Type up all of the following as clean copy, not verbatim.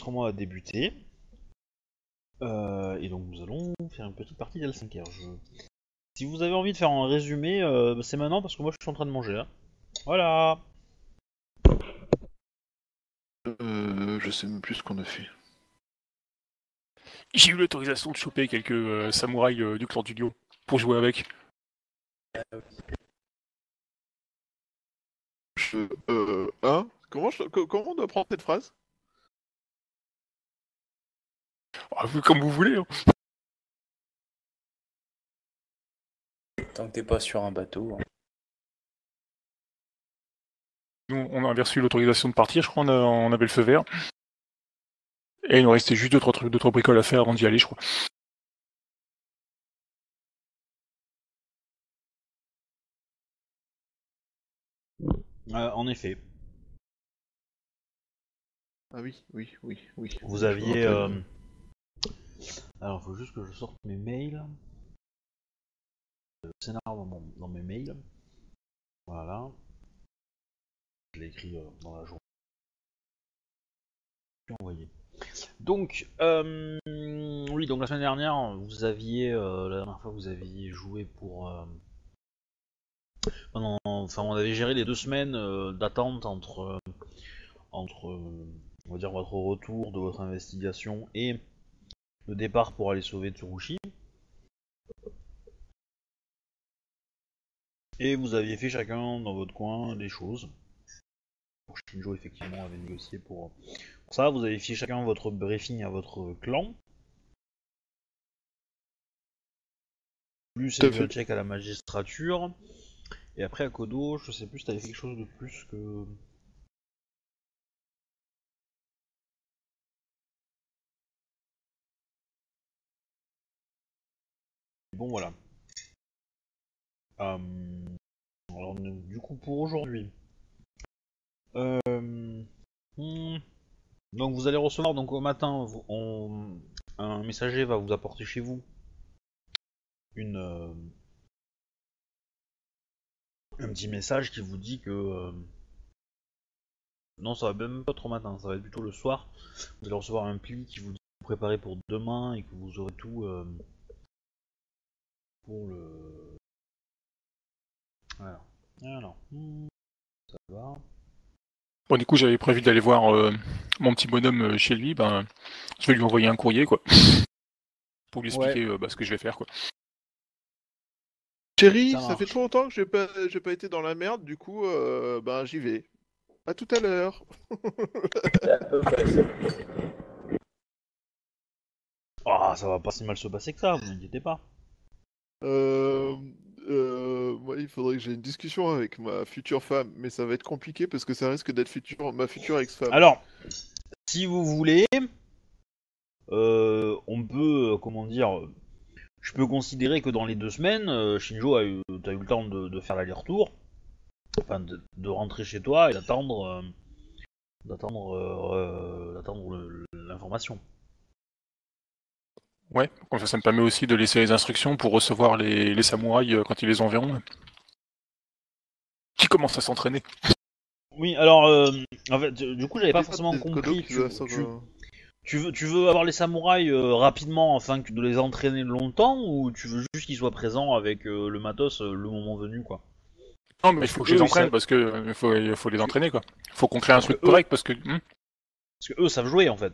l'enregistrement a débuté. Et donc nous allons faire une petite partie d'L5R. Si vous avez envie de faire un résumé, c'est maintenant parce que moi je suis en train de manger. Hein. Voilà. Je sais même plus ce qu'on a fait. J'ai eu l'autorisation de choper quelques samouraïs du clan du Lion pour jouer avec. Hein? Comment on doit prendre cette phrase? Comme vous voulez. Hein. Tant que t'es pas sur un bateau. Nous, on avait reçu l'autorisation de partir, je crois, on avait le feu vert. Et il nous restait juste 2-3 bricoles à faire avant d'y aller, je crois. En effet. Ah oui. Vous aviez... Alors, faut juste que je sorte mes mails. Le scénario dans mes mails. Voilà. Je l'ai écrit dans la journée. Envoyé. Donc, oui, donc la semaine dernière, vous aviez... la dernière fois, vous aviez joué pour... Enfin, on avait géré les 2 semaines d'attente entre on va dire, votre retour de votre investigation et le départ pour aller sauver Tsurushi. Et vous aviez fait chacun dans votre coin des choses. Shinjo effectivement avait négocié pour ça. Vous avez fait chacun votre briefing à votre clan. Plus un check à la magistrature. Et après à Kodo, je sais plus si t'avais fait quelque chose de plus que... Bon voilà. Alors du coup pour aujourd'hui. Donc vous allez recevoir donc au matin un messager va vous apporter chez vous un petit message qui vous dit que non, ça va même pas trop matin, ça va être plutôt le soir. Vous allez recevoir un pli qui vous dit de vous préparer pour demain et que vous aurez tout pour le... Voilà. Alors, ça va. Bon, du coup, j'avais prévu d'aller voir mon petit bonhomme chez lui. Ben, je vais lui envoyer un courrier, quoi. Pour lui expliquer ce que je vais faire, quoi. Chérie, Ça ça fait marche. trop longtemps que j'ai pas été dans la merde, du coup, ben j'y vais. À tout à l'heure. C'est à peu près ça. Ah, ça va pas si mal se passer que ça, vous inquiétez pas. Moi, il faudrait que j'ai une discussion avec ma future femme, mais ça va être compliqué parce que ça risque d'être ma future ex-femme. Alors, si vous voulez, on peut, comment dire, je peux considérer que dans les 2 semaines, Shinjo t'as eu le temps de faire l'aller-retour, enfin de rentrer chez toi et d'attendre l'information. Ouais, comme ça me permet aussi de laisser les instructions pour recevoir les samouraïs quand ils les enverront. Qui commencent à s'entraîner. Oui, alors, en fait, du coup, j'avais pas forcément Kodo compris. qui doit Tu veux avoir les samouraïs rapidement afin de les entraîner longtemps ou tu veux juste qu'ils soient présents avec le matos le moment venu, quoi? Non, mais il faut que je les entraîne parce que il faut les entraîner, quoi. Faut qu'on crée un truc correct parce que. Parce que eux savent jouer en fait.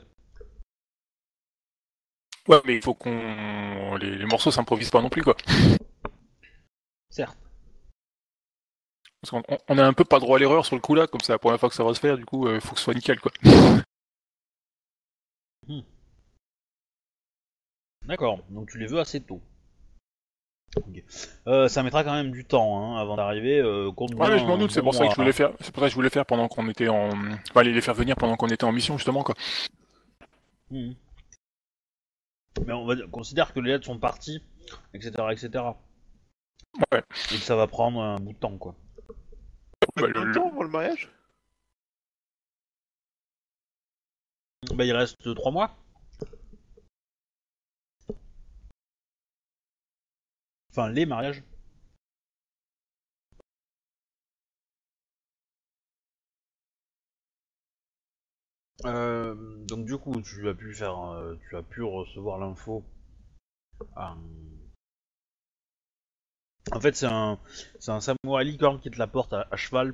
Ouais, mais il faut qu'on. Les morceaux s'improvisent pas non plus, quoi. Certes. Parce qu'on a un peu pas le droit à l'erreur sur le coup là, comme c'est la première fois que ça va se faire, du coup, faut que ce soit nickel, quoi. D'accord, donc tu les veux assez tôt. Okay. Ça mettra quand même du temps hein, avant d'arriver. Compte bien Ouais, mais je m'en doute, c'est bon pour ça que mois, je voulais faire. C'est pour ça que je voulais faire pendant qu'on était en. Enfin, les faire venir pendant qu'on était en mission, justement, quoi. Mais on considère que les lettres sont parties, etc., etc. Ouais. Et que ça va prendre un bout de temps, quoi. Combien de temps avant le mariage? Bah, il reste 3 mois. Enfin, les mariages. Donc du coup, tu as pu faire, tu as pu recevoir l'info. En fait, c'est un samouraï licorne qui te l'apporte à cheval.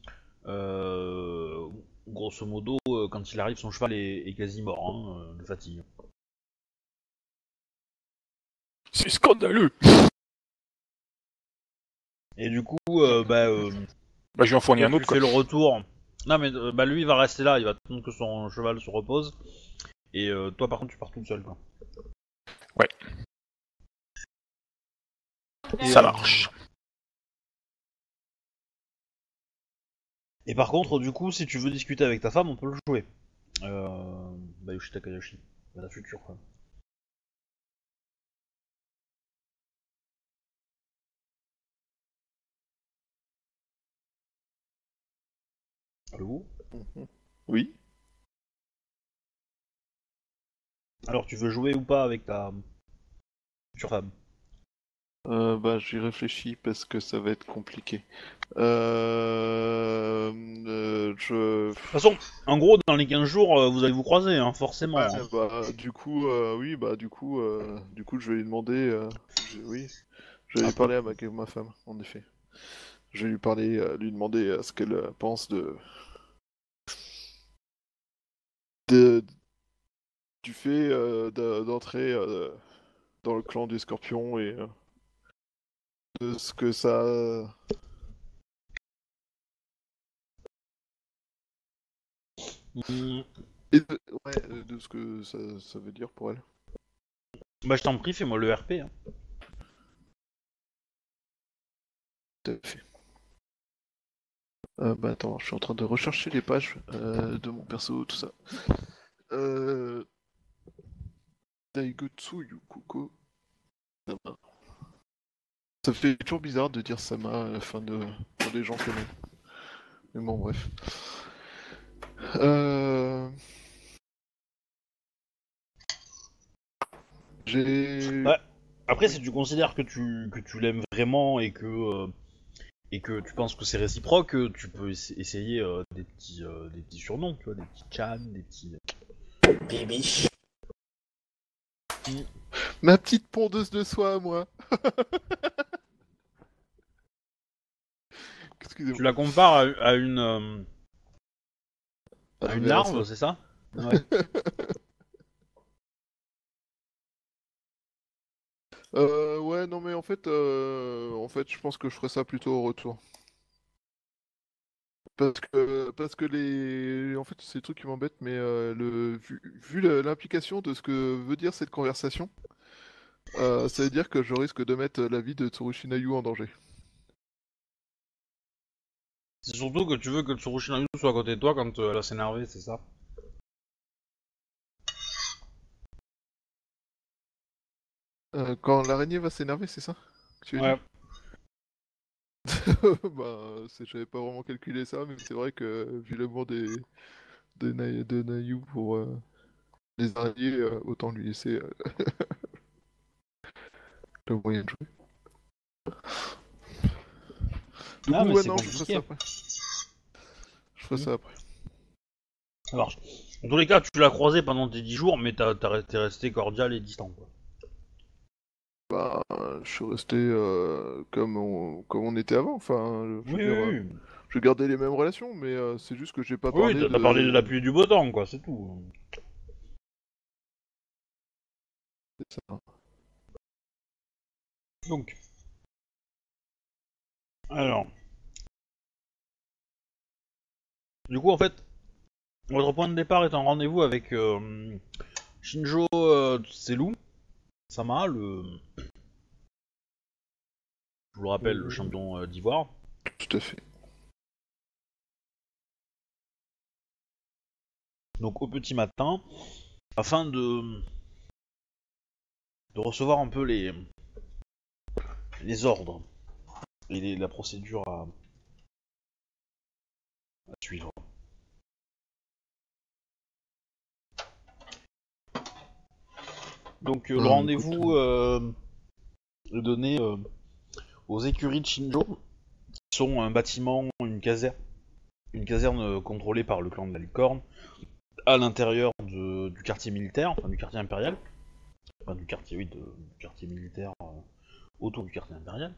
Grosso modo, quand il arrive, son cheval est quasi mort, hein, de fatigue. C'est scandaleux. Et du coup, Bah, je lui en fournis toi, un tu autre, quoi. fais le retour. Non, mais bah, lui, il va rester là, il va attendre que son cheval se repose. Et toi, par contre, tu pars toute seule, quoi. Ouais. Et, Ça marche. Et par contre, du coup, si tu veux discuter avec ta femme, on peut le jouer. Bayushi Takahashi, la future femme. Allô? Oui. Alors, tu veux jouer ou pas avec ta future femme? Bah, j'y réfléchis parce que ça va être compliqué. Je... De toute façon, en gros, dans les 15 jours, vous allez vous croiser, hein, forcément. Ouais, Hein. bah, oui, bah, du coup, je vais lui demander. Oui, je vais lui parler à ma femme, en effet. Je vais lui parler, lui demander ce qu'elle pense de- du fait d'entrer dans le clan des Scorpions et de ce que ça. Mm. De ce que ça veut dire pour elle. Bah, je t'en prie, fais-moi le RP. Hein. Tout à fait. Bah attends, je suis en train de rechercher les pages de mon perso, tout ça. Daigotsu Yukuko Sama. Ça fait toujours bizarre de dire Sama à la fin de pour des gens comme elle. Mais bon, bref. J'ai... Ouais. Après, si tu considères que tu l'aimes vraiment et que tu penses que c'est réciproque, tu peux essayer des petits surnoms, tu vois, des petits Chan, des petits. Bibiche. Ma petite pondeuse de soie à moi. Excusez-moi. Tu la compares à une Ah, une mais larve, ça. c'est ça? Ouais. Ouais, non mais en fait, je pense que je ferai ça plutôt au retour. Parce que en fait, c'est le truc qui m'embête, mais vu l'implication de ce que veut dire cette conversation, ça veut dire que je risque de mettre la vie de Tsurushinayu en danger. C'est surtout que tu veux que Tsurushinayu soit à côté de toi quand elle va s'énerver, c'est ça? Quand l'araignée va s'énerver, c'est ça que tu veux Ouais. dire? Bah, j'avais pas vraiment calculé ça, mais c'est vrai que vu l'amour de Nayu pour les araignées, autant lui laisser le moyen de jouer. Du Ah, coup, mais ouais, c'est non, je ferai compliqué. ça après. Je ferai ça après. Ça marche. En tous les cas, tu l'as croisé pendant tes 10 jours, mais t'es resté cordial et distant, quoi. Bah, je suis resté comme on était avant. Enfin, je veux Oui, dire, oui, oui. je gardais les mêmes relations, mais c'est juste que j'ai pas Oui, parlé t'as parlé de la de. pluie et du beau temps, quoi, c'est tout. C'est ça. Donc, alors, du coup, en fait, votre point de départ est en rendez-vous avec Shinjo Tselu Sama, je vous le rappelle, le champion d'Ivoire. Tout à fait. Donc, au petit matin, afin de recevoir un peu les ordres et la procédure à suivre. Donc, le rendez-vous est donné aux écuries de Shinjo, qui sont un bâtiment, une caserne contrôlée par le clan de la Licorne, à l'intérieur du quartier militaire, enfin du quartier impérial. Enfin du quartier, oui, du quartier militaire autour du quartier impérial.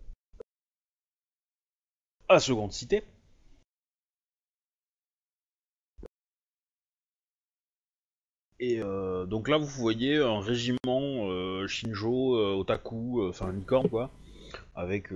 À Seconde Cité. Et donc là, vous voyez un régiment Shinjo, Otaku, enfin licorne quoi, avec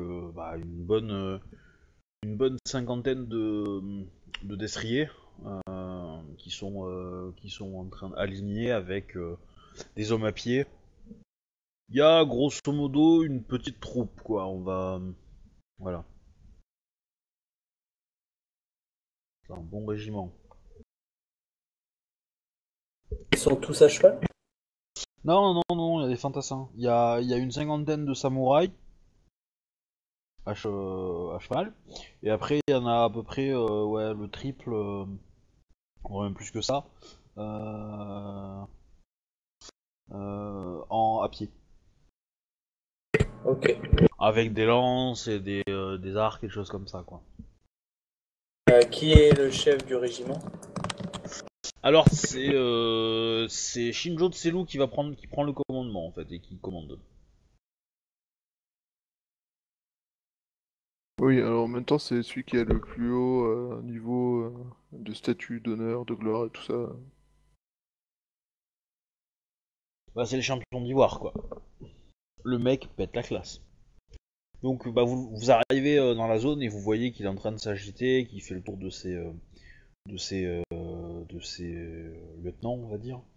une bonne cinquantaine de destriers qui sont en train d'alignés avec des hommes à pied. Il y a grosso modo une petite troupe quoi. Voilà, c'est un bon régiment. Ils sont tous à cheval? Non, il y a des fantassins. Il y a une cinquantaine de samouraïs à cheval. Et après, il y en a à peu près ouais, le triple, ou même plus que ça, à pied. Ok. Avec des lances et des arcs et des choses comme ça, quoi. Qui est le chef du régiment? Alors, c'est Shinjo Tselu qui prend le commandement, en fait, et qui commande. Oui, alors en même temps, c'est celui qui a le plus haut niveau de statut, d'honneur, de gloire et tout ça. Bah, c'est les champions d'ivoire, quoi. Le mec pète la classe. Donc, bah, vous arrivez dans la zone et vous voyez qu'il est en train de s'agiter, qu'il fait le tour de ses lieutenants, on va dire.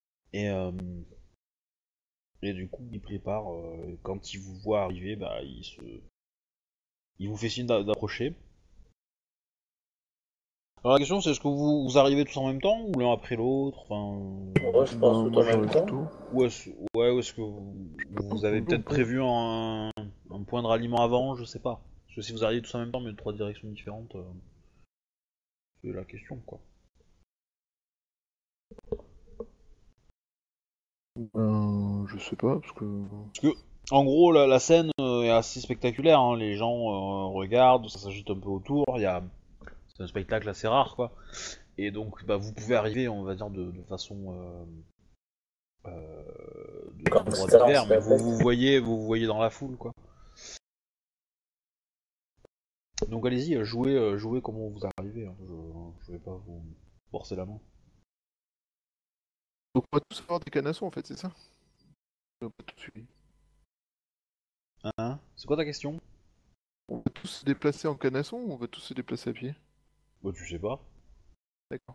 Et du coup, il prépare. Quand il vous voit arriver, bah, il vous fait signe d'approcher. Alors la question, c'est est-ce que vous arrivez tous en même temps ou l'un après l'autre, enfin, Moi, je pense tout Moi, en même j'arrive temps. tôt. ou est-ce que vous avez peut-être prévu un point de ralliement avant, je sais pas. Parce que si vous arrivez tous en même temps, mais de trois directions différentes, c'est la question, quoi. Je sais pas, parce que... En gros, la scène est assez spectaculaire, hein. Les gens regardent, ça s'agite un peu autour, c'est un spectacle assez rare, quoi. Et donc, bah, vous pouvez arriver, on va dire, de façon Comme de droit Star, divers, mais ça vous fait. vous voyez dans la foule, quoi. Donc allez-y, jouez comment vous arrivez, hein. Je vais pas vous forcer la main. Donc on va tous avoir des canassons, en fait, c'est ça? On va pas tout suivi. Hein? C'est quoi ta question? On va tous se déplacer en canasson ou on va tous se déplacer à pied? Bah tu sais pas. D'accord.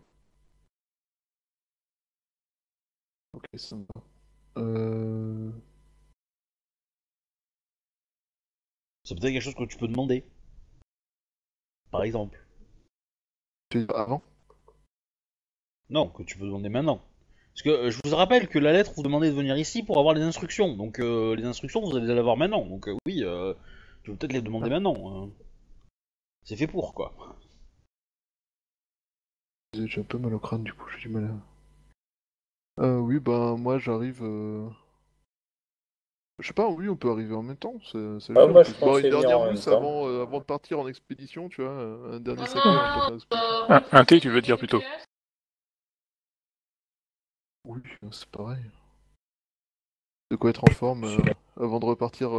Ok, ça me va. Euh... C'est peut-être quelque chose que tu peux demander, par exemple. Tu veux dire avant? Non, que tu peux demander maintenant. Parce que je vous rappelle que la lettre vous demandait de venir ici pour avoir les instructions. Donc les instructions vous allez les avoir maintenant. Donc oui, tu peux peut-être les demander maintenant. C'est fait pour quoi. J'ai un peu mal au crâne, du coup, j'ai du mal à... oui, bah moi j'arrive... Je sais pas, oui, on peut arriver en même temps, c'est Ah, le moi, jeu. je Bon, pensais une venir dernière en même mousse temps. avant de partir en expédition, tu vois, un dernier sacré avant de partir en expédition. Un thé, tu veux dire plutôt. Oui, c'est pareil. De quoi être en forme avant de repartir.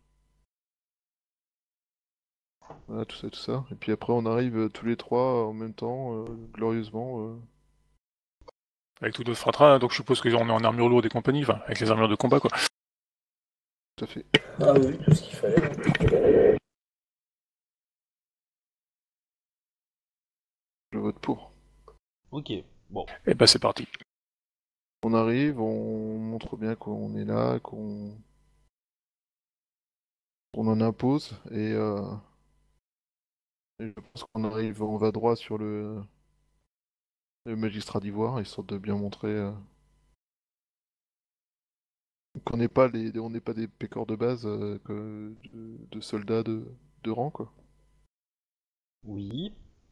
Voilà, tout ça, tout ça. Et puis après, on arrive tous les trois en même temps, glorieusement. Avec tout notre fratras, hein, donc je suppose qu'on est en armure lourde et compagnie, enfin, avec les armures de combat, quoi. Tout à fait. Ah oui, tout ce qu'il fallait. Je vote pour. Ok, bon. Et bah c'est parti. On arrive, on montre bien qu'on est là, qu'on en impose, et je pense qu'on arrive, on va droit sur le magistrat d'Ivoire, histoire de bien montrer qu'on n'est pas on n'est pas des pécores de base, de soldats de rang, quoi. Oui.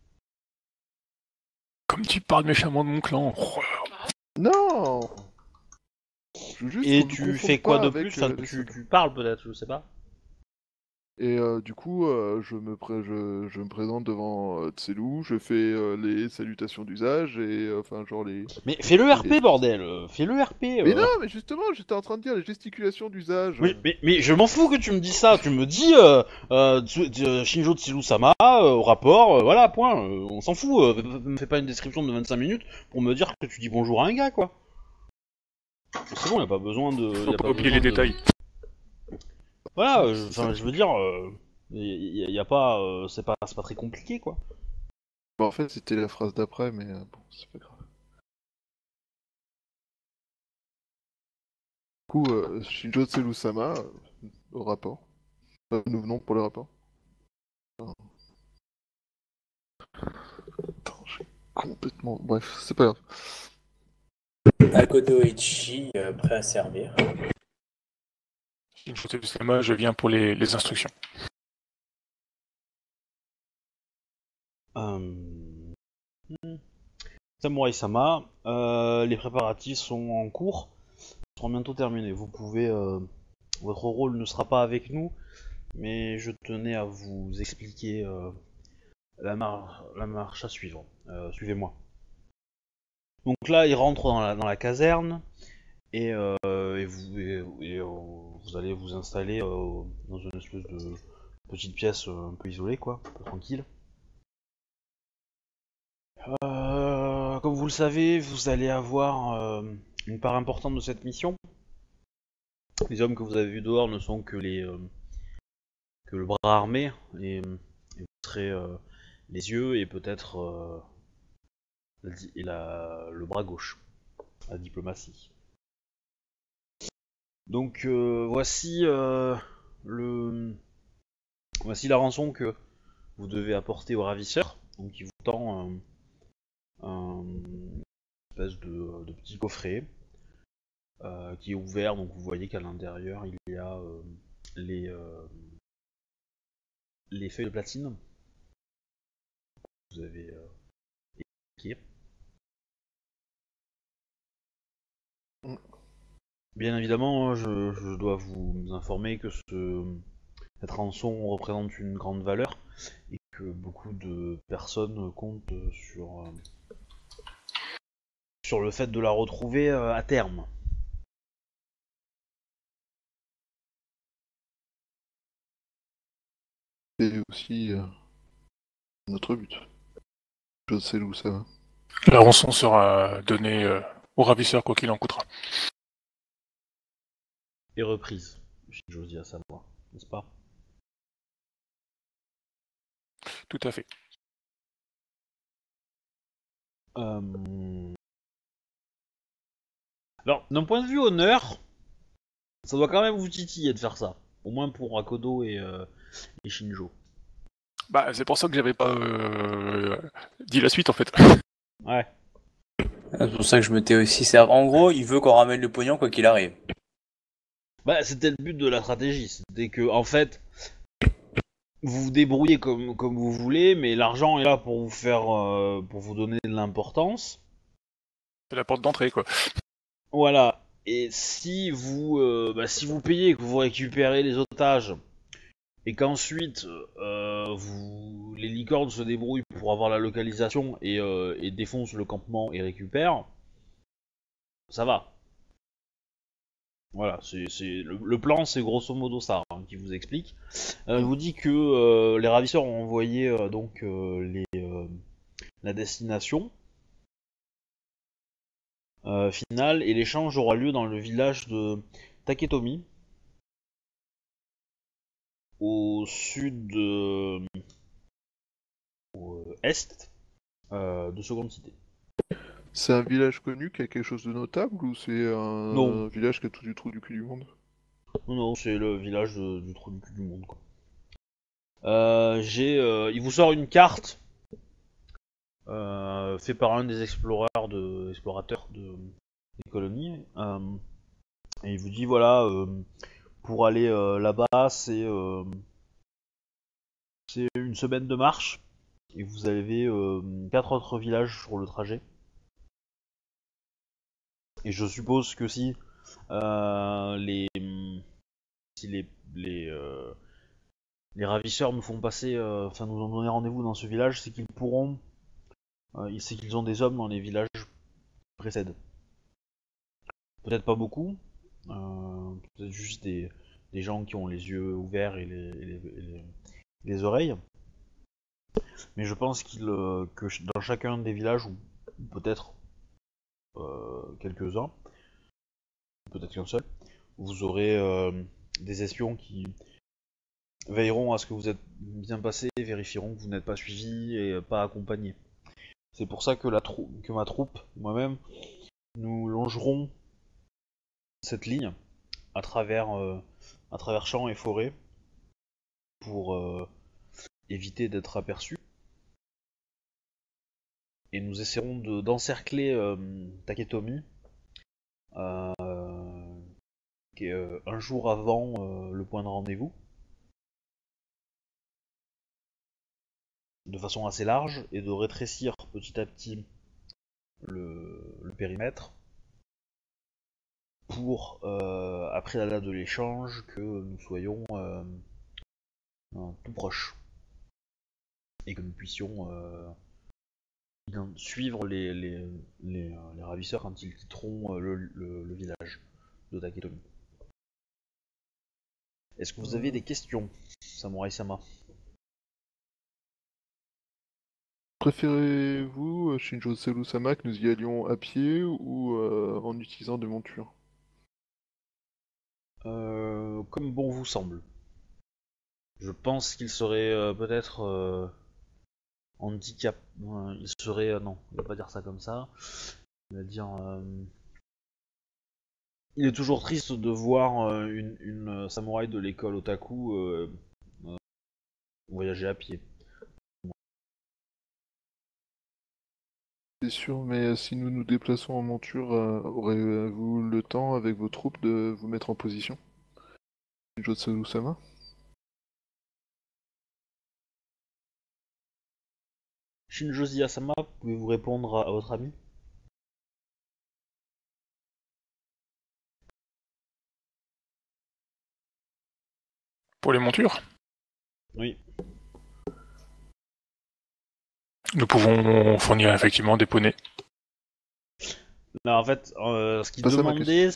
Comme tu parles méchamment de mon clan. Oh, Non! Je veux juste Et qu'on nous tu confonde fais quoi pas de avec, plus? Enfin, tu parles peut-être, je sais pas. Et du coup, je me présente devant Tselou, je fais les salutations d'usage et enfin genre les... Mais fais le les- RP, bordel. Fais le RP. Mais non, mais justement, j'étais en train de dire les gesticulations d'usage. Mais je m'en fous que tu me dis ça. Tu me dis Shinjo Tsulusama au rapport. Voilà, point. On s'en fout. Me fais pas une description de 25 minutes pour me dire que tu dis bonjour à un gars, quoi. C'est bon, y a pas besoin de. Faut Y a pas pas oublier besoin les de- détails. Voilà, je veux dire, y a pas, c'est pas très compliqué, quoi. Bon, en fait, c'était la phrase d'après, mais bon, c'est pas grave. Du coup, Shinjo Tselou-sama, au rapport. Nous venons pour le rapport. Attends, j'ai complètement... Bref, c'est pas grave. Akodo Ichi, prêt à servir. Shinjo Tsutsuma, je viens pour les instructions. Euh... Samurai-sama, les préparatifs sont en cours, seront bientôt terminés. Vous pouvez, votre rôle ne sera pas avec nous, mais je tenais à vous expliquer la marche à suivre. Suivez-moi. Donc là, il rentre dans la caserne et vous allez vous installer dans une espèce de petite pièce un peu isolée, quoi, un peu tranquille. Comme vous le savez, vous allez avoir une part importante de cette mission. Les hommes que vous avez vus dehors ne sont que que le bras armé, et vous serez les yeux et peut-être le bras gauche, la diplomatie. Donc voici la rançon que vous devez apporter au ravisseur. Donc il vous tend un espèce de petit coffret qui est ouvert, donc vous voyez qu'à l'intérieur il y a les, euh, les feuilles de platine. Vous avez évoqué. Bien évidemment, je dois vous informer que cette rançon représente une grande valeur et que beaucoup de personnes comptent sur le fait de la retrouver à terme. C'est aussi notre but. Je sais où ça va. La rançon sera donnée au ravisseur quoi qu'il en coûtera. Et reprise, j'ose dire ça moi, n'est-ce pas? Tout à fait. Alors, d'un point de vue honneur, ça doit quand même vous titiller de faire ça. Au moins pour Akodo et Shinjo. Bah, c'est pour ça que j'avais pas dit la suite en fait. Ouais. C'est pour ça que je me tais aussi. En gros, il veut qu'on ramène le pognon quoi qu'il arrive. Bah, c'était le but de la stratégie. C'était que, en fait, vous vous débrouillez comme vous voulez, mais l'argent est là pour vous pour vous donner de l'importance. C'est la porte d'entrée quoi. Voilà. Et si si vous payez, que vous récupérez les otages, et qu'ensuite les licornes se débrouillent pour avoir la localisation et défoncent le campement et récupèrent, ça va. Voilà, le plan, c'est grosso modo ça qui vous explique. Il vous dit que les ravisseurs ont envoyé la destination finale et l'échange aura lieu dans le village de Taketomi, au sud au est de Seconde Cité. C'est un village connu qui a quelque chose de notable ou c'est un Non. village qui a tout du trou du cul du monde? Non, c'est le village du trou du cul du monde, quoi. Il vous sort une carte faite par un des explorateurs des colonies, et il vous dit voilà, pour aller là-bas, c'est une semaine de marche, et vous avez 4 autres villages sur le trajet. Et je suppose que si les les ravisseurs nous font passer, nous ont donné rendez-vous dans ce village, c'est qu'ils pourront, c'est qu'ils ont des hommes dans les villages qui précèdent. Peut-être pas beaucoup, peut-être juste des gens qui ont les yeux ouverts et les oreilles. Mais je pense que dans chacun des villages, ou peut-être quelques-uns, peut-être qu'un seul, vous aurez des espions qui veilleront à ce que vous êtes bien passé, vérifieront que vous n'êtes pas suivi et pas accompagné. C'est pour ça que ma troupe, moi-même, nous longerons cette ligne à travers champs et forêts pour éviter d'être aperçus. Et nous essaierons d'encercler Taketomi un jour avant le point de rendez-vous, de façon assez large, et de rétrécir petit à petit le périmètre pour, après la date de l'échange, que nous soyons tout proches et que nous puissions suivre les ravisseurs quand ils quitteront le village de Taketomi. Est-ce que vous avez des questions, Samurai-sama? Préférez-vous, Shinjo Seru-sama, que nous y allions à pied ou en utilisant des montures? Comme bon vous semble. Je pense qu'il serait peut-être handicap. Il serait. Non, il va pas dire ça comme ça. Il va dire. Il est toujours triste de voir une samouraï de l'école otaku voyager à pied. C'est sûr, mais si nous nous déplaçons en monture, aurez-vous le temps, avec vos troupes, de vous mettre en position? Shinjo Seru-sama? Shinjo Ziyasama, pouvez-vous répondre à votre ami? Pour les montures, Oui. nous pouvons fournir effectivement des poneys. Là, en fait, ce qu'il Pas ça, ma demandait,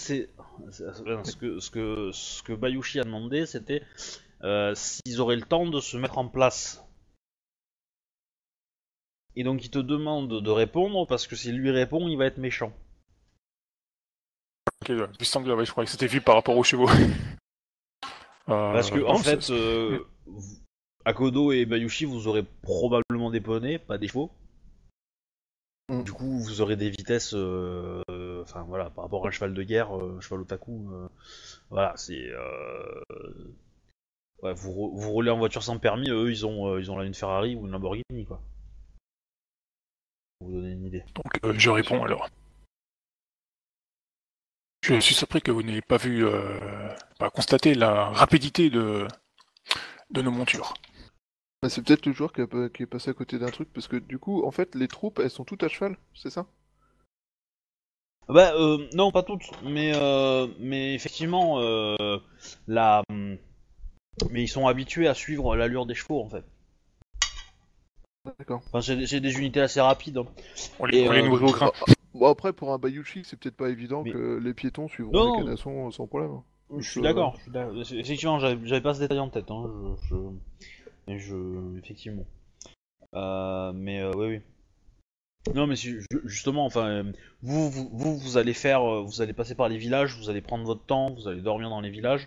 ce que Bayushi a demandé, c'était s'ils auraient le temps de se mettre en place. Et donc il te demande de répondre parce que s'il lui répond, il va être méchant. Ok, ouais. Plus simple, ouais, je croyais que c'était vu par rapport aux chevaux. Parce que non, en fait, Akodo et Bayushi, vous aurez probablement des poneys, pas des chevaux. Mm. Du coup, vous aurez des vitesses, enfin voilà, par rapport à un cheval de guerre, cheval otaku, voilà, c'est, ouais, vous roulez en voiture sans permis, eux ils ont là une Ferrari ou une Lamborghini quoi. Pour vous donner une idée. Donc je réponds alors. Je suis surpris que vous n'ayez pas vu, pas constaté la rapidité de nos montures. Bah, c'est peut-être le joueur qui est passé à côté d'un truc, parce que du coup, en fait, les troupes, elles sont toutes à cheval, c'est ça? Bah non, pas toutes, mais effectivement, mais ils sont habitués à suivre l'allure des chevaux en fait. D'accord. Enfin, j'ai des unités assez rapides. Hein. On Et, les nourrit au grain. Bon, après, pour un Bayushi, c'est peut-être pas évident Mais- que les piétons suivront Non, les canassons sans problème. Hein. Je suis d'accord. Effectivement, j'avais pas ce détail en tête. Hein. Effectivement. Oui, oui. Non, mais justement, enfin, vous allez faire, vous allez passer par les villages, vous allez prendre votre temps, vous allez dormir dans les villages.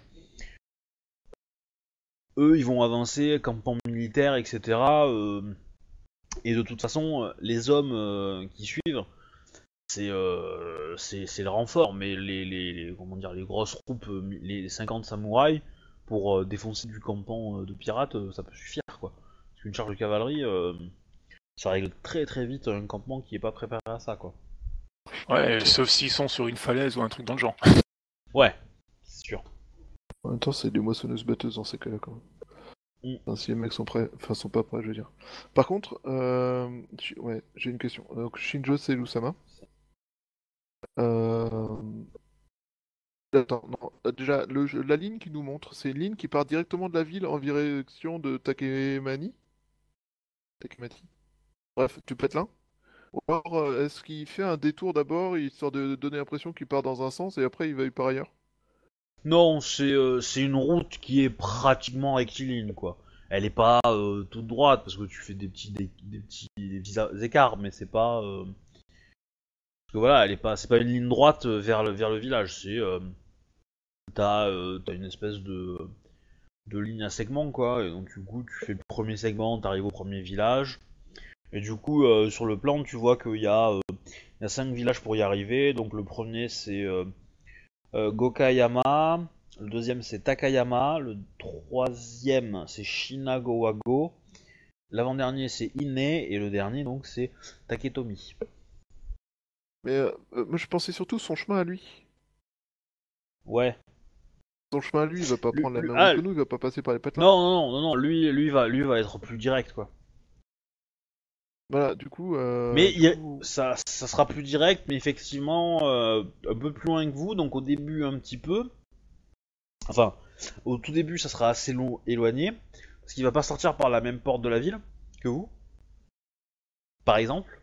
Eux, ils vont avancer, campement militaire, etc. Et de toute façon, les hommes qui suivent, c'est le renfort, mais comment dire, les grosses troupes, les 50 samouraïs, pour défoncer du campement de pirates, ça peut suffire, quoi. Parce qu'une charge de cavalerie, ça règle très très vite un campement qui est pas préparé à ça, quoi. Ouais, sauf s'ils sont sur une falaise ou un truc dans le genre. Ouais, c'est sûr. En même temps, c'est des moissonneuses batteuses dans ces cas-là, quand même. Enfin, si les mecs sont prêts, enfin, sont pas prêts, je veux dire. Par contre, ouais, j'ai une question. Donc, Shinjo Seru-sama, Attends, non. Déjà, la ligne qui nous montre, c'est une ligne qui part directement de la ville en direction de Takemati. Bref, tu peux être là? Ou alors, est-ce qu'il fait un détour d'abord, histoire de donner l'impression qu'il part dans un sens et après il va par ailleurs? Non, c'est une route qui est pratiquement rectiligne, quoi. Elle est pas toute droite parce que tu fais des petits écarts, mais c'est pas. Parce que voilà, elle est pas, c'est pas une ligne droite vers le village. T'as une espèce de ligne à segment, quoi. Et donc du coup, tu fais le premier segment, t'arrives au premier village. Et du coup, sur le plan, tu vois qu'il y a 5 villages pour y arriver. Donc le premier c'est Gokayama, le deuxième c'est Takayama, le troisième c'est Shinagawago, l'avant-dernier c'est Ine et le dernier donc c'est Taketomi. Mais moi je pensais surtout son chemin à lui. Ouais. Son chemin à lui, il va pas Lui- prendre la lui- même route ah, que nous, il va pas passer par les patelins. non, non, non, non, lui va être plus direct quoi. Voilà, du coup, Mais ça sera plus direct, mais effectivement un peu plus loin que vous, donc au début un petit peu. Enfin, au tout début ça sera assez long, éloigné, parce qu'il va pas sortir par la même porte de la ville que vous, par exemple.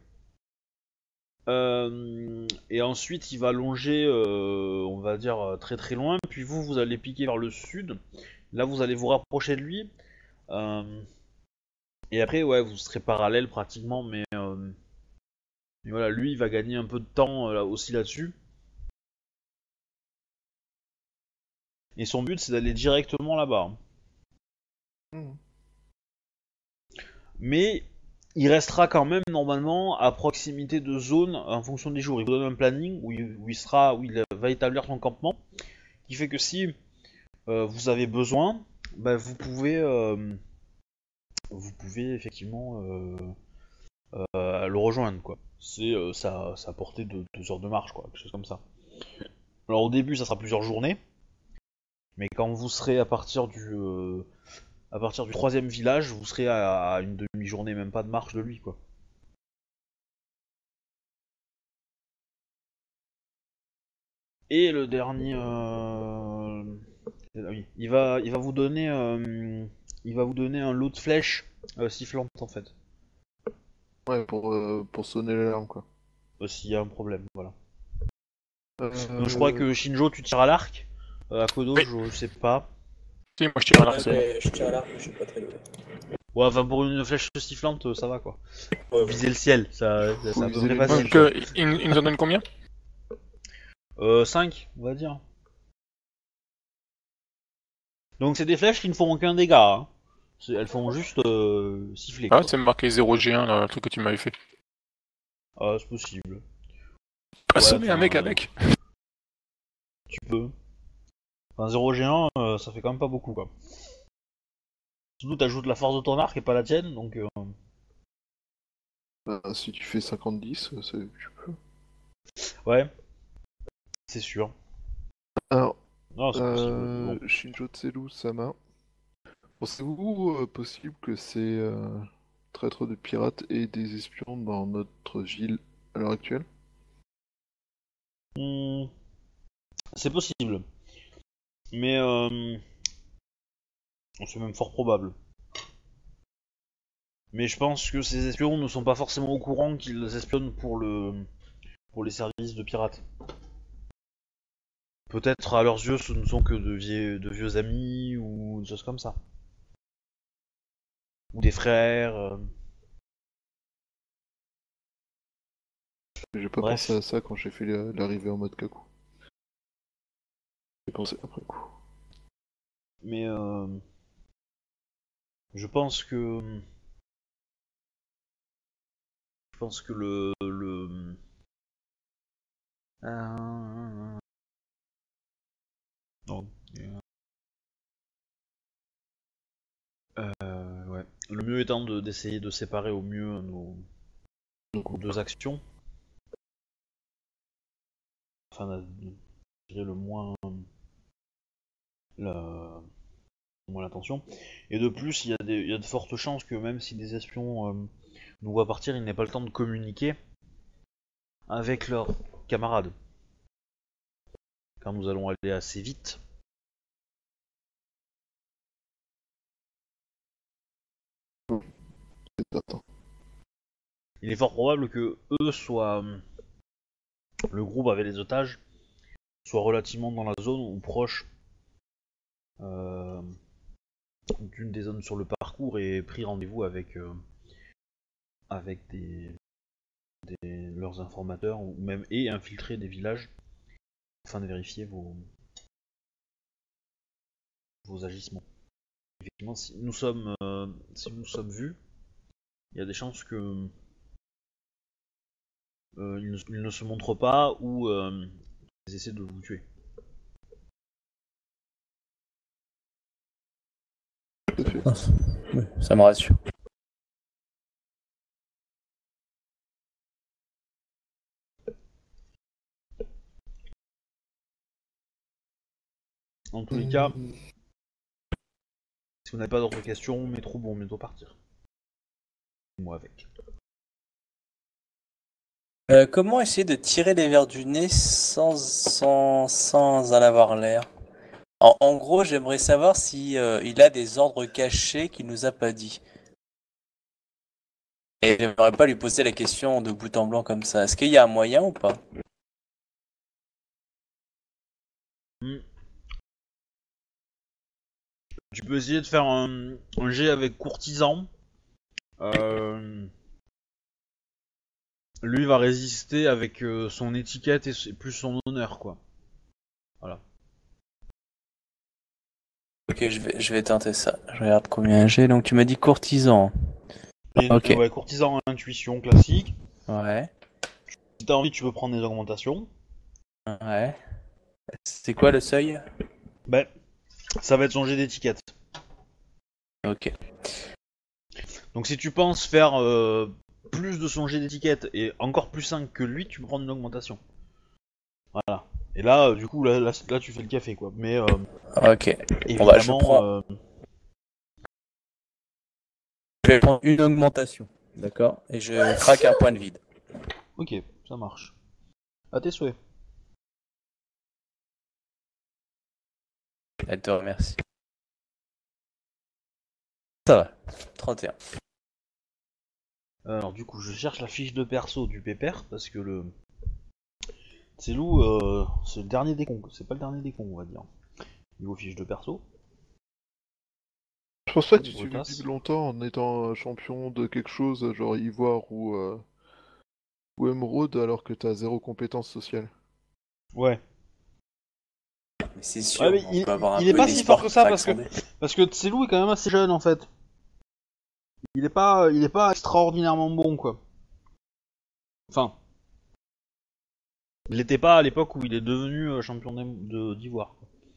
Et ensuite, il va longer, on va dire, très très loin. Puis vous allez piquer vers le sud. Là, vous allez vous rapprocher de lui. Euh, et après, ouais, vous serez parallèles pratiquement. Mais voilà, lui, il va gagner un peu de temps là, aussi là-dessus. Et son but, c'est d'aller directement là-bas. hmm. Mais il restera quand même normalement à proximité de zones en fonction des jours. Il vous donne un planning où il va établir son campement. Qui fait que si vous avez besoin, bah, vous pouvez effectivement le rejoindre quoi. C'est sa portée de 2 heures de marche quoi, quelque chose comme ça. Alors au début ça sera plusieurs journées, mais quand vous serez à partir du troisième village, vous serez à une demi-journée même pas de marche de lui quoi. Et le dernier, oui, il va vous donner un lot de flèches sifflantes en fait. Ouais, pour sonner l'alarme, quoi. S'il y a un problème, voilà. Donc je crois Euh, que Shinjo, tu tires à l'arc. Akodo, Oui. je sais pas. Si, moi je tire à l'arc, Ouais, c'est bon. mais je tire à l'arc, mais je suis pas très doué. Ouais, enfin pour une flèche sifflante, ça va quoi. Ouais, ouais. Viser le ciel, c'est à peu viser près les facile. Donc, il nous en donne combien? 5, on va dire. Donc c'est des flèches qui ne font aucun dégât. Hein. Elles font juste siffler Ah, quoi. c'est marqué 0G1, là, le truc que tu m'avais fait. Ah, c'est possible. Pas Ouais, sonner un mec enfin, avec. Tu peux. Enfin 0G1, ça fait quand même pas beaucoup quoi. Surtout t'ajoutes la force de ton arc et pas la tienne, donc... bah, si tu fais 50-10, tu peux. Ouais, c'est sûr. Alors, Non, c'est possible. Bon. Shinjo Tseru-sama. Pensez-vous possible que ces traîtres de pirates aient des espions dans notre ville à l'heure actuelle? Hmm, c'est possible. Mais c'est même fort probable. Mais je pense que ces espions ne sont pas forcément au courant qu'ils espionnent pour les services de pirates. Peut-être à leurs yeux ce ne sont que de vieux amis ou des choses comme ça. Ou des frères. J'ai pas Bref. pensé à ça quand j'ai fait l'arrivée en mode Kaku. J'ai pensé après coup. Mais je pense que le non. Ouais. Le mieux étant d'essayer de séparer au mieux nos deux actions. Afin d'attirer le la- moins l'attention. Et de plus, il y a de fortes chances que même si des espions nous voient partir, ils n'aient pas le temps de communiquer avec leurs camarades. car nous allons aller assez vite. C'est certain. Il est fort probable que eux soient, le groupe avec les otages, soit relativement dans la zone ou proche d'une des zones sur le parcours et ait pris rendez-vous avec leurs informateurs ou même et infiltrer des villages afin de vérifier vos agissements. Effectivement, si nous sommes vus, il y a des chances que ils ne se montrent pas ou ils essaient de vous tuer. Tout à fait. Oui, ça me rassure. En tous les cas, si vous n'avez pas d'autres questions, mes troupes vont bientôt partir. Moi avec. Comment essayer de tirer les vers du nez sans en avoir l'air? En gros, j'aimerais savoir si il a des ordres cachés qu'il nous a pas dit. Et j'aimerais pas lui poser la question de bout en blanc comme ça. Est-ce qu'il y a un moyen ou pas? Tu peux essayer de faire un jet avec courtisan. Lui va résister avec son étiquette et plus son honneur, quoi. Voilà. Ok, je vais tenter ça. Je regarde combien j'ai. Donc tu m'as dit courtisan. Et, Ok. ouais, courtisan intuition classique. Ouais. Si t'as envie, tu peux prendre des augmentations. Ouais. C'est quoi le seuil? Ben, ça va être son jet d'étiquette. Ok. Donc si tu penses faire plus de son jet d'étiquette et encore plus 5 que lui, tu peux prendre une augmentation. Voilà. Et là, du coup, là, tu fais le café, quoi. Mais Ok. Bon bah je évidemment, prends. Je vais prendre une augmentation. D'accord. Et je craque un point de vide. ok, ça marche. À tes souhaits. Elle te remercie. Ça va. 31. Alors du coup, je cherche la fiche de perso du pépère parce que c'est Lou, c'est le dernier des cons. C'est pas le dernier des cons, on va dire. Niveau fiche de perso. Je pense pas que tu Bretas. survives longtemps en étant champion de quelque chose, genre Ivoire ou Émeraude, alors que t'as zéro compétence sociale. Ouais. Mais c'est Ouais, sûr, mais on peut avoir un il est peu pas si fort d'espoir que qui ça craque son nez. parce que Tselou est quand même assez jeune en fait. Il est pas extraordinairement bon quoi. Enfin, il l'était pas à l'époque où il est devenu champion d'Ivoire.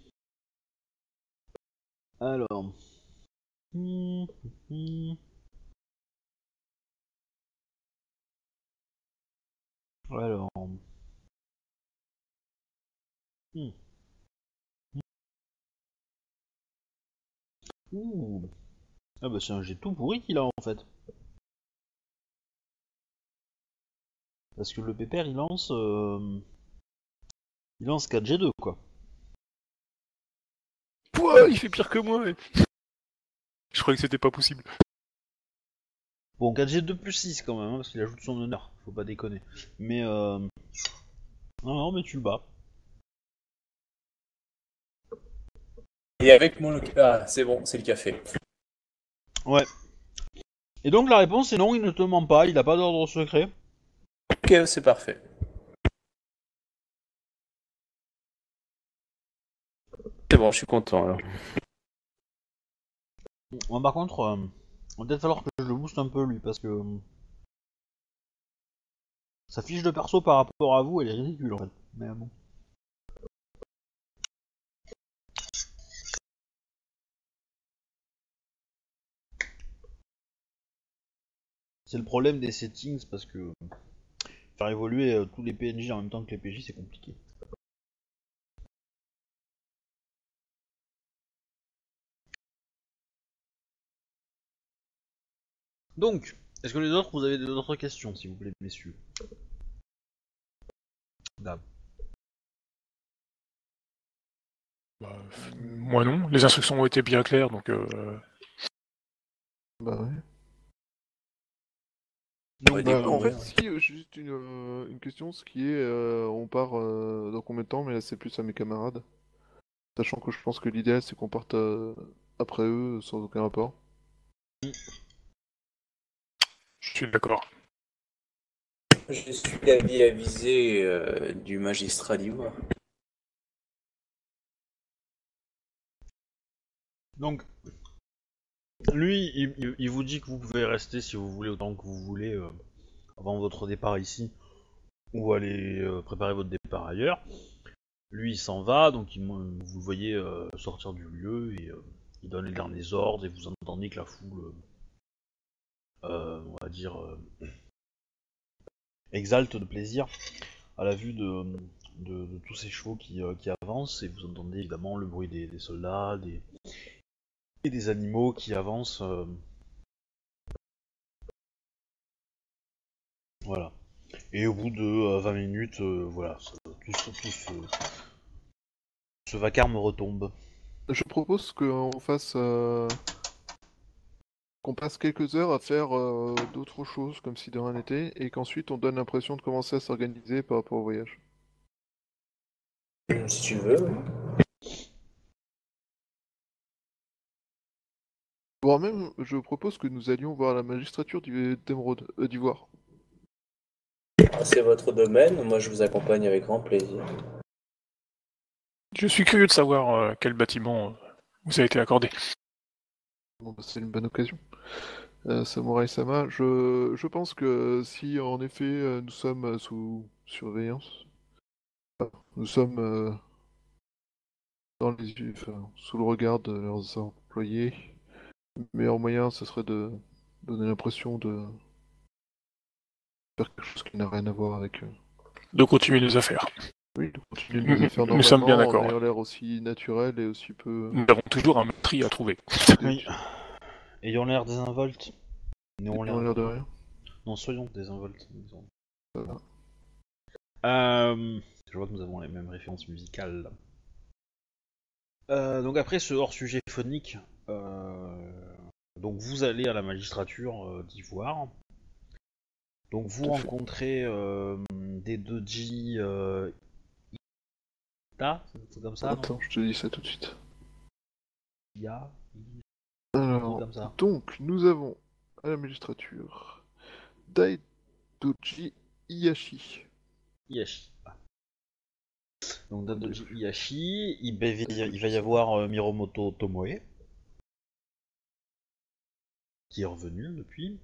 Alors. Hmm, hmm. Alors. Hmm. Ouh. Ah bah c'est un jet tout pourri qu'il a en fait. Parce que le pépère il lance 4G2 quoi. Pouah, il fait pire que moi. Ouais. Je croyais que c'était pas possible. Bon 4G2 plus 6 quand même, hein, parce qu'il ajoute son honneur, faut pas déconner. Mais non, non, mais tu le bats. Et avec mon... Ah, c'est bon, c'est le café. Ouais. Et donc la réponse est non, il ne te ment pas, il a pas d'ordre secret. Ok, c'est parfait. C'est bon, je suis content alors. Bon, par contre, va peut-être falloir que je le booste un peu lui, parce que sa fiche de perso par rapport à vous, elle est ridicule en fait. Mais bon. C'est le problème des settings, parce que faire évoluer tous les PNJ en même temps que les PJ, c'est compliqué. Donc, est-ce que les autres, vous avez d'autres questions, s'il vous plaît, messieurs? Dame. Moi non, les instructions ont été bien claires, donc Bah ouais. Donc, Ouais, En ouais. fait, si, juste une question, ce qui est, on part dans combien de temps, mais là c'est plus à mes camarades. Sachant que je pense que l'idéal c'est qu'on parte après eux sans aucun rapport. je suis d'accord. Je suis l'avis avisé du magistrat d'Ivoire. donc, lui, il vous dit que vous pouvez rester si vous voulez autant que vous voulez avant votre départ ici, ou aller préparer votre départ ailleurs. Lui, il s'en va, donc vous le voyez sortir du lieu et il donne les derniers ordres et vous entendez que la foule, on va dire, exalte de plaisir à la vue de tous ces chevaux qui avancent et vous entendez évidemment le bruit des soldats et des animaux qui avancent. Voilà. Et au bout de 20 minutes, voilà, ce vacarme retombe. Je propose qu'on fasse, qu'on passe quelques heures à faire d'autres choses comme si de rien n'était, et qu'ensuite on donne l'impression de commencer à s'organiser par rapport au voyage. Si tu veux. Voire même, je propose que nous allions voir la magistrature d'Émeraude, d'Ivoire. C'est votre domaine, moi je vous accompagne avec grand plaisir. Je suis curieux de savoir quel bâtiment vous a été accordé. Bon, bah, c'est une bonne occasion. Samurai Sama, je pense que si en effet nous sommes sous surveillance, nous sommes dans sous le regard de leurs employés, le meilleur moyen ce serait de donner l'impression de faire quelque chose qui n'a rien à voir avec eux. De continuer nos affaires. Oui, de continuer nos affaires Nous sommes bien normalement d'accord. en ayant l'air aussi naturel et aussi peu... Nous avons toujours un meurtrier à trouver. Oui. Ayons l'air désinvoltes. Ayant l'air de rien. Non, soyons désinvoltes. disons. Ça va. Je vois que nous avons les mêmes références musicales. Donc après ce hors-sujet phonique, donc vous allez à la magistrature d'Ivoire. Donc vous Tout à fait. rencontrez des doji Ita, c'est comme ça, non Attends, je te dis ça tout de suite. Ya, Alors, comme ça. donc, nous avons à la magistrature Daidoji Iyashi. Iyashi. Donc Dadoji Iyashi, il va y avoir Miromoto Tomoe, qui est revenu depuis.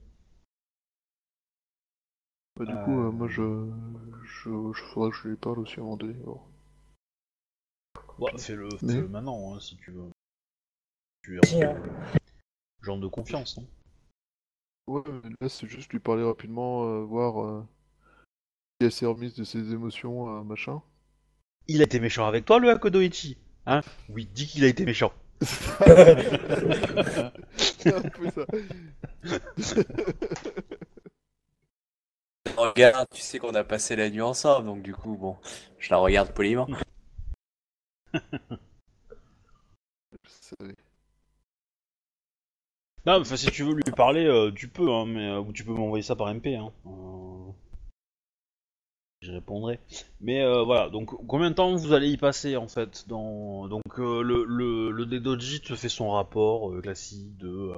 Bah, du coup, moi je faudrait que je lui parle aussi avant d'aller voir. Bah, fais-le Mais- maintenant, hein, si tu veux. Tu es Tiens. genre de confiance, non Ouais, mais là c'est juste lui parler rapidement, voir si elle s'est remise de ses émotions, machin. Il a été méchant avec toi, le Hakodoichi. Hein Oui, dis qu'il a été méchant. C'est un peu ça. Regarde, tu sais qu'on a passé la nuit ensemble, donc du coup, bon, je la regarde poliment. Je savais. Non, mais enfin, si tu veux lui parler, tu peux, hein, mais ou tu peux m'envoyer ça par MP, hein. J'y répondrai. Mais voilà, donc combien de temps vous allez y passer en fait Donc le Dedoji te fait son rapport classique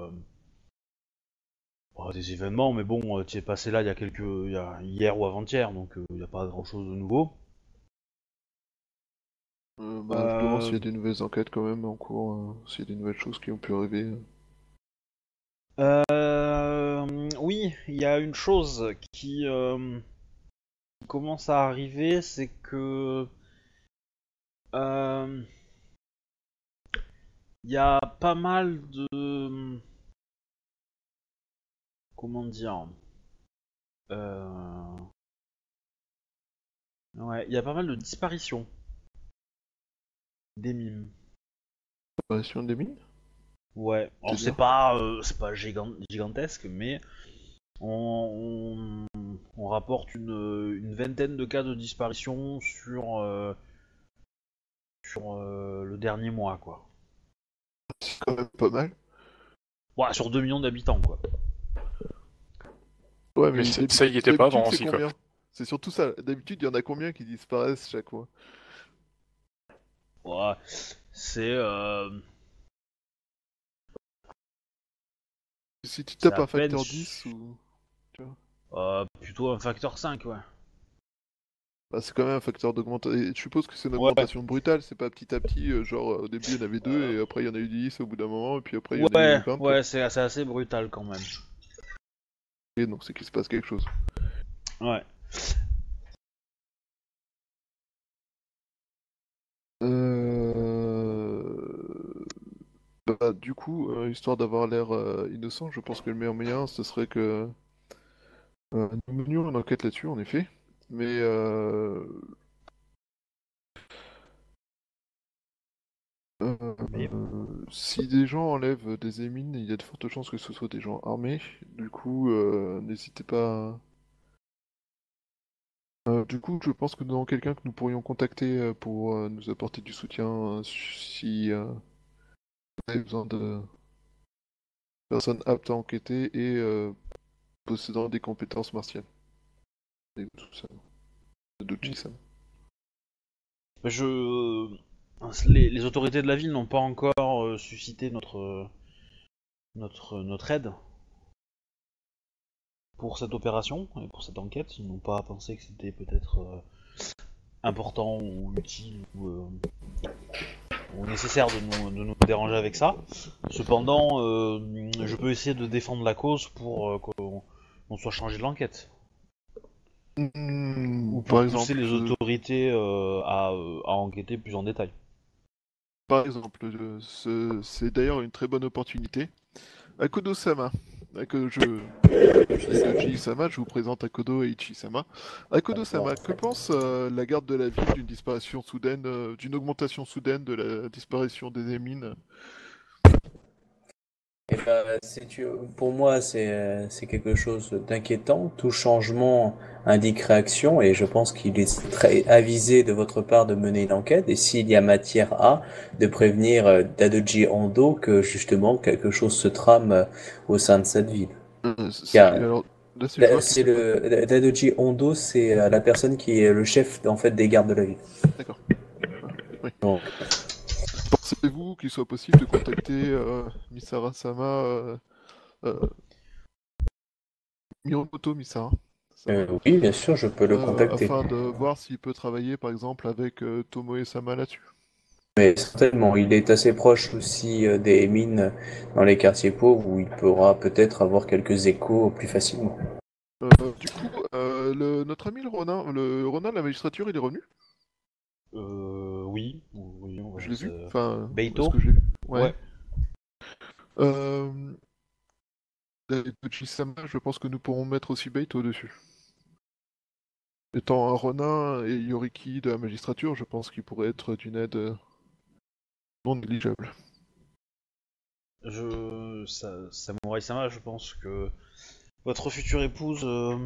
des événements, mais bon, tu es passé là il y a hier ou avant-hier, donc il n'y a pas grand-chose de nouveau. Bah, je demande s'il y a des nouvelles enquêtes quand même en cours, s'il y a des nouvelles choses qui ont pu arriver. Oui, il y a une chose qui commence à arriver, c'est que il y a pas mal de comment dire ouais, il y a pas mal de disparitions des mimes. Apparition des mines? Ouais, alors c'est pas gigantesque, mais on rapporte une vingtaine de cas de disparition sur sur le dernier mois, quoi. C'est quand même pas mal. Ouais, sur 2 millions d'habitants, quoi. Ouais, Mais ça y était pas avant d'habitude, aussi, c'est quoi. combien? C'est surtout ça. D'habitude, il y en a combien qui disparaissent chaque fois? Ouais, c'est... Si tu C'est tapes à un facteur peine 10 ou... plutôt un facteur 5, ouais. Bah, c'est quand même un facteur d'augmentation. Et je suppose que c'est une Ouais. augmentation brutale, c'est pas petit à petit, genre au début il y en avait 2 et après il y en a eu 10 au bout d'un moment et puis après il y en a eu Ouais, 20. ouais, c'est assez brutal quand même. Et donc c'est qu'il se passe quelque chose. Ouais. Bah, du coup, histoire d'avoir l'air innocent, je pense que le meilleur moyen ce serait que nous menions une enquête là-dessus en effet. Mais Mais- si des gens enlèvent des émines, il y a de fortes chances que ce soit des gens armés. Du coup, n'hésitez pas. Du coup, je pense que nous avons quelqu'un que nous pourrions contacter pour nous apporter du soutien si vous avez besoin de personnes aptes à enquêter et possédant des compétences martiales. Et tout ça. Doji-sama. Les autorités de la ville n'ont pas encore suscité notre aide pour cette opération et pour cette enquête. Ils n'ont pas pensé que c'était peut-être important ou utile ou nécessaire de nous déranger avec ça. Cependant, je peux essayer de défendre la cause pour qu'on soit chargé de l'enquête. Ou pour par pousser exemple, les autorités à enquêter plus en détail. par exemple, c'est d'ailleurs une très bonne opportunité. Akodo-sama, Doji-sama, je vous présente Akodo et Ichi-sama. Akodo-sama, que pense la garde de la ville d'une disparition soudaine, d'une augmentation soudaine de la disparition des émines? Eh ben, pour moi, c'est quelque chose d'inquiétant. Tout changement indique réaction et je pense qu'il est très avisé de votre part de mener une enquête et s'il y a matière à, de prévenir Dadoji Ando que justement quelque chose se trame au sein de cette ville. Alors, là, c'est joueur qui C'est sait pas. le Dadoji Ando, c'est la personne qui est le chef en fait des gardes de la ville. D'accord. Oui. Donc, Pensez-vous qu'il soit possible de contacter Misara-sama, Miromoto Misara? oui, bien sûr, je peux le contacter. Afin de voir s'il peut travailler par exemple avec Tomoe-sama là-dessus. Mais certainement, il est assez proche aussi des mines dans les quartiers pauvres où il pourra peut-être avoir quelques échos plus facilement. Du coup, notre ami le Ronin de la magistrature, il est revenu? Oui, on va Je l'ai dire vu. ça. Enfin, Beito? est-ce que je l'ai vu? Ouais. Doji-sama, je pense que nous pourrons mettre aussi Beito dessus. Étant un Ronin et Yoriki de la magistrature, je pense qu'il pourrait être d'une aide non négligeable. Samurai-sama, je pense que votre future épouse,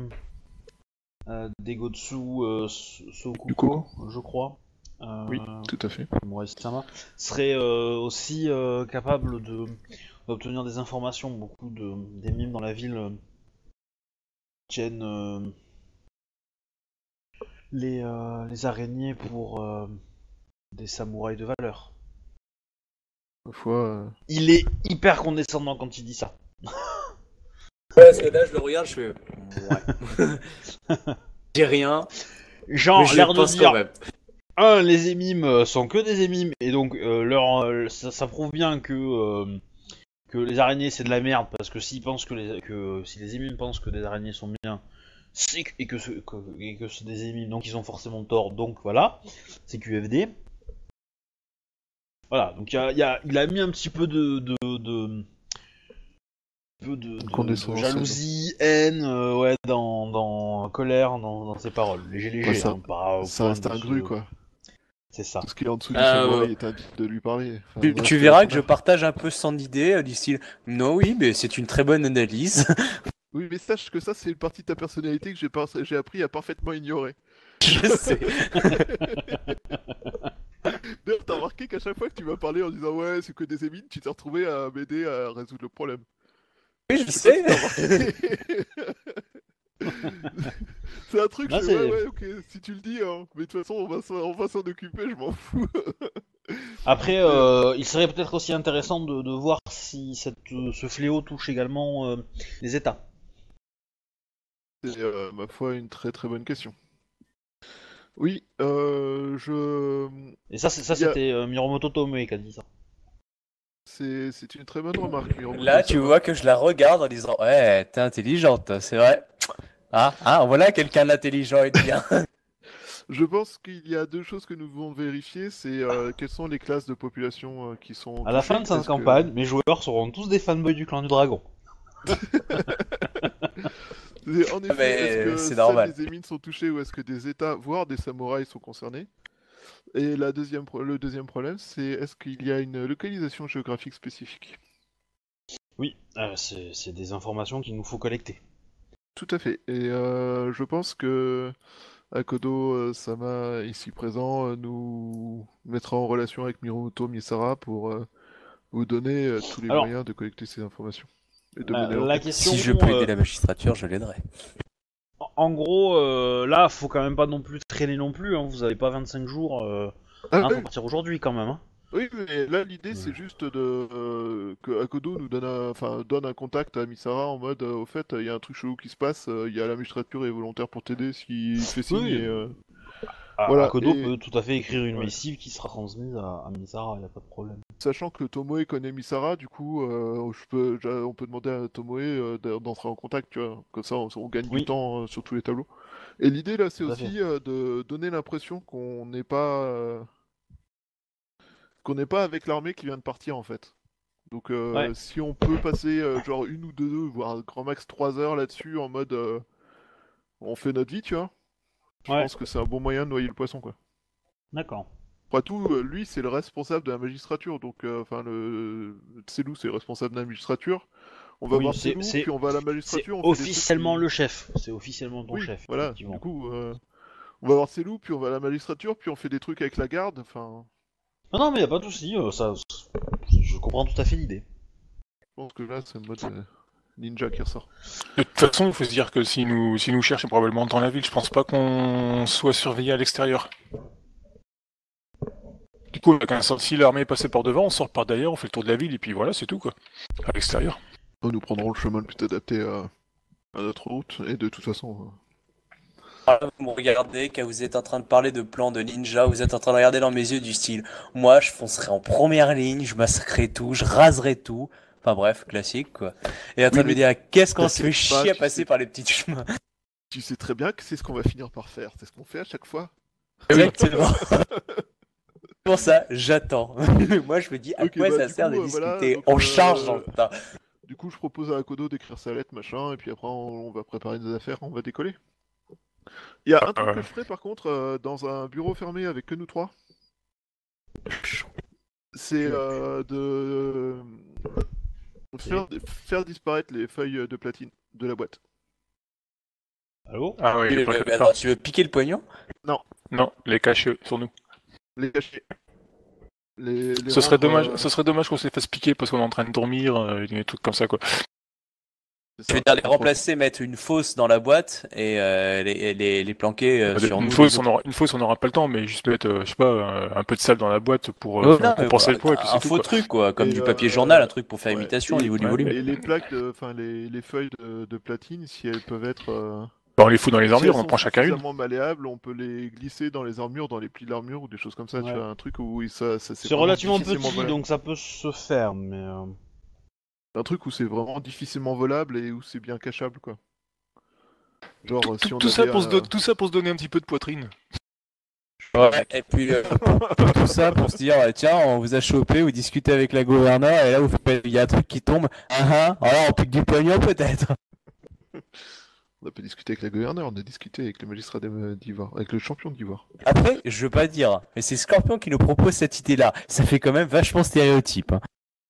Degotsu Sokuko, Yukoko. je crois, Oui, tout à fait. Samurai-sama, serait aussi capable d'obtenir des informations. Beaucoup des mimes dans la ville tiennent les araignées pour des samouraïs de valeur. Parfois, Il est hyper condescendant quand il dit ça. Parce que là, je le regarde, je fais. Ouais. J'ai rien. Genre, Mais je l'air de pense dire, quand même. les émimes sont que des émimes, et donc ça prouve bien que les araignées c'est de la merde, parce que s'ils pensent si les émimes pensent que des araignées sont bien, et que c'est des émimes, donc ils ont forcément tort, donc voilà, c'est QFD. Voilà, donc il a mis un petit peu de condescendance, jalousie, haine, ouais, dans colère, dans ses paroles. Léger, Ouais, ça- hein, pas au ça point reste de un se- gru, quoi. C'est ça. Tout ce qui est en dessous du Ah, samouraï ouais. est indigne de lui parler. Enfin, Tu respect à verras son que je art. partage un peu son idée du style. Non, oui, mais c'est une très bonne analyse. Oui, mais sache que ça, c'est une partie de ta personnalité que j'ai appris à parfaitement ignorer. Je sais. D'ailleurs, t'as remarqué qu'à chaque fois que tu m'as parlé en disant ouais, c'est que des émines, tu t'es retrouvé à m'aider à résoudre le problème. Oui, je sais sais. pas si t'as remarqué. C'est un truc, Là, je c'est- fais, ouais, ok, si tu le dis, hein. Mais de toute façon, on va s'en occuper, je m'en fous. Après, il serait peut-être aussi intéressant de voir si ce fléau touche également les États. C'est, ma foi, une très très bonne question. Oui, Et ça, Il y a- c'était Miromoto Tomoe qui a dit ça. c'est une très bonne remarque, Miromoto Là, tu Sama. vois que je la regarde en disant ouais, t'es intelligente, c'est vrai. Voilà quelqu'un d'intelligent et de bien. Je pense qu'il y a deux choses que nous devons vérifier, c'est quelles sont les classes de population qui sont À la touchées. fin de cette Est-ce que- campagne, mes joueurs seront tous des fanboys du clan du dragon. En effet, Mais est-ce que c'est seuls normal. des émines sont touchés ou est-ce que des États, voire des samouraïs sont concernés? Et le deuxième problème, c'est est-ce qu'il y a une localisation géographique spécifique? Oui, c'est des informations qu'il nous faut collecter. Tout à fait. Et je pense que Akodo Sama, ici présent, nous mettra en relation avec Miromoto Misara pour vous donner tous les Alors, moyens de collecter ces informations. Et de La, mener la l'enquête. question, Si je peux aider la magistrature, je l'aiderai. en gros, là, faut quand même pas non plus traîner non plus. Hein. Vous avez pas 25 jours. Ah Faut oui, partir aujourd'hui quand même. Hein. oui, mais là l'idée c'est juste que Akodo nous donne un contact à Misara en mode au fait il y a un truc chelou qui se passe, il y a la magistrature est volontaire pour t'aider s'il fait signe Oui. et voilà, Akodo et- peut tout à fait écrire une ouais. missive qui sera transmise à Misara, y a pas de problème. Sachant que Tomoe connaît Misara, du coup on peut demander à Tomoe d'entrer en contact, tu vois, comme ça on gagne Oui. du temps sur tous les tableaux. Et l'idée là c'est Tout à aussi de donner l'impression qu'on n'est pas avec l'armée qui vient de partir en fait. Donc Ouais. si on peut passer genre une ou deux, voire grand max 3 heures là-dessus en mode on fait notre vie, tu vois. Je Ouais. pense que c'est un bon moyen de noyer le poisson quoi. D'accord. Après tout, lui c'est le responsable de la magistrature, donc le Tselou c'est le responsable de la magistrature. On va Oui, voir c'est- Tselou, c'est- puis on va à la C'est magistrature. On fait des trucs officiellement qui- le chef. C'est officiellement ton Oui, chef. voilà. Effectivement. Du coup, on va voir Tselou, puis on va à la magistrature, puis on fait des trucs avec la garde. Enfin, Non, mais y a pas de souci. Je comprends tout à fait l'idée. je pense que là c'est le mode ninja qui ressort. De toute façon, il faut se dire que si nous cherchent, c'est probablement dans la ville. Je pense pas qu'on soit surveillé à l'extérieur. Du coup, si l'armée est passée par devant, on sort par derrière, on fait le tour de la ville, et puis voilà, c'est tout, quoi. À l'extérieur. Nous prendrons le chemin le plus adapté à notre route, et de toute façon. Vous me regardez, quand vous êtes en train de parler de plan de ninja, vous êtes en train de regarder dans mes yeux du style. Moi, je foncerai en première ligne, je massacrerai tout, je raserai tout. Enfin bref, classique quoi. Et en train de me dire, qu'est-ce qu'on se fait t'inquiète pas, chier à tu passer sais. par les petits chemins. Tu sais très bien que c'est ce qu'on va finir par faire. C'est ce qu'on fait à chaque fois. Exactement. Pour ça, j'attends. Moi, je me dis, à Ok, quoi bah, ça du sert coup, de voilà, discuter? donc, On charge dans le tas. Du coup, je propose à Akodo d'écrire sa lettre, machin, et puis après, on va préparer nos affaires, on va décoller. Il y a un truc que je ferai par contre dans un bureau fermé avec que nous trois. C'est de faire disparaître les feuilles de platine de la boîte. Allô? Ah oui, Mais attends, tu veux piquer le pognon? non, les cacher sur nous. Les cacher. Les Ce serait rendre, dommage, ce serait dommage qu'on se les fasse piquer parce qu'on est en train de dormir, des trucs comme ça, quoi. c'est Je veux ça. dire, les remplacer, mettre une fosse dans la boîte et les planquer sur Une nous. fausse, on aura pas le temps, mais juste mettre, je sais pas, un peu de sable dans la boîte pour Non, mais compenser le poids, et puis un c'est tout, faux quoi. truc quoi, comme Et, du papier journal, un truc pour faire ouais. imitation au Et- niveau du ouais, volume. Et les plaques, les feuilles de platine, si elles peuvent être Bah, on les fout dans les si armures, elles on en sont prend chacun une. suffisamment malléables, on peut les glisser dans les armures, dans les plis de l'armure ou des choses comme ça. Ouais. Tu vois, un truc où ça C'est vraiment relativement difficilement petit, volable. donc ça peut se faire, mais... Un truc où c'est vraiment difficilement volable et où c'est bien cachable, quoi. Genre, si on Tout ça avait pour un- tout ça pour se donner un petit peu de poitrine. Ouais, et puis tout ça pour se dire tiens, on vous a chopé, vous discutez avec la gouverneure et là vous faites il y a un truc qui tombe. Alors on pique du pognon peut-être. On n'a pas discuté avec la gouverneure, on a discuté avec le magistrat d'Ivoire, avec le champion d'Ivoire. Après, je veux pas dire, mais c'est Scorpion qui nous propose cette idée-là. Ça fait quand même vachement stéréotype. Hein.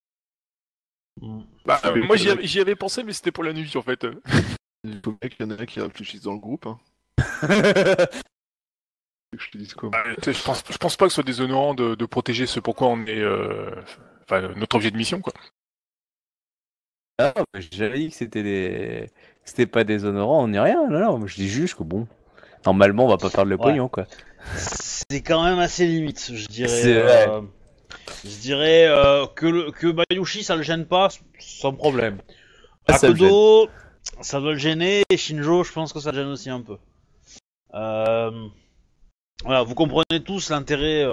Bah, Ah, moi mais- j'y avais pensé, mais c'était pour la nuit en fait. Il faut bien qu'il y en ait un qui réfléchisse dans le groupe. Hein. que je te dise quoi. Je pense pas que ce soit déshonorant de protéger ce pourquoi on est, notre objet de mission, quoi. Ah, j'avais dit que c'était pas déshonorant, on n'est rien. Non, moi, je dis juste que bon, normalement, on va pas faire le pognon, quoi. C'est quand même assez limite, je dirais. C'est vrai. Je dirais que Bayushi ça le gêne pas sans problème. Ah, ça le Akodo, ça doit le gêner, et Shinjo, je pense que ça le gêne aussi un peu. Voilà, vous comprenez tous l'intérêt,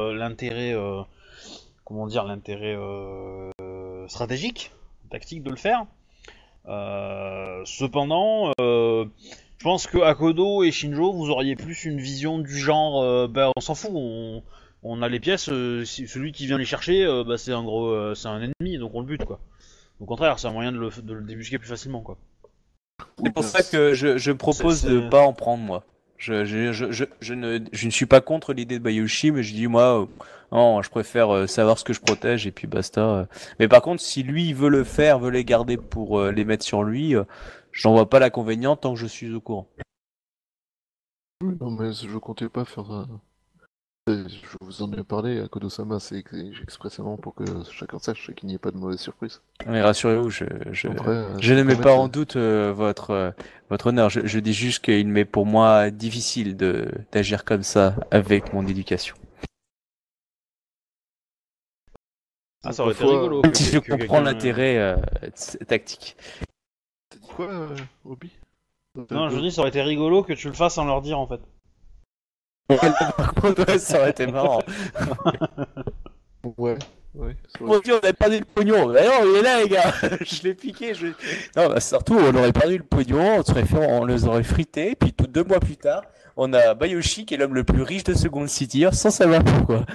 comment dire, l'intérêt stratégique, tactique de le faire. Cependant, je pense que Akodo et Shinjo, vous auriez plus une vision du genre, on s'en fout, on a les pièces, celui qui vient les chercher, c'est un gros, c'est un ennemi, donc on le bute quoi. Au contraire, c'est un moyen de le débusquer plus facilement quoi. C'est pour ça que je propose c'est- de pas en prendre, moi. Je ne suis pas contre l'idée de Bayushi, mais je dis, moi, non, je préfère savoir ce que je protège et puis basta. Mais par contre, si lui il veut le faire, veut les garder pour les mettre sur lui, j'en vois pas l'inconvénient tant que je suis au courant. Non, mais je comptais pas faire. Je vous en ai parlé à Kodo-sama, c'est expressément pour que chacun sache qu'il n'y ait pas de mauvaise surprise. Mais rassurez-vous, je Après, ne mets peux pas mettre- en doute votre honneur. Je dis juste qu'il m'est pour moi difficile d'agir comme ça avec mon éducation. Ah, ça aurait été Parfois, rigolo. Si je que comprends quelqu'un- l'intérêt tactique. T'as dit quoi, Obi? Non, je dis ça aurait été rigolo que tu le fasses sans leur dire en fait. Par contre, ouais, ça aurait été marrant. Ouais, ouais. ça On aurait- dit on avait perdu le pognon. Mais non, il est là, les gars. Je l'ai piqué. Non, bah, surtout, on aurait perdu le pognon, on les aurait frités, puis 2 mois plus tard, on a Bayoshi qui est l'homme le plus riche de Second City, sans savoir pourquoi.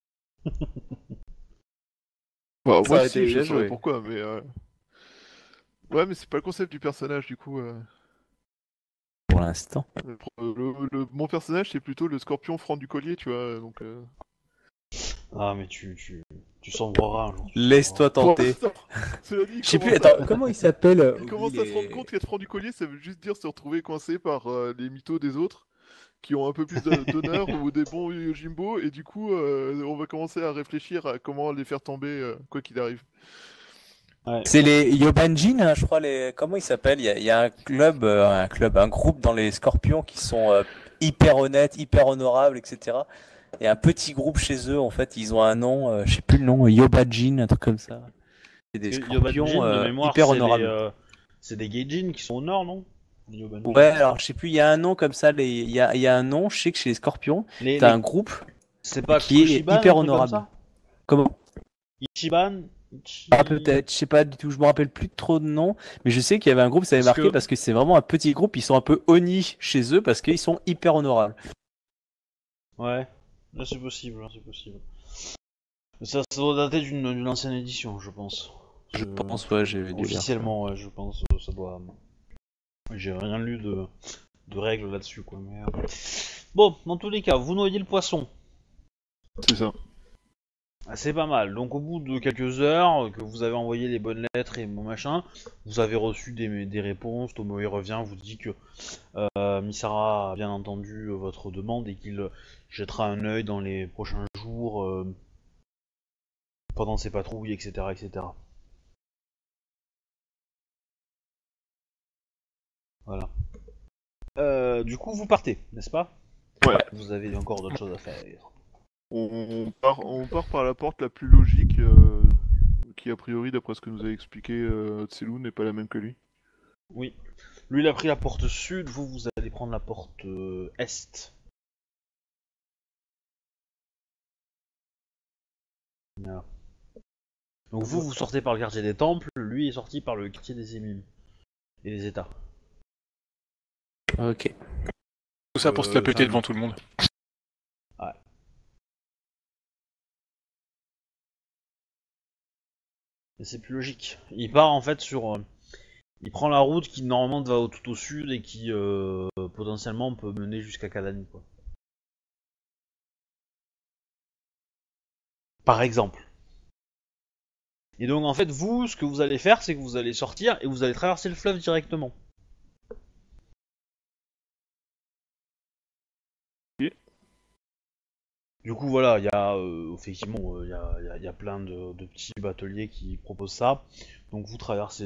Bah, Ça moi aurait aussi, été je bien saurais joué. pourquoi, mais. Ouais, mais c'est pas le concept du personnage, du coup. Pour l'instant. Mon personnage, c'est plutôt le scorpion franc du collier, tu vois, donc. Ah, mais tu sombreras un jour. Laisse-toi Pour tenter. l'instant, cela dit, Je sais plus, comment ça- attends, comment il s'appelle Il commence à se rendre compte qu'être franc du collier, ça veut juste dire se retrouver coincé par les mythos des autres, qui ont un peu plus d'honneur, ou des bons Yojimbo, et du coup, on va commencer à réfléchir à comment les faire tomber, quoi qu'il arrive. C'est les Yobanjin, hein, je crois. Comment ils s'appellent? Il y a un groupe dans les Scorpions qui sont hyper honnêtes, hyper honorables, etc. Il y a un petit groupe chez eux, en fait, ils ont un nom, je sais plus le nom, Yobanjin, un truc comme ça. C'est des Scorpions de mémoire, hyper honorables. C'est des Gaijin qui sont au nord, non? Yobanjin. Ouais, alors je sais plus, il y a un nom comme ça. Il y a un nom, je sais que chez les Scorpions, t'as un groupe C'est pas qui est Kushiban, hyper un truc comme honorable. ça Comment? Ichiban. Ah, peut-être, je sais pas du tout, je me rappelle plus trop de noms, mais je sais qu'il y avait un groupe, ça avait Parce marqué que- parce que c'est vraiment un petit groupe, ils sont un peu oni chez eux parce qu'ils sont hyper honorables. Ouais, là c'est possible, c'est possible. Ça doit dater d'une ancienne édition, je pense. Je pense, ouais, j'ai dû lire. Officiellement, ouais, je pense, ça doit. J'ai rien lu de règles là-dessus, quoi. Mais, bon, dans tous les cas, vous noyez le poisson. C'est ça. Ah, c'est pas mal. Donc au bout de quelques heures que vous avez envoyé les bonnes lettres et mon machin, vous avez reçu des réponses. Tomoe revient, vous dit que Misara a bien entendu votre demande et qu'il jettera un œil dans les prochains jours pendant ses patrouilles, etc., etc. Voilà. Du coup, vous partez, n'est-ce pas? Ouais. Vous avez encore d'autres choses à faire. On part par la porte la plus logique, qui a priori, d'après ce que nous a expliqué Tselu, n'est pas la même que lui. Oui. Lui, il a pris la porte sud, vous allez prendre la porte est. Voilà. Donc vous sortez par le quartier des temples, lui est sorti par le quartier des émimes et des états. Ok. Tout ça pour se la péter devant tout le monde. Et c'est plus logique. Il part en fait il prend la route qui normalement va tout au sud et qui potentiellement peut mener jusqu'à Kadani, quoi. Par exemple. Et donc en fait vous, ce que vous allez faire, c'est que vous allez sortir et vous allez traverser le fleuve directement. Du coup, voilà, il y a effectivement, il y a plein de petits bateliers qui proposent ça. Donc vous traversez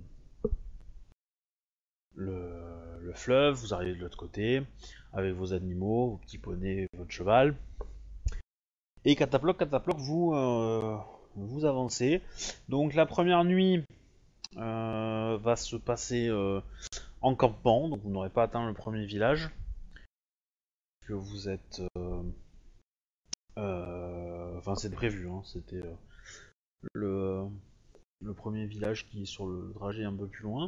le fleuve, vous arrivez de l'autre côté, avec vos animaux, vos petits poneys, votre cheval. Et cataploc, vous avancez. Donc la première nuit va se passer en campement, donc vous n'aurez pas atteint le premier village. Que vous êtes... Enfin, c'est prévu, hein, c'était le, le premier village qui est sur le trajet un peu plus loin.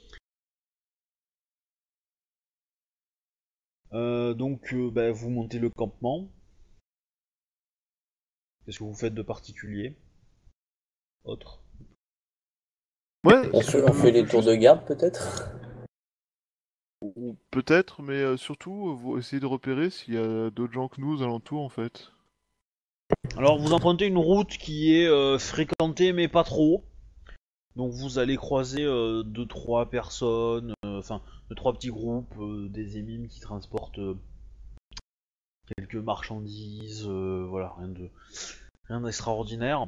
Donc, vous montez le campement. Qu'est-ce que vous faites de particulier? Autre? Ouais, On fait les tours de garde peut-être? ou peut-être, mais surtout, vous essayez de repérer s'il y a d'autres gens que nous aux alentours, en fait. Alors, vous empruntez une route qui est fréquentée, mais pas trop. Donc, vous allez croiser 2-3 personnes, enfin, 2-3 petits groupes, des émimes qui transportent quelques marchandises, voilà, rien d'extraordinaire.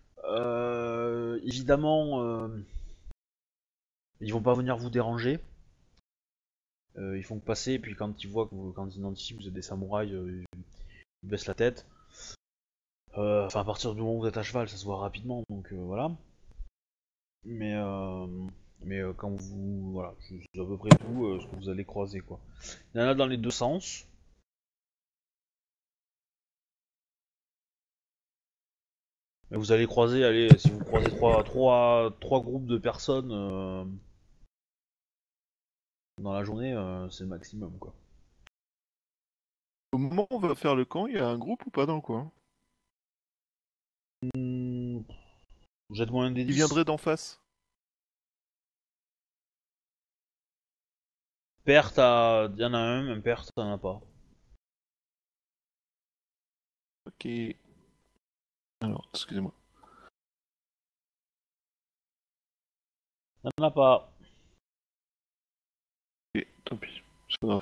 Évidemment, ils vont pas venir vous déranger. Ils font que passer, et puis quand ils voient quand ils identifient que vous êtes des samouraïs, ils baissent la tête. Enfin, à partir du moment où vous êtes à cheval, ça se voit rapidement, donc voilà. Mais, quand vous. Voilà, c'est à peu près tout ce que vous allez croiser, quoi. Il y en a dans les deux sens. Mais vous allez croiser, allez, si vous croisez trois groupes de personnes dans la journée, c'est le maximum, quoi. Au moment où on va faire le camp, il y a un groupe ou pas dans le coin? Jette-moi un des Il 10. viendrait d'en face. Perte, il y en a un perte, t'en as pas. Ok. Alors, excusez-moi. T'en as pas. Ok, tant pis. C'est pas grave.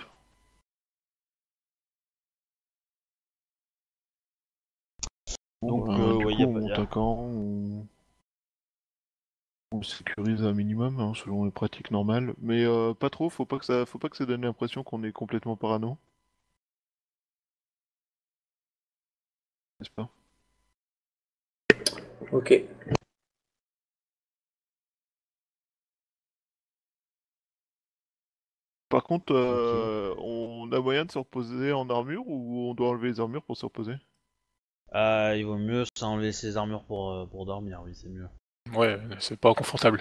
Bon, Donc, du ouais, coup, y a on pas. monte un camp, on sécurise un minimum, hein, selon les pratiques normales. Mais pas trop, faut pas que ça donne l'impression qu'on est complètement parano, n'est-ce pas? Ok. Par contre, Ok. on a moyen de se reposer en armure ou on doit enlever les armures pour se reposer? Il vaut mieux s'enlever ses armures pour dormir, oui, c'est mieux. Ouais, c'est pas confortable.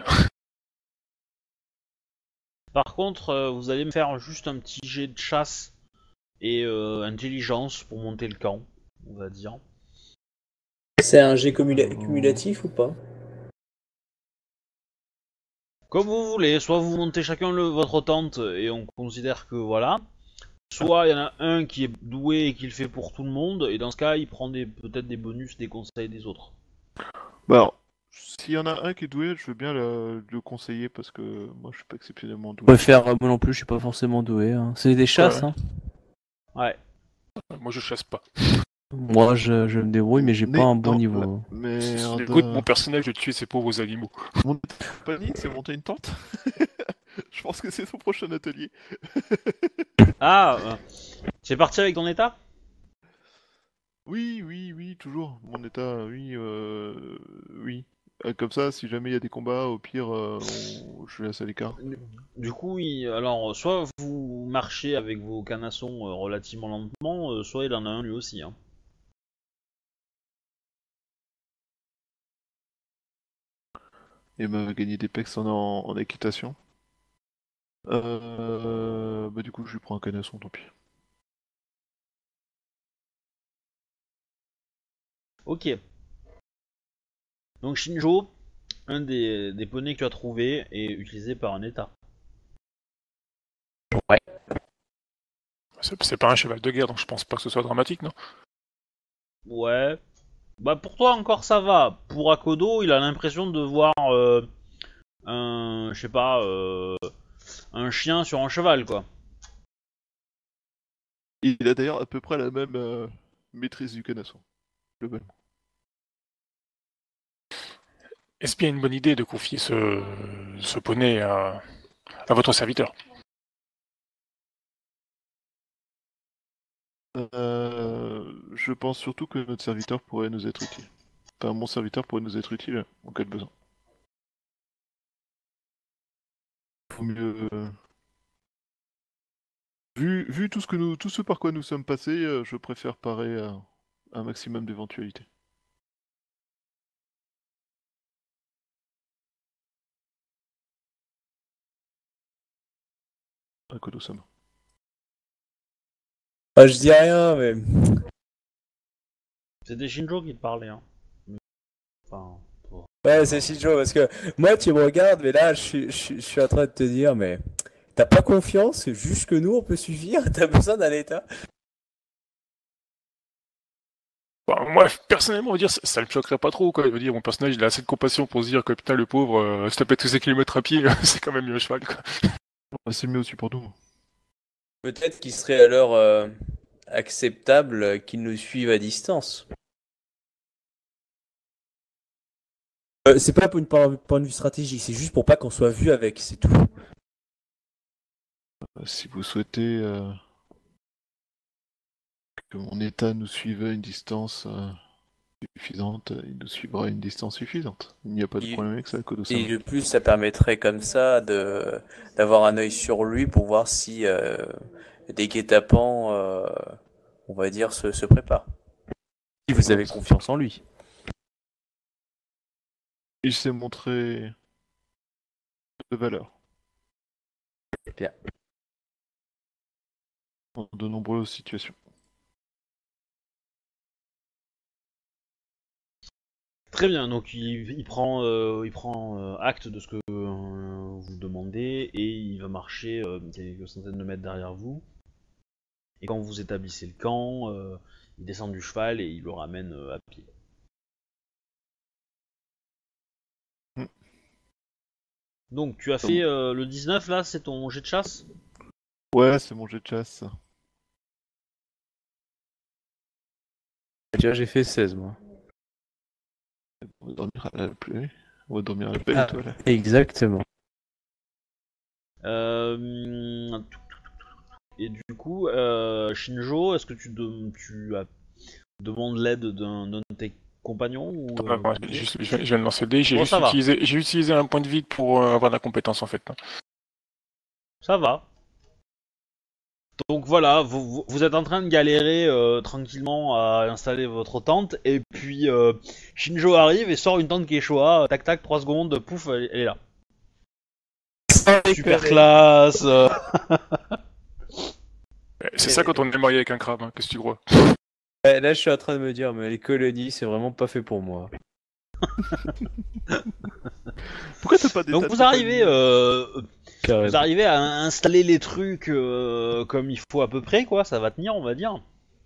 Par contre, vous allez me faire juste un petit jet de chasse et intelligence pour monter le camp, on va dire. C'est un jet cumulatif ou pas? Comme vous voulez, soit vous montez chacun votre tente et on considère que voilà. Soit il y en a un qui est doué et qui le fait pour tout le monde, et dans ce cas, il prend peut-être des bonus des conseils des autres. Bah alors, s'il y en a un qui est doué, je veux bien le conseiller parce que moi je suis pas exceptionnellement Je doué. préfère, moi non plus, je suis pas forcément doué, hein. C'est des chasses, Ouais. hein. Ouais. Moi, je chasse pas. Moi, je me débrouille, mais j'ai pas un bon Dans niveau. la C'est le merde. goût de mon personnage de tuer ces pauvres animaux. Mon compagnie, c'est monter une tente. Je pense que c'est son prochain atelier. Ah, c'est parti avec ton état? Oui, oui, oui, toujours. Mon état, oui, oui. Comme ça, si jamais il y a des combats, au pire, je laisse à l'écart. Du coup, alors, soit vous marchez avec vos canassons relativement lentement, soit il en a un lui aussi. Hein. Et m'a gagné des pecs en équitation. Bah du coup, je lui prends un canasson, tant pis. Ok. Donc Shinjo, un des poneys que tu as trouvé est utilisé par un état. Ouais. C'est pas un cheval de guerre, donc je pense pas que ce soit dramatique, non? Ouais. Bah pour toi encore ça va. Pour Akodo, il a l'impression de voir je sais pas, un chien sur un cheval quoi. Il a d'ailleurs à peu près la même maîtrise du canne à soie, globalement. Est-ce bien une bonne idée de confier ce poney à votre serviteur? Je pense surtout que notre serviteur pourrait nous être utile. Enfin, mon serviteur pourrait nous être utile en cas de besoin. Faut mieux. Vu tout ce par quoi nous sommes passés, je préfère parer à un maximum d'éventualités. À Kodo-sama. Ah, je dis rien, mais. C'était Shinjo qui te parlait, hein. Enfin, Ouais, c'est Shinjo, parce que moi, tu me regardes, mais là, je suis en train de te dire, mais t'as pas confiance, c'est juste que nous, on peut suffire, t'as besoin d'un état. Bah, moi, personnellement, on va dire, ça me choquerait pas trop, quoi. Je veux dire, mon personnage, il a assez de compassion pour se dire que putain, le pauvre, se taper tous ces kilomètres à pied, c'est quand même mieux un cheval, quoi. C'est mieux aussi pour nous. Peut-être qu'il serait alors acceptable qu'ils nous suivent à distance. C'est pas pour une point de vue stratégique, c'est juste pour pas qu'on soit vu avec, c'est tout. Si vous souhaitez que mon état nous suive à une distance suffisante, il nous suivra à une distance suffisante. Il n'y a pas de problème avec ça, Kodo-sama. Et de plus, ça permettrait comme ça d'avoir un œil sur lui pour voir si des guet-apens, on va dire, se préparent. Si vous avez confiance en lui. Il s'est montré de valeur. Bien. Dans de nombreuses situations. très bien, donc il prend acte de ce que vous demandez et il va marcher quelques centaines de mètres derrière vous. Et quand vous établissez le camp, il descend du cheval et il le ramène à pied. Donc tu as fait le 19 là, c'est ton jet de chasse? Ouais, c'est mon jet de chasse. Déjà, j'ai fait 16, moi. On va dormir à la pluie. On va dormir à la belle étoile. Exactement. Et du coup, Shinjo, est-ce que tu demandes l'aide d'un de tes compagnons ou, Je viens de lancer le dé, j'ai Bon, j'ai utilisé un point de vide pour avoir de la compétence, en fait. Ça va. Donc voilà, vous êtes en train de galérer tranquillement à installer votre tente, et puis Shinjo arrive et sort une tente Quechua, tac tac, 3 secondes, pouf, elle est là. Super classe. C'est ça quand on est marié avec un crabe, hein, qu'est-ce que tu crois? Ouais, là, je suis en train de me dire, mais les colonies, c'est vraiment pas fait pour moi. Pourquoi t'as pas des Donc tas de vous arrivez, Carrément. vous arrivez à installer les trucs comme il faut à peu près, quoi, ça va tenir, on va dire.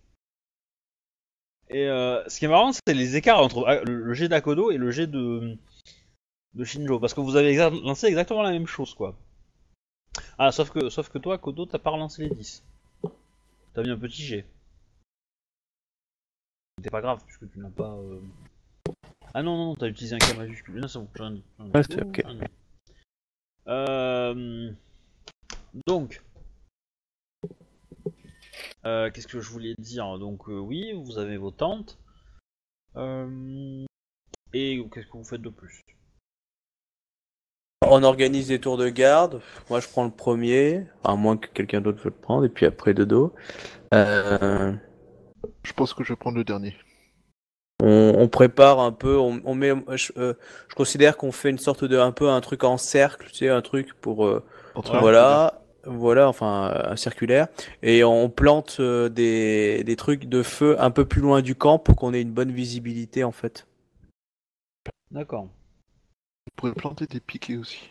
Et ce qui est marrant, c'est les écarts entre le jet d'Akodo et le jet de Shinjo, parce que vous avez lancé exactement la même chose, quoi. Ah, sauf que toi, Kodo, t'as pas relancé les 10. T'as mis un petit jet. C'était pas grave, puisque tu n'as pas... Ah non, t'as utilisé un K majuscule. Non, c'est bon, j'ai rien dit. Ouais, c'est ok. Donc... qu'est-ce que je voulais dire? Donc oui, vous avez vos tentes. Et qu'est-ce que vous faites de plus? On organise des tours de garde. Moi, je prends le premier, à moins que quelqu'un d'autre veuille le prendre, et puis après Dodo. Je pense que je vais prendre le dernier. On prépare un peu, on met. Je considère qu'on fait une sorte de un peu un truc en cercle, tu sais, un truc pour voilà, enfin un circulaire, et on plante des trucs de feu un peu plus loin du camp pour qu'on ait une bonne visibilité en fait. D'accord. On pourrait planter des piquets aussi.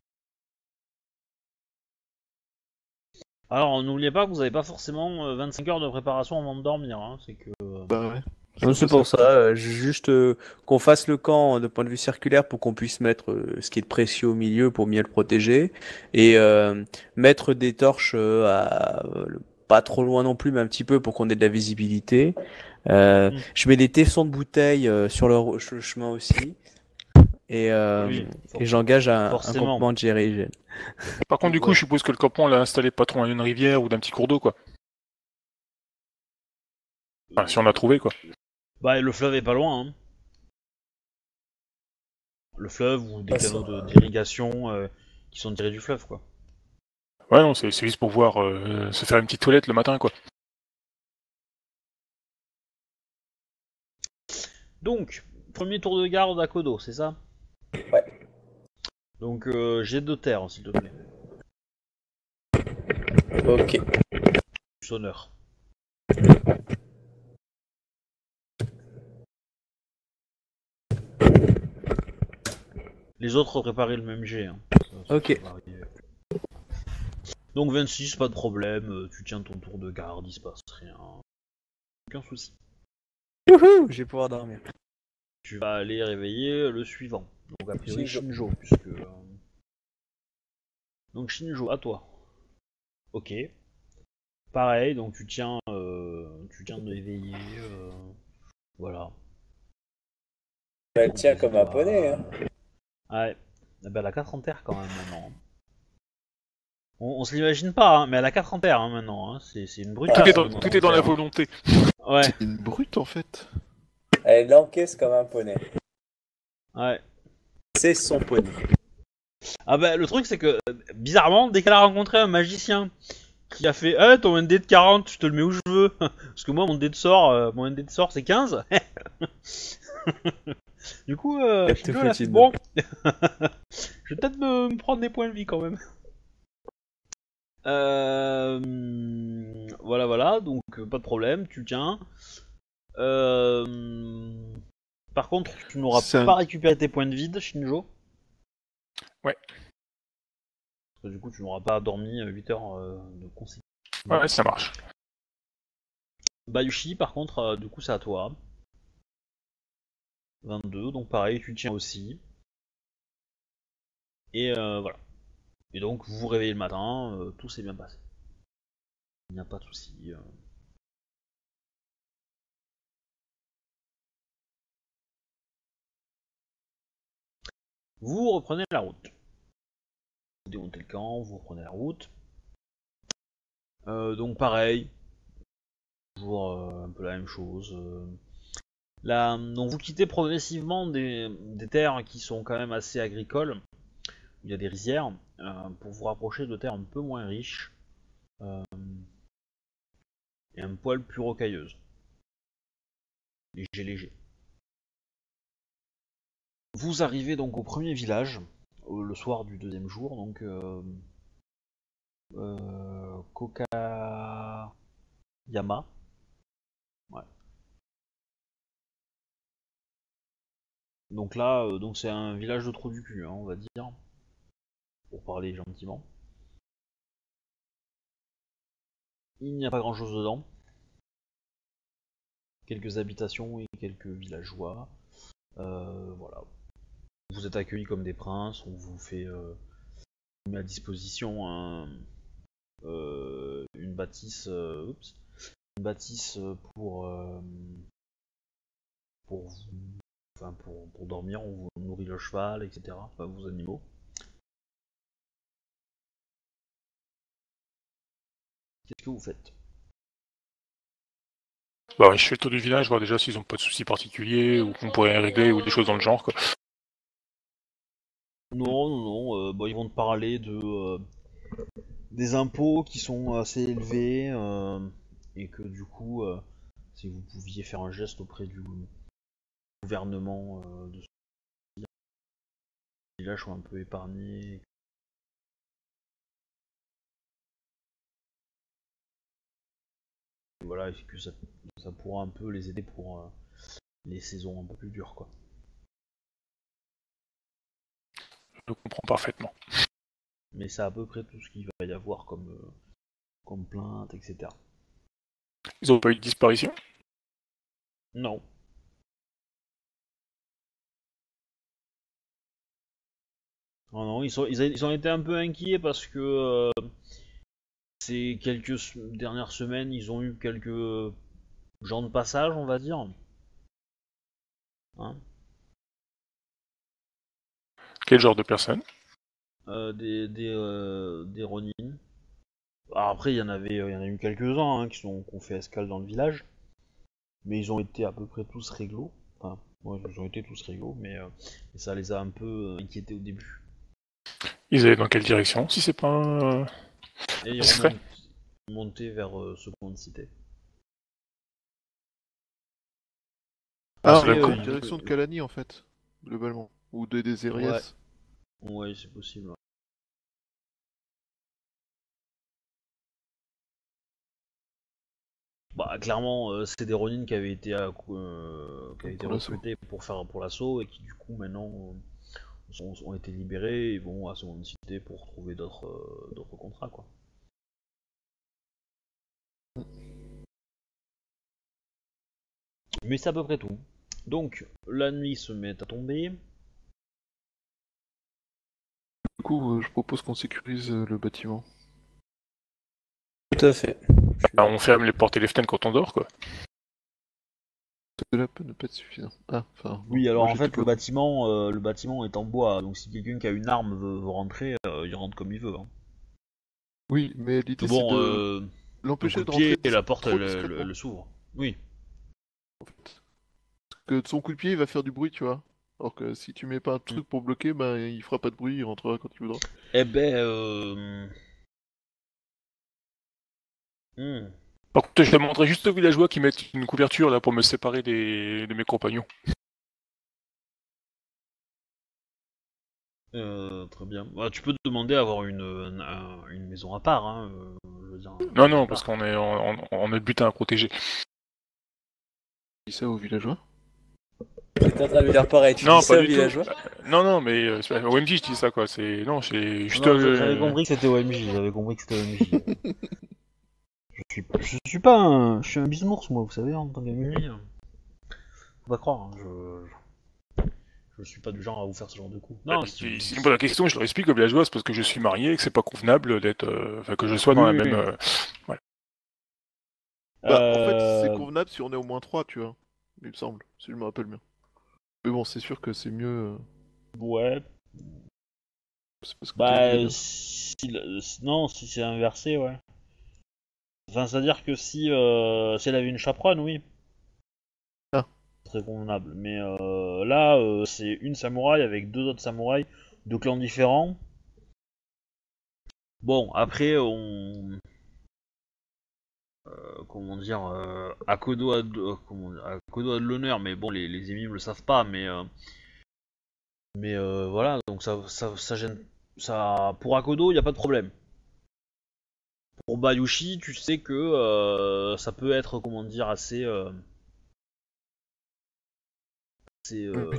Alors n'oubliez pas que vous avez pas forcément 25 heures de préparation avant de dormir, hein. C'est que... Bah ouais. Non, c'est pour ça, juste qu'on fasse le camp de point de vue circulaire pour qu'on puisse mettre ce qui est de précieux au milieu pour mieux le protéger, et mettre des torches pas trop loin non plus, mais un petit peu pour qu'on ait de la visibilité. Mm. Je mets des tessons de bouteilles sur le chemin aussi. Et, Oui, et j'engage un forcément. campement de GIGN. Par contre, du coup, Ouais. je suppose que le campement l'a installé pas trop loin d'une rivière ou d'un petit cours d'eau, quoi. Enfin, si on a trouvé, quoi. Bah, le fleuve est pas loin, hein. Le fleuve ou des Ah, canaux d'irrigation qui sont tirés du fleuve, quoi. Ouais, non, c'est juste pour voir se faire une petite toilette le matin, quoi. Donc, premier tour de garde à Kodo, c'est ça? Ouais. Donc, j'ai 2 terres, s'il te plaît. Ok. Sonneur. Les autres préparez le même jet. Hein. Ok. Va arriver. Donc 26, pas de problème, tu tiens ton tour de garde, il se passe rien. Aucun souci. Wouhou, je vais pouvoir dormir. Tu vas aller réveiller le suivant. Donc a priori Shinjo. Shinjo, puisque... Donc Shinjo, à toi. Ok. Pareil, donc tu tiens de éveiller, voilà. Elle tient comme un poney, hein. Ouais. Eh ben, elle a 4 en terre quand même maintenant. On se l'imagine pas, hein, mais elle a 4 en terre hein, maintenant. Hein. C'est une brute. Tout Ah, tout est dans la volonté. Ouais, C'est une brute en fait. Elle encaisse comme un poney. ouais. C'est son poney. Ah bah le truc c'est que, bizarrement, dès qu'elle a rencontré un magicien qui a fait « ton ND de 40, je te le mets où je veux », parce que moi mon ND de sort c'est 15. Du coup, Shinjo, elle a fait, bon, je vais peut-être me prendre des points de vie quand même. Voilà, donc pas de problème, tu tiens. Par contre, tu n'auras C'est pas un- récupéré tes points de vide, Shinjo. Ouais. Parce que du coup, tu n'auras pas dormi 8 heures de consécutif. Ouais, ça marche. Bayushi, par contre, du coup, c'est à toi. 22, donc pareil, tu tiens aussi. Et voilà. Et donc, vous vous réveillez le matin, tout s'est bien passé. Il n'y a pas de souci. Vous reprenez la route. Vous démontez le camp, vous reprenez la route. Donc pareil, toujours un peu la même chose. Donc vous quittez progressivement des terres qui sont quand même assez agricoles, où il y a des rizières, pour vous rapprocher de terres un peu moins riches euh, et un poil plus rocailleuses. Léger. Vous arrivez donc au premier village, le soir du deuxième jour, donc Kokayama. Ouais. Donc là, donc c'est un village de trou du cul, hein, on va dire, pour parler gentiment. Il n'y a pas grand chose dedans. Quelques habitations et quelques villageois. Voilà. Vous êtes accueillis comme des princes, on vous met à disposition une bâtisse, pour vous, enfin pour dormir, on vous nourrit le cheval, etc. Enfin vos animaux. Qu'est-ce que vous faites? Bah, ouais, je fais le tour du village, voir déjà s'ils ont pas de soucis particuliers ou qu'on pourrait régler ou des choses dans le genre, quoi. Non, ils vont te parler des impôts qui sont assez élevés et que du coup, si vous pouviez faire un geste auprès du gouvernement de ce village sont un peu épargnés. Et voilà, et que ça pourra un peu les aider pour les saisons un peu plus dures, quoi. Je comprends parfaitement. Mais c'est à peu près tout ce qu'il va y avoir comme plainte, etc. Ils ont pas eu de disparition? Non. Non, ils ont été un peu inquiets parce que ces dernières semaines, ils ont eu quelques gens de passage, on va dire. Hein, Quel genre de personne? des Ronin. Alors après, il y en a eu quelques-uns qui ont fait escale dans le village, mais ils ont été à peu près tous réglo. Enfin, ouais, ils ont été tous réglo, mais ça les a un peu inquiétés au début. Ils allaient dans quelle direction, si c'est pas Et ils discret? remontaient vers Seconde Cité. Ah, Après, en il- direction de Kalani en fait, globalement. Ou de des Eriès. Ouais, c'est possible. Ouais. Bah, clairement, c'est des Ronin qui avaient été, Pour l'assaut. recrutés pour l'assaut et qui du coup maintenant ont été libérés et vont à Seconde Cité pour trouver d'autres contrats quoi. Mais c'est à peu près tout. Donc la nuit se met à tomber. Du coup, je propose qu'on sécurise le bâtiment. Tout à fait. bah, on ferme les portes et les fenêtres quand on dort, quoi. Cela peut ne pas être suffisant. Ah, enfin. Oui, bon, alors moi, en j'étais fait pas- le bâtiment est en bois, donc si quelqu'un qui a une arme veut rentrer, il rentre comme il veut. Hein. Oui, mais Mais l'idée c'est bon, de le coup l'empêcher de de pied rentrer et la porte trop elle, discrètement. elle s'ouvre. Oui. En fait. Parce que de son coup de pied, il va faire du bruit, tu vois. Alors que si tu mets pas un truc pour bloquer, bah il fera pas de bruit, il rentrera quand il voudra. Eh ben, Par contre, je demanderais juste aux villageois qui mettent une couverture là pour me séparer de mes compagnons. très bien. Bah, tu peux te demander à avoir une maison à part, hein. Je veux dire, Non, à non, part. parce qu'on a le butin à protéger. Dis ça aux villageois. J'étais en train de lui dire pareil. Tu Non, dis pas ça, du tout. villageois? Non, non, mais c'est pas- OMJ, je dis ça, quoi. C'est non, c'est juste. Non, j'avais compris que c'était OMJ. J'avais compris que c'était OMJ. Je suis pas un, je suis un bisounours moi, vous savez, en tant qu'MJ. Faut pas croire. Hein, je suis pas du genre à vous faire ce genre de coup. Non, Si si me pose la question, je leur explique aux villageois, c'est parce que je suis marié et que c'est pas convenable d'être, enfin que je sois dans Oui, la oui, même. oui. Voilà. Bah, en fait, c'est Euh, convenable si on est au moins 3, tu vois. Il me semble, si je me rappelle bien. Mais bon, c'est sûr que c'est mieux. ouais. C'est parce que t'es Bah, une non, si c'est inversé, ouais. Enfin, c'est-à-dire que si elle avait une chaperonne, oui, Ah. très convenable. Mais là, c'est une samouraï avec deux autres samouraïs de clans différents. Bon, après, comment dire, Akodo a de l'honneur, mais bon, les émimes le savent pas, mais voilà, donc ça gêne. Ça, pour Akodo, il y a pas de problème. Pour Bayushi, tu sais que ça peut être, comment dire, assez Oui.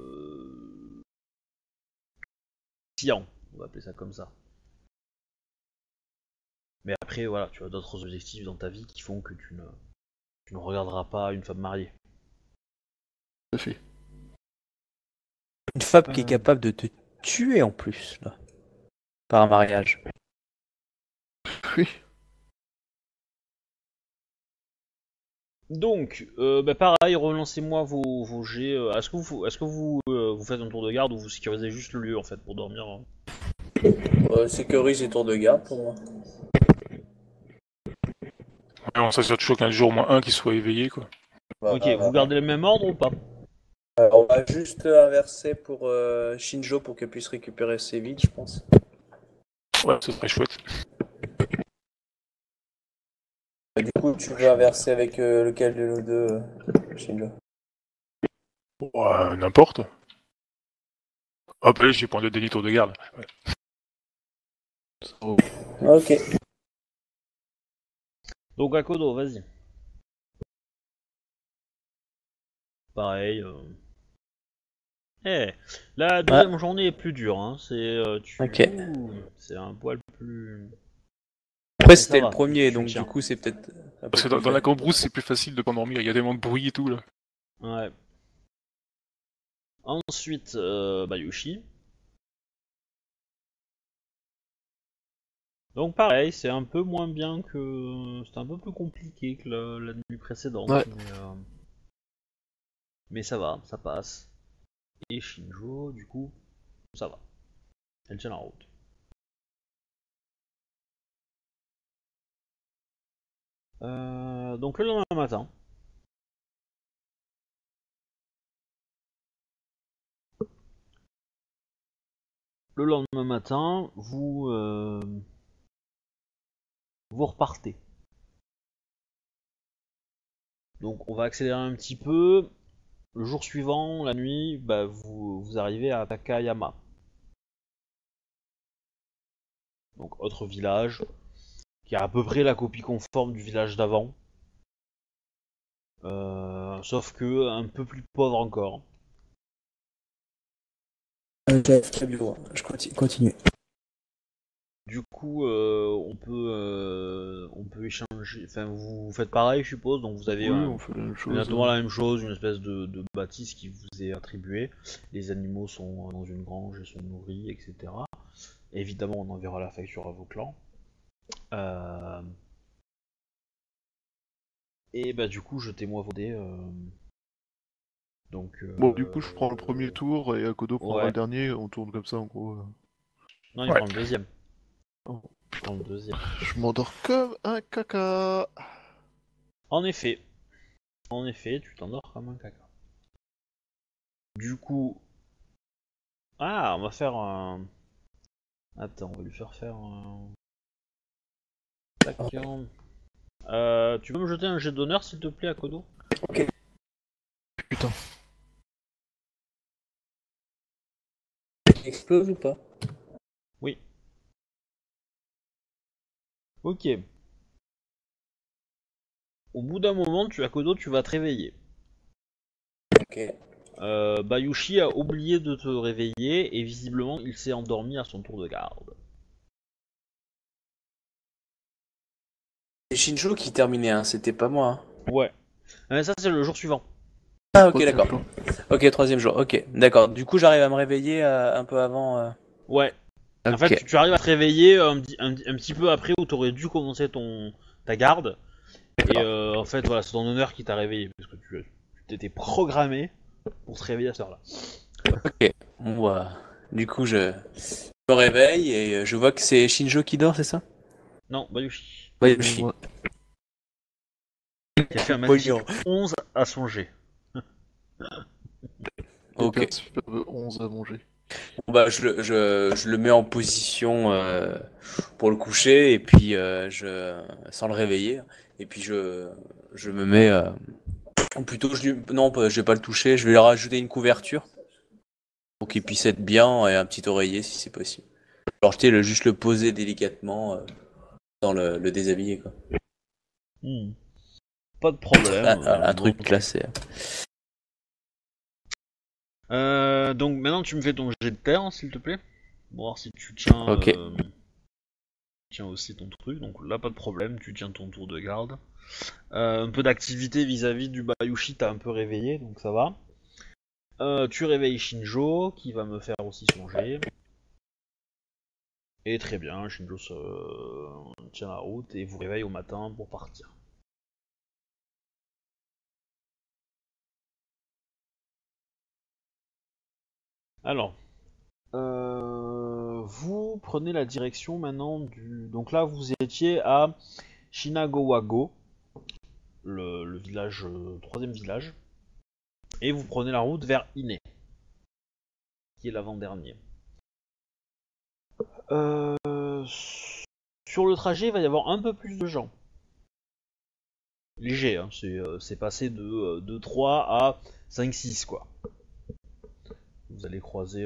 sciant, on va appeler ça comme ça. Mais après, voilà, tu as d'autres objectifs dans ta vie qui font que tu ne regarderas pas une femme mariée. tout à fait. Une femme qui est capable de te tuer en plus, là. Par un mariage. Oui. Donc, bah pareil, relancez-moi vos jets. Est-ce que vous faites un tour de garde ou vous sécurisez juste le lieu en fait pour dormir hein. Sécurise et tour de garde pour moi. Ouais, on s'assure toujours qu'un jour au moins un qui soit éveillé, quoi. Ok, vous gardez le même ordre ou pas? On va juste inverser pour Shinjo pour qu'elle puisse récupérer ses vides, je pense. Ouais, ce serait chouette. Du coup, tu veux inverser avec lequel de nous deux, Shinjo? Ouais, n'importe. Hop, allez, j'ai point de délit tour de garde. Ouais. Oh. Ok. Donc Akodo, vas-y. Pareil. La deuxième journée est plus dure, hein. Ok. C'est un poil plus. Après, ça c'était va, le premier, tu donc tiens. du coup, c'est peut-être un peu Parce que plus dans la facile. cambrousse, c'est plus facile de s'endormir. Il y a tellement de bruit et tout là. Ouais. Ensuite, Bayushi. Donc pareil, c'est un peu moins bien que... C'est un peu plus compliqué que la nuit précédente, Ouais. mais ça va, ça passe. Et Shinjo, du coup, ça va. Elle tient la route. Donc le lendemain matin, vous repartez. Donc on va accélérer un petit peu. Le jour suivant, la nuit, bah, vous arrivez à Takayama. Donc autre village, qui a à peu près la copie conforme du village d'avant. Sauf que un peu plus pauvre encore. Je continue. Du coup, on peut échanger. Enfin, vous faites pareil, je suppose. Donc vous avez Oui, on fait la même chose. exactement la même chose, une espèce de bâtisse qui vous est attribuée. Les animaux sont dans une grange et sont nourris, etc. Évidemment, on enverra la facture à vos clans. Et bah du coup, jetez-moi vos dés. Donc. Bon, du coup, je prends le premier tour et Akodo prendra Ouais. le dernier. On tourne comme ça, en gros. Non, il Ouais. prend le deuxième. Oh. Il prend le deuxième. Je m'endors comme un caca. En effet, tu t'endors comme un caca. Du coup, on va faire un. Attends, on va lui faire un. Tac. Tu peux me jeter un jet d'honneur, s'il te plaît, Akodo? Putain. Explose ou pas? Oui. Ok. Au bout d'un moment, Akodo, tu vas te réveiller. Ok. Bayushi a oublié de te réveiller et visiblement il s'est endormi à son tour de garde. C'est Shinjo qui terminait, hein, c'était pas moi. Hein. Ouais. Ça c'est le jour suivant. Ah ok Troisième d'accord. jour. Ok, troisième jour, ok, d'accord. Du coup j'arrive à me réveiller un peu avant. Ouais. En Ok. fait, tu arrives à te réveiller un petit peu après où t'aurais dû commencer ta garde. Et en fait, voilà, c'est ton honneur qui t'a réveillé parce que tu t'étais programmé pour te réveiller à cette heure-là. Ok. Bon, bah, du coup je me réveille et je vois que c'est Shinjo qui dort, c'est ça? Non, Bayushi. Oui, Moi, Qui a fait un magnifique 11 à son jet. Ok. un superbe 11 à manger. Bon, bah, je le mets en position pour le coucher et puis sans le réveiller et puis je me mets ou plutôt non je vais pas le toucher, je vais lui rajouter une couverture pour qu'il puisse être bien et un petit oreiller si c'est possible. Alors juste le poser délicatement sans le déshabiller quoi. Pas de problème. Un truc classé. Donc maintenant tu me fais ton jet de terre s'il te plaît. Pour voir si tu tiens, Ok. tiens aussi ton truc. Donc là pas de problème, tu tiens ton tour de garde. Un peu d'activité vis-à-vis du Bayushi, t'as un peu réveillé, donc ça va. Tu réveilles Shinjo, qui va me faire aussi son jet. Et très bien, Shinjo tient la route et vous réveille au matin pour partir. Alors, vous prenez la direction maintenant du... Donc là, vous étiez à Shinagawa-go, le village, troisième village. Et vous prenez la route vers Ine, qui est l'avant-dernier. Sur le trajet, il va y avoir un peu plus de gens. Léger, hein, c'est passé de 3 à 5-6 quoi. Vous allez croiser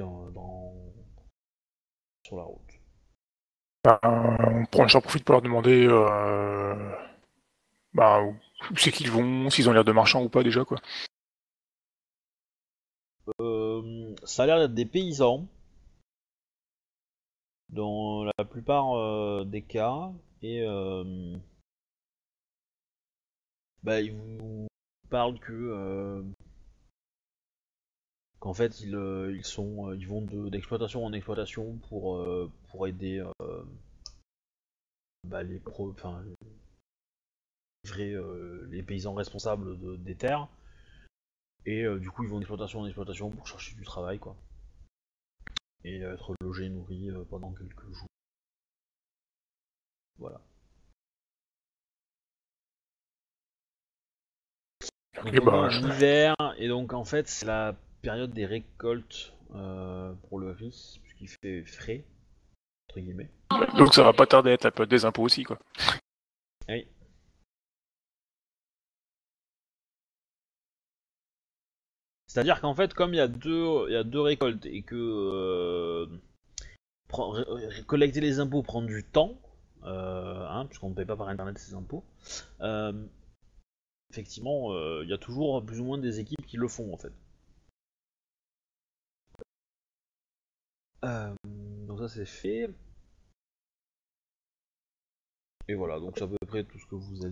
sur la route. J'en profite pour leur demander où c'est qu'ils vont, s'ils ont l'air de marchands ou pas déjà quoi. Ça a l'air d'être des paysans dans la plupart des cas et ils vous parlent qu'en fait ils vont d'exploitation en exploitation pour aider les paysans responsables des terres. Et du coup, ils vont d'exploitation en exploitation pour chercher du travail, quoi. Et être logés, nourris pendant quelques jours. Voilà. Donc, on est en hiver, et donc en fait, c'est la période des récoltes pour le riz, puisqu'il fait frais, entre guillemets. Donc ça va pas tarder à être la période des impôts aussi, quoi. Oui. C'est-à-dire qu'en fait, comme il y a deux récoltes et que collecter les impôts prend du temps, puisqu'on ne paye pas par internet ces impôts, effectivement, il y a toujours plus ou moins des équipes qui le font en fait. Donc ça c'est fait. Et voilà, donc c'est à peu près tout ce que vous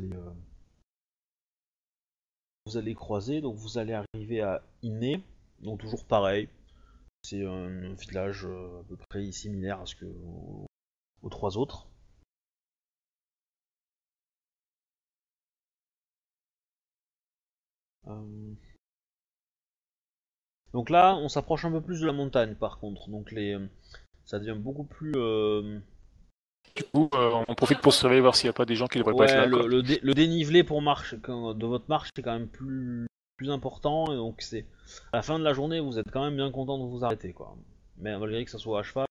allez croiser. Donc vous allez arriver à Iné, donc toujours pareil. C'est un village à peu près similaire à ce que aux trois autres. Donc là, on s'approche un peu plus de la montagne par contre. Donc ça devient beaucoup plus. Du coup, on profite pour surveiller voir s'il n'y a pas des gens qui devraient pas être là. Le dénivelé pour de votre marche est quand même plus important. Et donc c'est à la fin de la journée, vous êtes quand même bien content de vous arrêter, quoi. Mais malgré que ça soit à cheval,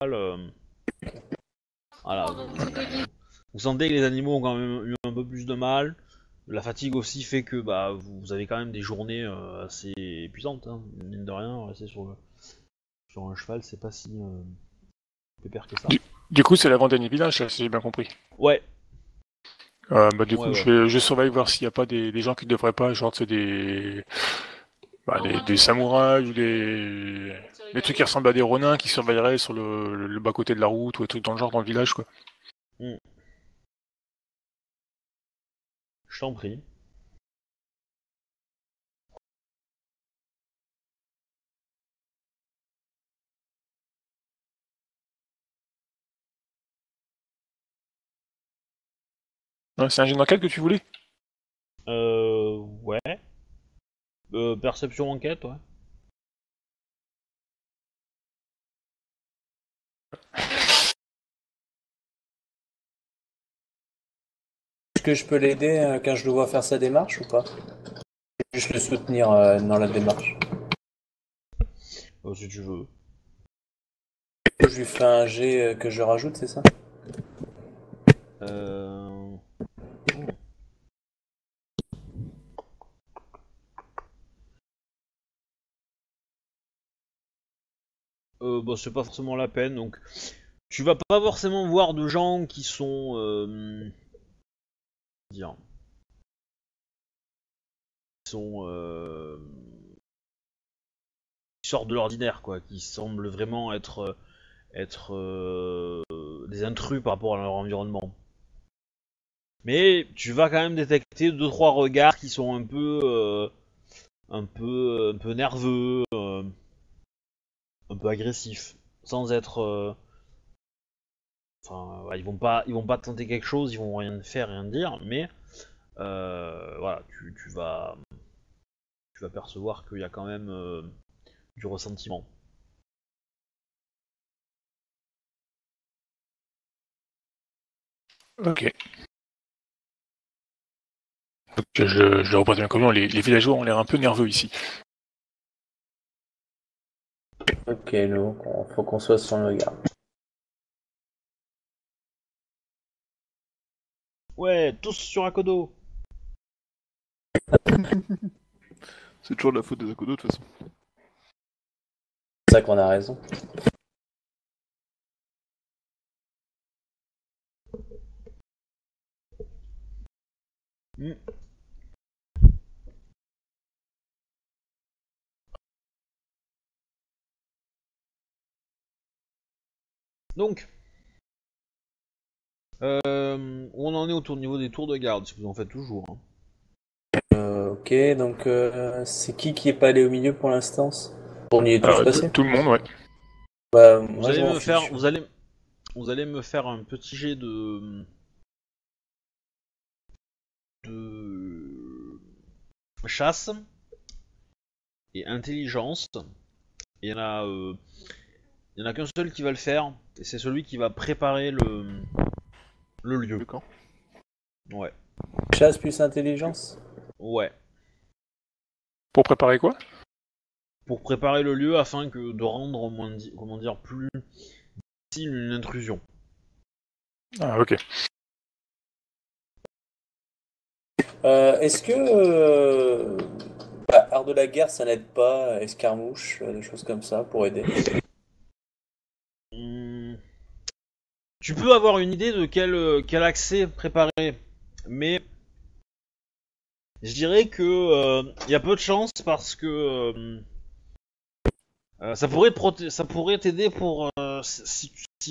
voilà. Vous sentez que les animaux ont quand même eu un peu plus de mal. La fatigue aussi fait que vous avez quand même des journées assez épuisantes, hein. Mine de rien, rester sur un cheval, c'est pas si pépère que ça. Du coup, c'est l'avant-dernier village, là, si j'ai bien compris. Ouais. Du coup, je surveille voir s'il n'y a pas des gens qui ne devraient pas, genre des samouraïs ou des trucs qui ressemblent à des ronins qui surveilleraient sur le bas-côté de la route ou des trucs dans le genre dans le village, quoi. Je t'en prie. C'est un jeu d'enquête que tu voulais? Ouais. Perception enquête, ouais. Est-ce que je peux l'aider quand je le vois faire sa démarche ou pas? Juste le soutenir dans la démarche. Si tu veux. Je lui fais un jet que je rajoute, c'est ça? C'est pas forcément la peine, donc tu vas pas forcément voir de gens qui sont dire qui sont qui sortent de l'ordinaire, quoi, qui semblent vraiment être des intrus par rapport à leur environnement. Mais tu vas quand même détecter 2-3 regards qui sont un peu nerveux, un peu agressifs, sans être ils vont pas te tenter quelque chose, ils vont rien faire, rien dire, mais voilà, tu vas percevoir qu'il y a quand même du ressentiment. Ok. Donc, je représente bien comment les villageois ont l'air un peu nerveux ici. Ok, donc faut qu'on soit sur le regard. Ouais, tous sur Akodo. C'est toujours de la faute des Akodo de toute façon. C'est ça qu'on a raison. Donc, où on en est au niveau des tours de garde, si vous en faites toujours. Hein. Ok, donc c'est qui est pas allé au milieu pour l'instant? On y est tous passés? Tout le monde, ouais. Bah, Vous moi, allez me faire un petit jet de de chasse et intelligence. Et il y en a qu'un seul qui va le faire, et c'est celui qui va préparer le lieu. Le camp. Ouais. Chasse plus intelligence. Ouais. Pour préparer quoi? Pour préparer le lieu afin que de rendre comment dire plus difficile une intrusion. Ah, ok. Est-ce que art de la guerre, ça n'aide pas, escarmouche, des choses comme ça pour aider? Hmm. Tu peux avoir une idée de quel accès préparer, mais je dirais que y a peu de chance parce que ça pourrait t'aider pour si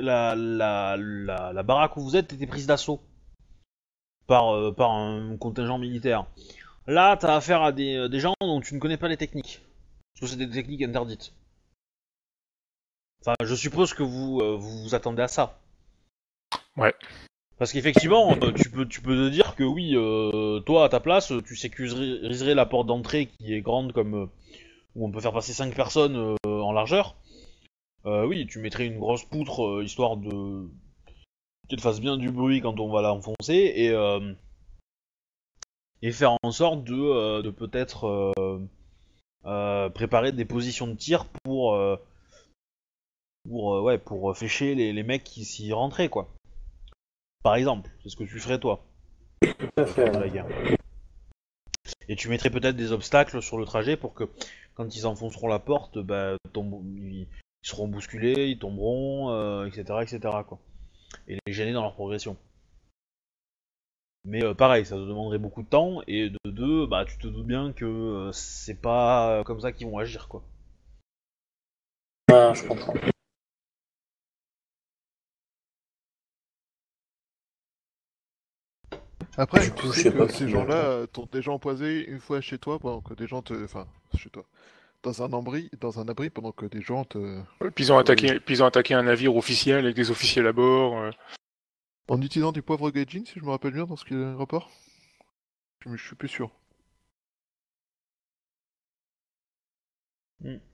la baraque où vous êtes était prise d'assaut par un contingent militaire. Là, t'as affaire à des gens dont tu ne connais pas les techniques, parce que c'est des techniques interdites. Enfin, je suppose que vous vous attendez à ça. Ouais. Parce qu'effectivement, tu peux te dire que oui, toi à ta place, tu sécuriserais la porte d'entrée qui est grande comme où on peut faire passer 5 personnes en largeur. Oui, tu mettrais une grosse poutre histoire de qu'elle fasse bien du bruit quand on va l'enfoncer et faire en sorte de peut-être préparer des positions de tir pour flécher les mecs qui s'y rentraient quoi. Par exemple, c'est ce que tu ferais toi Tout à fait. de la guerre. Et tu mettrais peut-être des obstacles sur le trajet pour que quand ils enfonceront la porte, bah, ils seront bousculés, ils tomberont, etc., etc. quoi. Et les gêner dans leur progression. Mais pareil, ça te demanderait beaucoup de temps, et de deux, bah tu te doutes bien que c'est pas comme ça qu'ils vont agir, quoi. Ah, je comprends. Après, Du tu coup, je sais sais que pas ces qui. gens-là t'ont déjà empoisonné une fois chez toi pendant que des gens te. Enfin, chez toi. Dans un abri pendant que des gens te. Puis ils ont attaqué un navire officiel avec des officiels à bord. En utilisant du poivre gaijin, si je me rappelle bien, dans ce qu'il y a le rapport. Je suis plus sûr. Mm.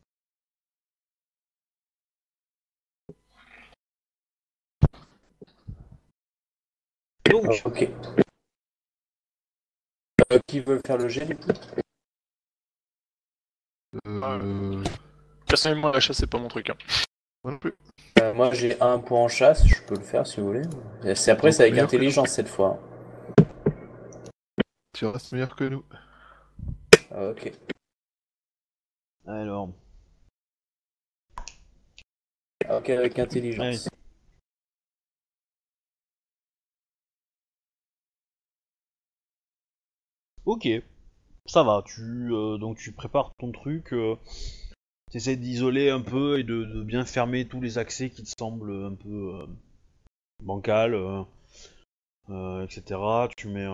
Donc, Ok. Qui veut faire le jet du coup? Euh... Personnellement, la chasse, c'est pas mon truc. Hein. Moi non plus. Moi j'ai un point en chasse, je peux le faire si vous voulez. Après Donc, c'est avec meilleur que nous. intelligence cette fois. Tu restes meilleur que nous. Ok. alors, Ok, avec allez. intelligence. Ok, ça va. Donc tu prépares ton truc, t'essaies d'isoler un peu et de bien fermer tous les accès qui te semblent un peu bancals, etc.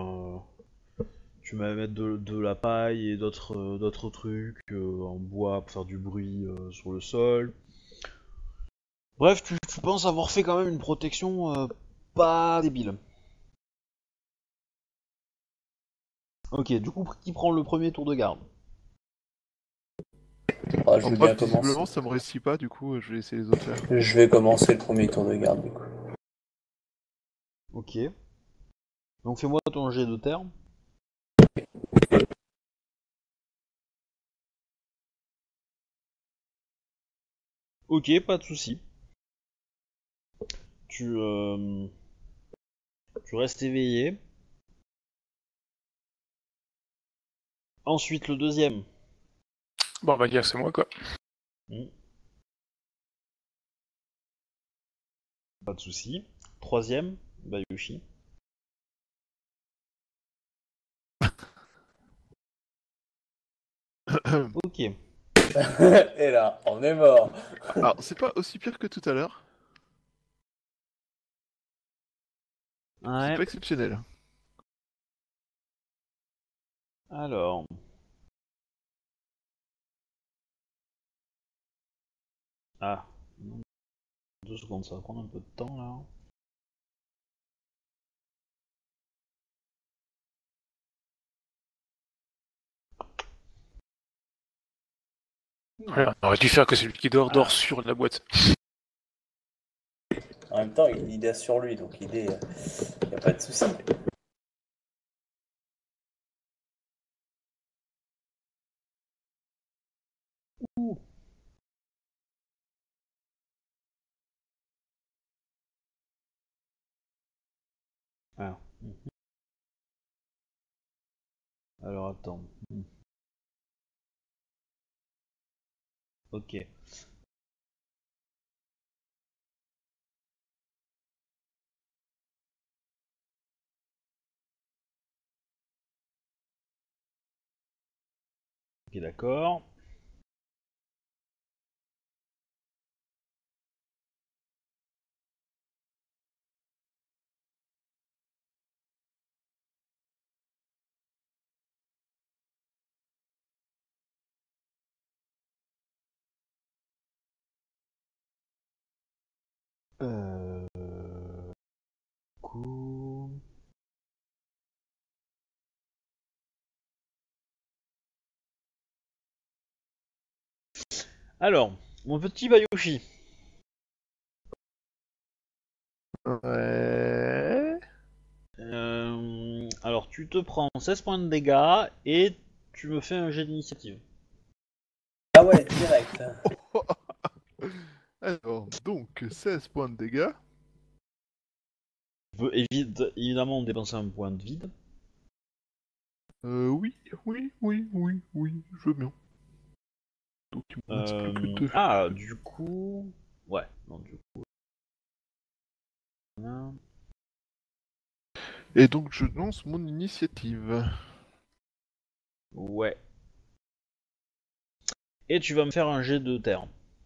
Tu mets à mettre de la paille et d'autres trucs en bois pour faire du bruit sur le sol. Bref, tu penses avoir fait quand même une protection pas débile. Ok, du coup, qui prend le premier tour de garde? Ah, je En veux bref, bien commencer. visiblement, ça me réussit pas, du coup, je vais laisser les autres faire. Je vais commencer le premier tour de garde du coup. Ok. Donc fais-moi ton jet de terre. Ok, pas de souci. Tu, euh, tu restes éveillé. Ensuite, le deuxième. Bon, on va dire que c'est moi, quoi. Hmm, pas de souci. Troisième, Bayushi. Ok. Et là, on est mort. Alors, c'est pas aussi pire que tout à l'heure. C'est Ouais. pas exceptionnel. Alors. Ah. 2 secondes, ça va prendre un peu de temps là. Voilà, on aurait dû faire que celui qui dort sur la boîte. En même temps, il est sur lui, donc il n'y a pas de souci. Ah. Alors attends. Ok. Ok, d'accord. Coup. Alors, mon petit Bayushi. Ouais. Alors, tu te prends 16 points de dégâts et tu me fais un jet d'initiative. Ah ouais, direct. Alors, donc, 16 points de dégâts. Tu peux évidemment dépenser un point de vide. Oui, je veux bien. Donc, il me reste plus que 2. Ah, du coup. Ouais, non, du coup. Et donc, je lance mon initiative. Ouais. Et tu vas me faire un jet de terre.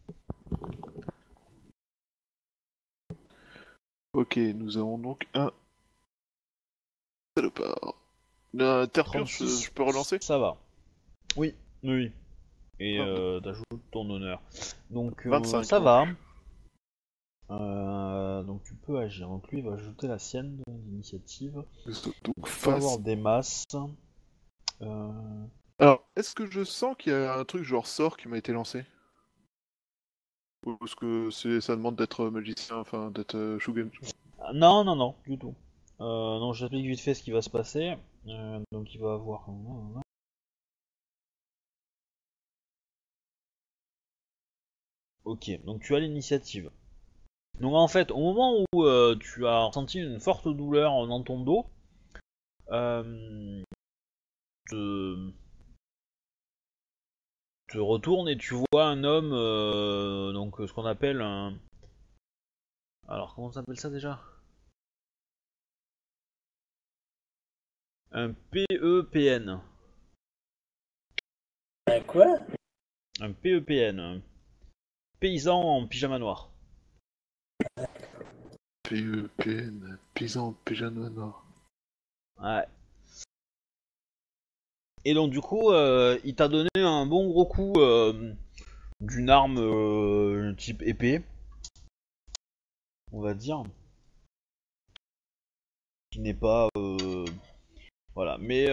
Ok, nous avons donc un salopard. Terre pure, 36, je peux relancer? ça va. Oui, oui. Et Ah, t'ajoutes ton honneur. Donc 25 ça donc. va. Donc tu peux agir. Donc lui il va ajouter la sienne d'initiative. Donc, Tu peux avoir face. des masses. Euh, Alors, est-ce que je sens qu'il y a un truc genre sort qui m'a été lancé? Ou est-ce que ça demande d'être magicien, enfin d'être Shugen? Non, non, non, du tout. Non, j'explique vite fait ce qui va se passer. Donc il va avoir. Ok, donc tu as l'initiative. Donc en fait, au moment où tu as ressenti une forte douleur dans ton dos, euh, te, te retournes et tu vois un homme, donc ce qu'on appelle un. Alors comment on s'appelle ça déjà? Un PEPN. Quoi? Un PEPN. Un paysan en pyjama noir. PEPN, paysan pyjama noir. Ouais. Et donc du coup, il t'a donné un bon gros coup d'une arme type épée, on va dire, qui n'est pas, voilà. Mais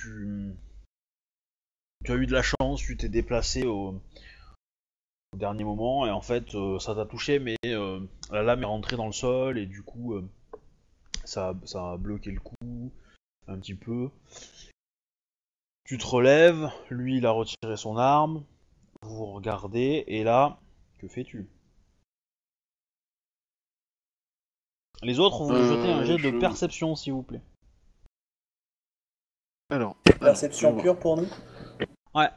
tu as eu de la chance, tu t'es déplacé au dernier moment et en fait ça t'a touché, mais la lame est rentrée dans le sol et du coup ça a bloqué le coup un petit peu. Tu te relèves, lui il a retiré son arme, vous vous regardez et là, que fais-tu? Les autres, vous me jetez un jet de Je... perception s'il vous plaît. Alors, Perception je pure pour nous? Ouais.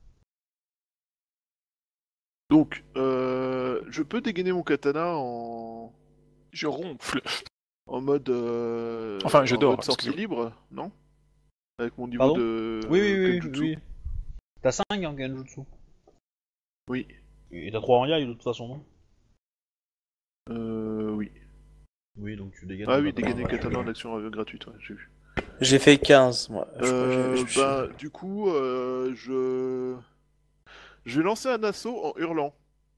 Donc, je peux dégainer mon katana Je ronfle. en mode, Enfin, je en dors, mode sortie excusez-moi. libre, non? Avec mon niveau Pardon? Oui, oui, de oui, Kenjutsu. oui. T'as 5 en Genjutsu. Oui. Et t'as 3 en Yai de toute façon, non? Oui. Oui, donc tu dégaines Ah ton oui, katana. dégainer katana en action gratuite, ouais, j'ai vu. J'ai fait 15, moi. Je crois que Bah, du coup, je vais lancer un assaut en hurlant.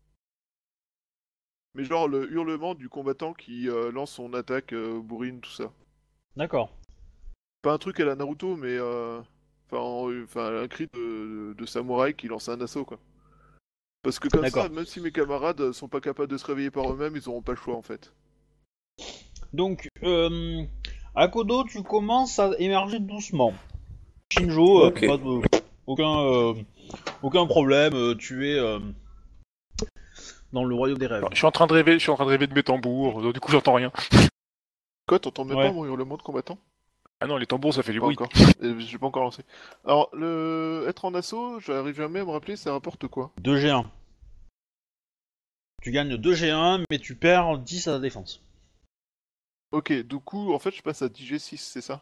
Mais genre le hurlement du combattant qui lance son attaque bourrine, tout ça. D'accord. Pas un truc à la Naruto, mais enfin un cri de samouraï qui lance un assaut, quoi. Parce que comme ça, D'accord. même si mes camarades sont pas capables de se réveiller par eux-mêmes, ils auront pas le choix en fait. Donc, Akodo, tu commences à émerger doucement. Shinjo, Ok. pas de, aucun problème, tu es dans le royaume des rêves. Alors, je suis en train de rêver de mes tambours, du coup j'entends rien. Quoi, t'entends même Ouais. pas mon hurlement de combattant? Ah non, les tambours ça fait du Pas bruit. encore. J'ai pas encore lancé. Alors, être en assaut, j'arrive jamais à me rappeler, ça rapporte quoi? 2G1. Tu gagnes 2G1, mais tu perds 10 à la défense. Ok, du coup, en fait, je passe à 10G6, c'est ça?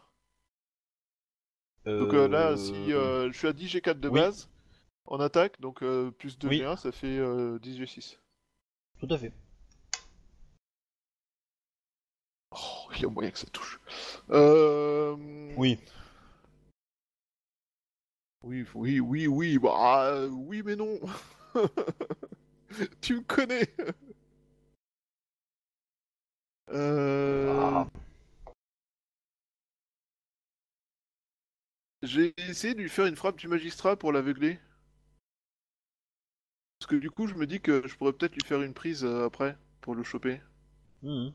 Donc là, si je suis à 10G4 de Oui. base, en attaque, donc plus Oui. 2G1, ça fait 10G6. Tout à fait. Oh, il y a moyen que ça touche. Oui. Oui, bah oui mais non. Tu me connais. Ah. J'ai essayé de lui faire une frappe du magistrat pour l'aveugler. Parce que du coup, je me dis que je pourrais peut-être lui faire une prise après, pour le choper. Mhm.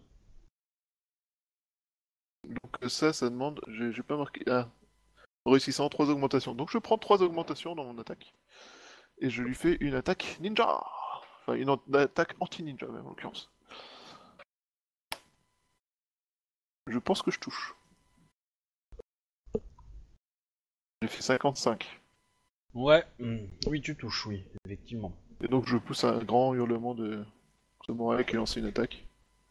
Donc ça demande... J'ai pas marqué... Ah, réussissant 3 augmentations. Donc je prends 3 augmentations dans mon attaque. Et je lui fais une attaque ninja. Enfin, une attaque anti-ninja même, en l'occurrence. Je pense que je touche. J'ai fait 55. Ouais. Oui, tu touches, oui, effectivement. Et donc je pousse un grand hurlement de samouraï qui lance une attaque.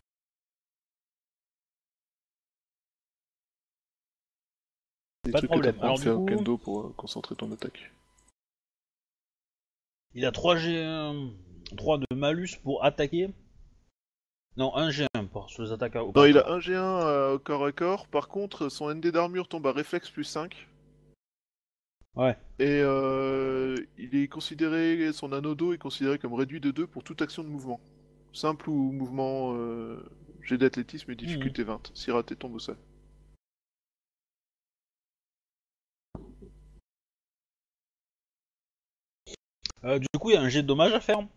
Des Pas de trucs que problème. t'apprends à Alors, du faire au coup- kendo pour concentrer ton attaque. Il a 3G1, 3 de malus pour attaquer. Non, 1G1 pour sur les attaques au Non, il a corps. 1 G1 au corps à corps, par contre son ND d'armure tombe à réflexe plus 5. Ouais. Et il est considéré, son anneau d'eau est considéré comme réduit de 2 pour toute action de mouvement. Simple ou mouvement jet d'athlétisme et difficulté 20. Si raté, tombe au sol. Du coup, il y a un jet de dommage à faire.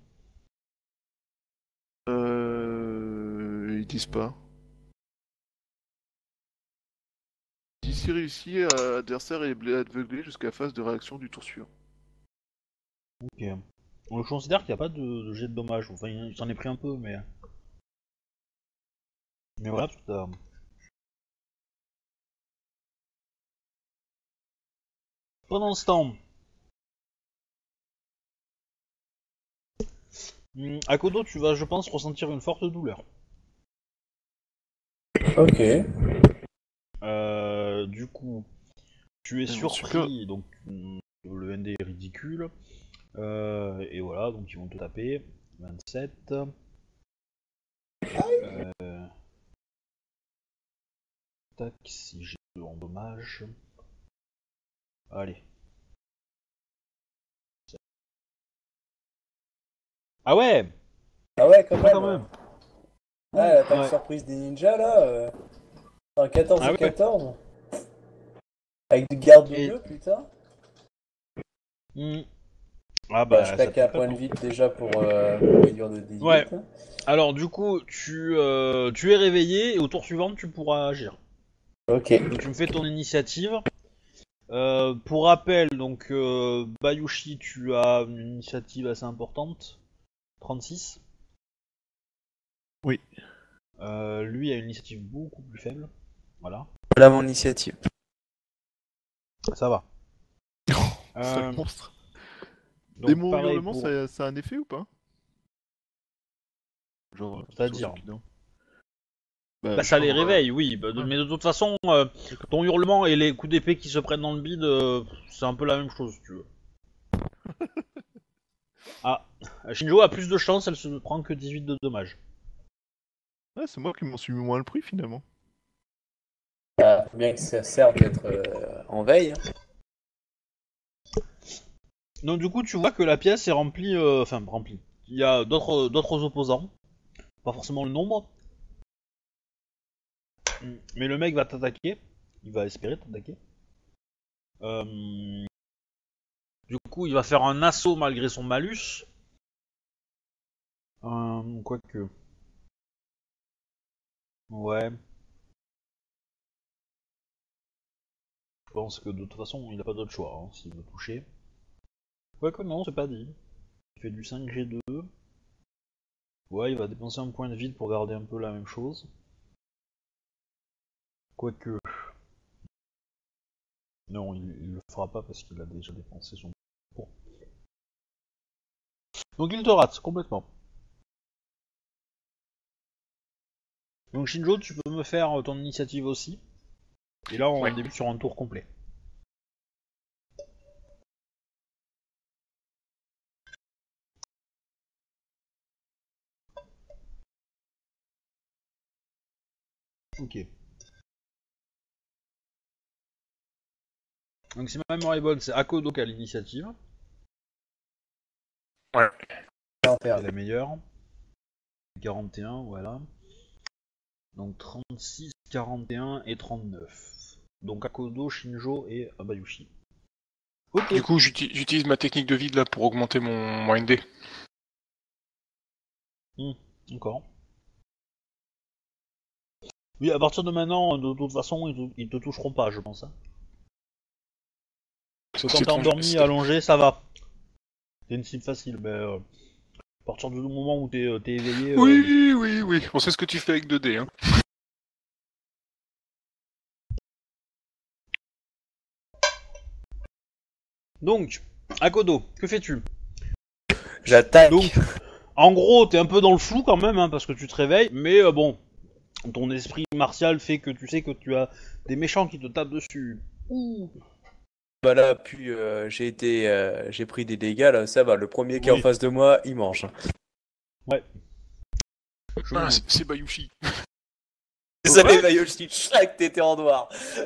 Ils disent pas. D'ici réussi, adversaire est aveuglé jusqu'à la phase de réaction du tour suivant. Ok. Je considère qu'il n'y a pas de jet de dommage. Enfin, il s'en est pris un peu, mais. Mais voilà, parce que t'as. Pendant ce temps. Akodo, tu vas, je pense, ressentir une forte douleur. Ok. Du coup, tu es Bon, surpris, donc le ND est ridicule. Et voilà, donc ils vont te taper. 27. Tac, si j'ai 2 en dommage. Allez. Ah ouais! Ah ouais, quand Ouais, même. quand même. Ah, l'attaque Ouais. surprise des ninjas, là. En 14 Ah et ouais. 14. Avec du garde Et- double, putain. Hmm. Ah Bah, je bah, ça claque te un fait point de pas. vide déjà pour réduire de 18. Ouais. Alors du coup, tu es réveillé et au tour suivant, tu pourras agir. Ok. Donc tu me fais ton initiative. Pour rappel, donc Bayushi, tu as une initiative assez importante. 36. Oui. Lui a une initiative beaucoup plus faible. Voilà. Voilà mon initiative. Ça va. Sale monstre. Donc Et mon pareil hurlement, pour... ça a un effet ou pas? Genre, C'est-à-dire sur Kidan. Bah ça les genre, réveille, oui. ouais. Mais de toute façon, ton hurlement et les coups d'épée qui se prennent dans le bide, c'est un peu la même chose, si tu veux. Ah, Shinjo a plus de chance, elle se prend que 18 de dommages. Ouais, c'est moi qui m'en suis mis moins le prix finalement. Bah, faut bien que ça serve d'être en veille. Donc du coup, tu vois que la pièce est remplie, enfin remplie. Il y a d'autres opposants, pas forcément le nombre. Mais le mec va t'attaquer, il va espérer t'attaquer. Du coup, il va faire un assaut malgré son malus. Quoique. Ouais. Je pense que de toute façon, il a pas d'autre choix, hein, s'il veut toucher. Quoique non, c'est pas dit. Il fait du 5G2. Ouais, il va dépenser un point de vide pour garder un peu la même chose. Quoique... Non, il le fera pas parce qu'il a déjà dépensé son... Bon. Donc il te rate, complètement. Donc Shinjo, tu peux me faire ton initiative aussi. Et là, on débute sur un tour complet. Ok. Donc si ma mémoire est bonne, c'est Akodo qui a l'initiative. Ouais. C'est la meilleure. 41, voilà. Donc 36, 41 et 39. Donc Akodo, Shinjo et Abayushi. Ok. Du coup, j'utilise ma technique de vide là pour augmenter mon ND. D'accord. Oui, à partir de maintenant, de toute façon, ils te toucheront pas, je pense. Hein. Parce que quand t'es endormi, allongé, ça va. C'est une cible facile, mais à partir du moment où t'es éveillé... Oui. On sait ce que tu fais avec 2D, hein. Donc, Akodo, que fais-tu? J'attaque. Donc, en gros, t'es un peu dans le flou quand même, hein, parce que tu te réveilles, mais bon, ton esprit martial fait que tu sais que tu as des méchants qui te tapent dessus. Ouh. Bah là, puis j'ai pris des dégâts là, ça va. Le premier qui est en face de moi, il mange. Ouais. C'est Bayushi. Désolé, Bayoshi, chaque t'étais en noir.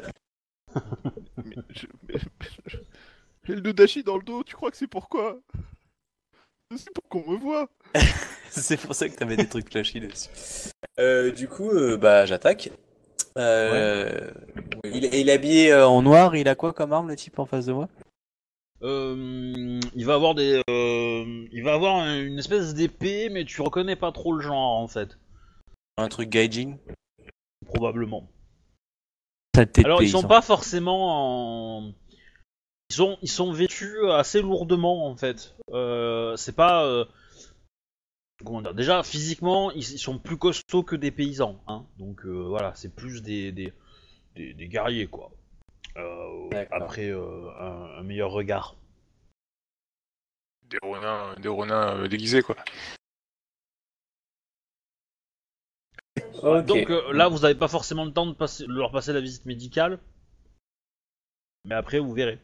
J'ai le Dodashi dans le dos, tu crois que c'est pourquoi? C'est pour qu'on me voit. C'est pour ça que t'avais des trucs flashy dessus. Du coup, bah j'attaque. Il est habillé en noir, il a quoi comme arme le type en face de moi? Il va avoir une espèce d'épée, mais tu reconnais pas trop le genre en fait. Un truc gaijin? Probablement. Alors ils sont pas forcément en... Ils sont vêtus assez lourdement en fait. C'est pas... Comment dire? Déjà, physiquement, ils sont plus costauds que des paysans. Hein. Donc voilà, c'est plus des guerriers quoi. Après un meilleur regard. Des renins déguisés, quoi. Okay. Donc là, vous avez pas forcément le temps de leur passer la visite médicale. Mais après, vous verrez.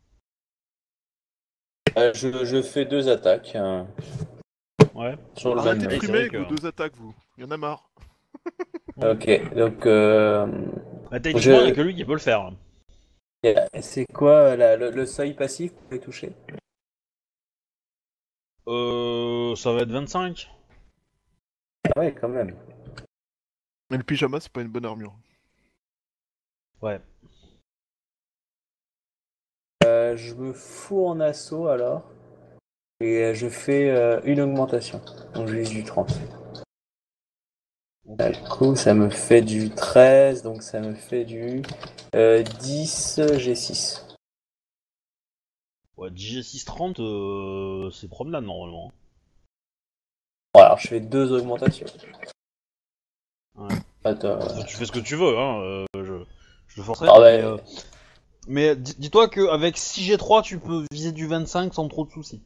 Je fais 2 attaques. Ouais. Sur le Arrêtez de même. frimer avec que- vos 2 attaques, vous. Y en a marre. Ok, donc Bah, techniquement, il n'y a que lui qui peut le faire. c'est quoi le seuil passif pour les toucher? Ça va être 25. Ah ouais, quand même. Mais le pyjama, c'est pas une bonne armure. Ouais. Je me fous en assaut alors. Et je fais une augmentation. Donc j'ai du 30. Okay. Du coup, ça me fait du 13, donc ça me fait du 10 G6. Ouais, DG630, c'est promenade normalement. Bon, alors je fais 2 augmentations. Ouais. Attends. Tu fais ce que tu veux, hein. Je te forcerai. Ah ouais. Mais dis-toi qu'avec 6G3, tu peux viser du 25 sans trop de soucis.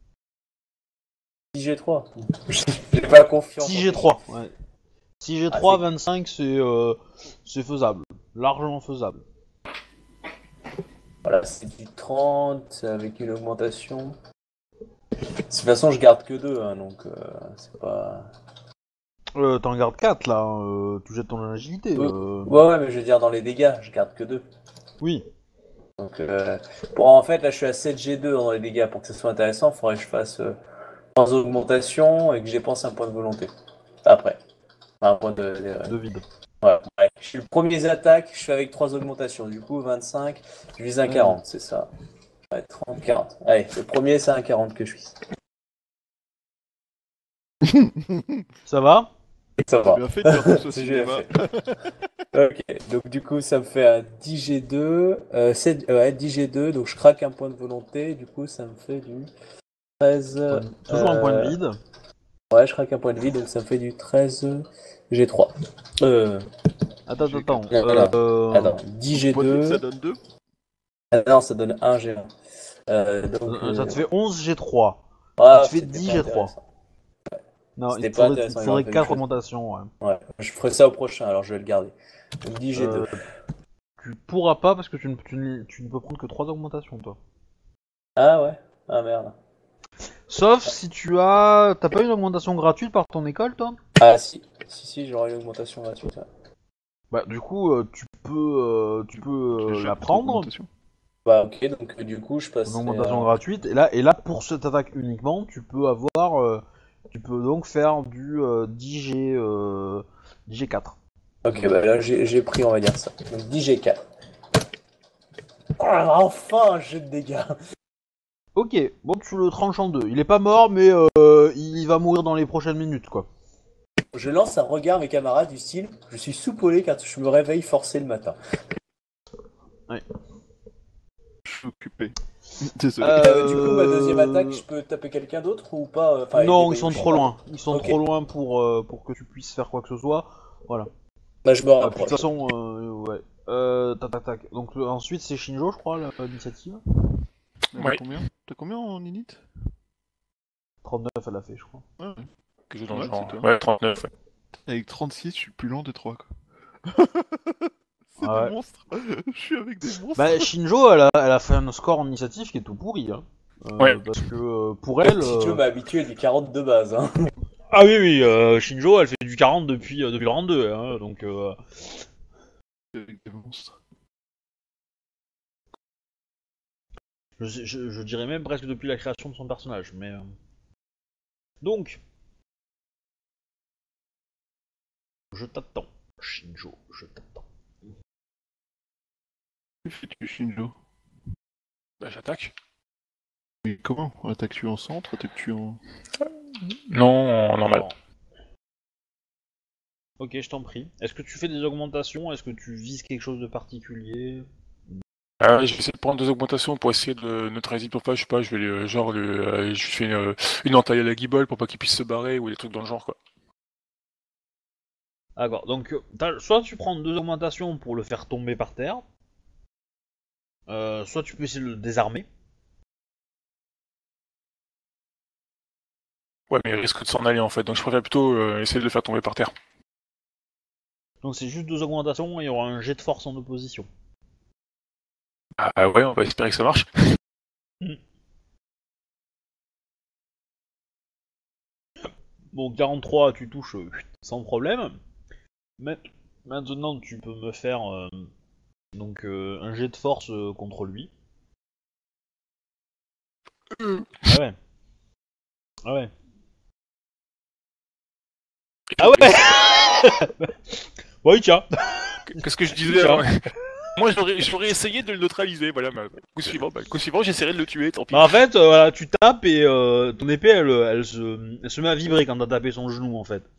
6G3. J'ai pas confiance. 6G3, ouais. 6G3, 25, c'est faisable. Largement faisable. Voilà, c'est du 30 avec une augmentation. De toute façon, je garde que 2, hein, donc c'est pas... T'en gardes 4 là, tu jettes ton agilité. Ouais, mais je veux dire dans les dégâts, je garde que 2. Oui. Donc, en fait, là je suis à 7G2 dans les dégâts. Pour que ce soit intéressant, il faudrait que je fasse 3 augmentations et que j'épense un point de volonté. Après. Un point De vide. Ouais. Je suis le premier attaque, je fais avec 3 augmentations. Du coup, 25, je vise un 40, c'est ça. Ouais, 30, 40. Allez, le premier, c'est un 40 que je vise. Ça va? Ça va. Bien fait de faire tout ce J'ai cinéma. Ok, donc du coup ça me fait un 10G2, 10G2, donc je craque un point de volonté, du coup ça me fait du 13. Toujours un point de vide. Ouais, je craque un point de vie, donc ça me fait du 13G3. Attends. Attends, Point de vue, ça 10G2. donne 2. Ah non, ça donne 1G1. Ça te fait 11 G3. Ah, Ça te fait c'était 10 pas G3. intéressant. Non, C'était il pas faudrait, intéressant, il faudrait aurait fallu 4 que je- augmentations. Ouais. Ouais, je ferai ça au prochain, alors je vais le garder. Donc 10G2. Tu pourras pas parce que tu ne peux prendre que 3 augmentations, toi. Ah ouais? Ah merde. Sauf si t'as pas une augmentation gratuite par ton école, toi? Ah si, j'aurai une augmentation gratuite. Ouais. Bah, du coup, tu peux la prendre. Bah ok, donc du coup je Une passerai augmentation gratuite. Et là, pour cette attaque uniquement, tu peux donc faire du 10G4. Ok, bah là j'ai pris, on va dire ça. Donc 10G4. Ah, enfin un jeu de dégâts. Ok, bon, tu le tranches en deux. Il est pas mort, mais il va mourir dans les prochaines minutes, quoi. Je lance un regard à mes camarades du style, je suis soupolé car je me réveille forcé le matin. Je suis occupé. Désolé. Du coup, ma deuxième attaque, je peux taper quelqu'un d'autre ou pas? Enfin, Non, des ils sont Bayouchi, trop pardon. loin. Ils sont Ok. trop loin pour que tu puisses faire quoi que ce soit. Voilà. Bah je me Puis de rapproche. toute façon, ouais. Tac. Donc ensuite, c'est Shinjo, je crois, l'initiative. Ouais. T'as combien en init? 39, elle a fait, je crois. Ouais. Quelque chose dans le Ouais, genre. c'est toi. Ouais, 39. Ouais. Avec 36, je suis plus lent des 3 quoi. C'est Ah des ouais. monstres. Je suis avec des monstres. Bah, Shinjo, elle a fait un score en initiative qui est tout pourri. Hein. Ouais. Parce que pour elle. Si Joe m'a habitué à du 40 de base. Hein. Ah oui, Shinjo, elle fait du 40 depuis le 42. Hein, donc. Avec des monstres. Je dirais même presque depuis la création de son personnage. Mais. Donc. Je t'attends, Shinjo, je t'attends. Que fais-tu, Shinjo? Bah, j'attaque. Mais comment? Attaques-tu en centre? Attaques-tu en... Non, en normal. Alors, ok, je t'en prie. Est-ce que tu fais des augmentations? Est-ce que tu vises quelque chose de particulier? Je vais essayer de prendre 2 augmentations pour essayer de neutraliser pour pas, je sais pas, je vais je fais une entaille à la guibole pour pas qu'il puisse se barrer ou des trucs dans le genre quoi. D'accord, donc soit tu prends 2 augmentations pour le faire tomber par terre, soit tu peux essayer de le désarmer. Ouais, mais il risque de s'en aller en fait, donc je préfère plutôt essayer de le faire tomber par terre. Donc c'est juste 2 augmentations et il y aura un jet de force en opposition. Ah ouais, on va espérer que ça marche. Bon, 43, tu touches sans problème. Mais maintenant, tu peux me faire un jet de force contre lui. Ah ouais. Ah ouais. Ah ouais. Oui, tiens. Qu'est-ce que je disais Tiens. hein. Moi j'aurais essayé de le neutraliser, voilà, mais coup suivant j'essaierai de le tuer, tant pis. Bah en fait, voilà, tu tapes et ton épée, elle se met à vibrer quand t'as tapé son genou, en fait.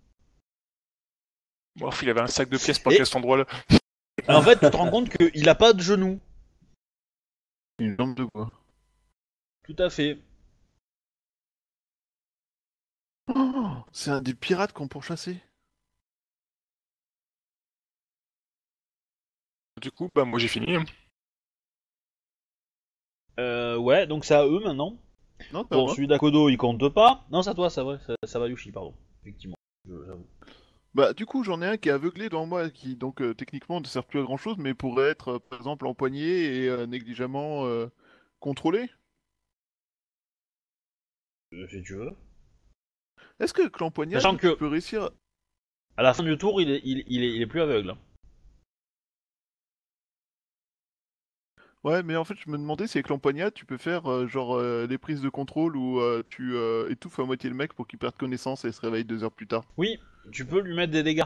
Bon, il avait un sac de pièces planqué à cet endroit-là. Et en fait, tu te rends compte qu'il a pas de genou. Une jambe de bois. Tout à fait. Oh, c'est un des pirates qu'on pourchassé. Du coup, bah moi j'ai fini. Ouais, donc c'est à eux maintenant. Non, c'est Bon, moi. celui d'Akodo, il compte pas. Non, c'est à toi, c'est vrai, ça va Yushi, pardon. Effectivement, j'avoue. Bah, du coup, j'en ai un qui est aveuglé devant moi, qui donc techniquement ne sert plus à grand chose, mais pourrait être par exemple empoigné et négligemment contrôlé. Si tu veux. Est-ce que avec l'empoignade, Sachant tu que- peux réussir. À la fin du tour, il est plus aveugle. Ouais, mais en fait, je me demandais si avec l'empoignade, tu peux faire genre les prises de contrôle où tu étouffes à moitié le mec pour qu'il perde connaissance et se réveille 2 heures plus tard. Oui, tu peux lui mettre des dégâts.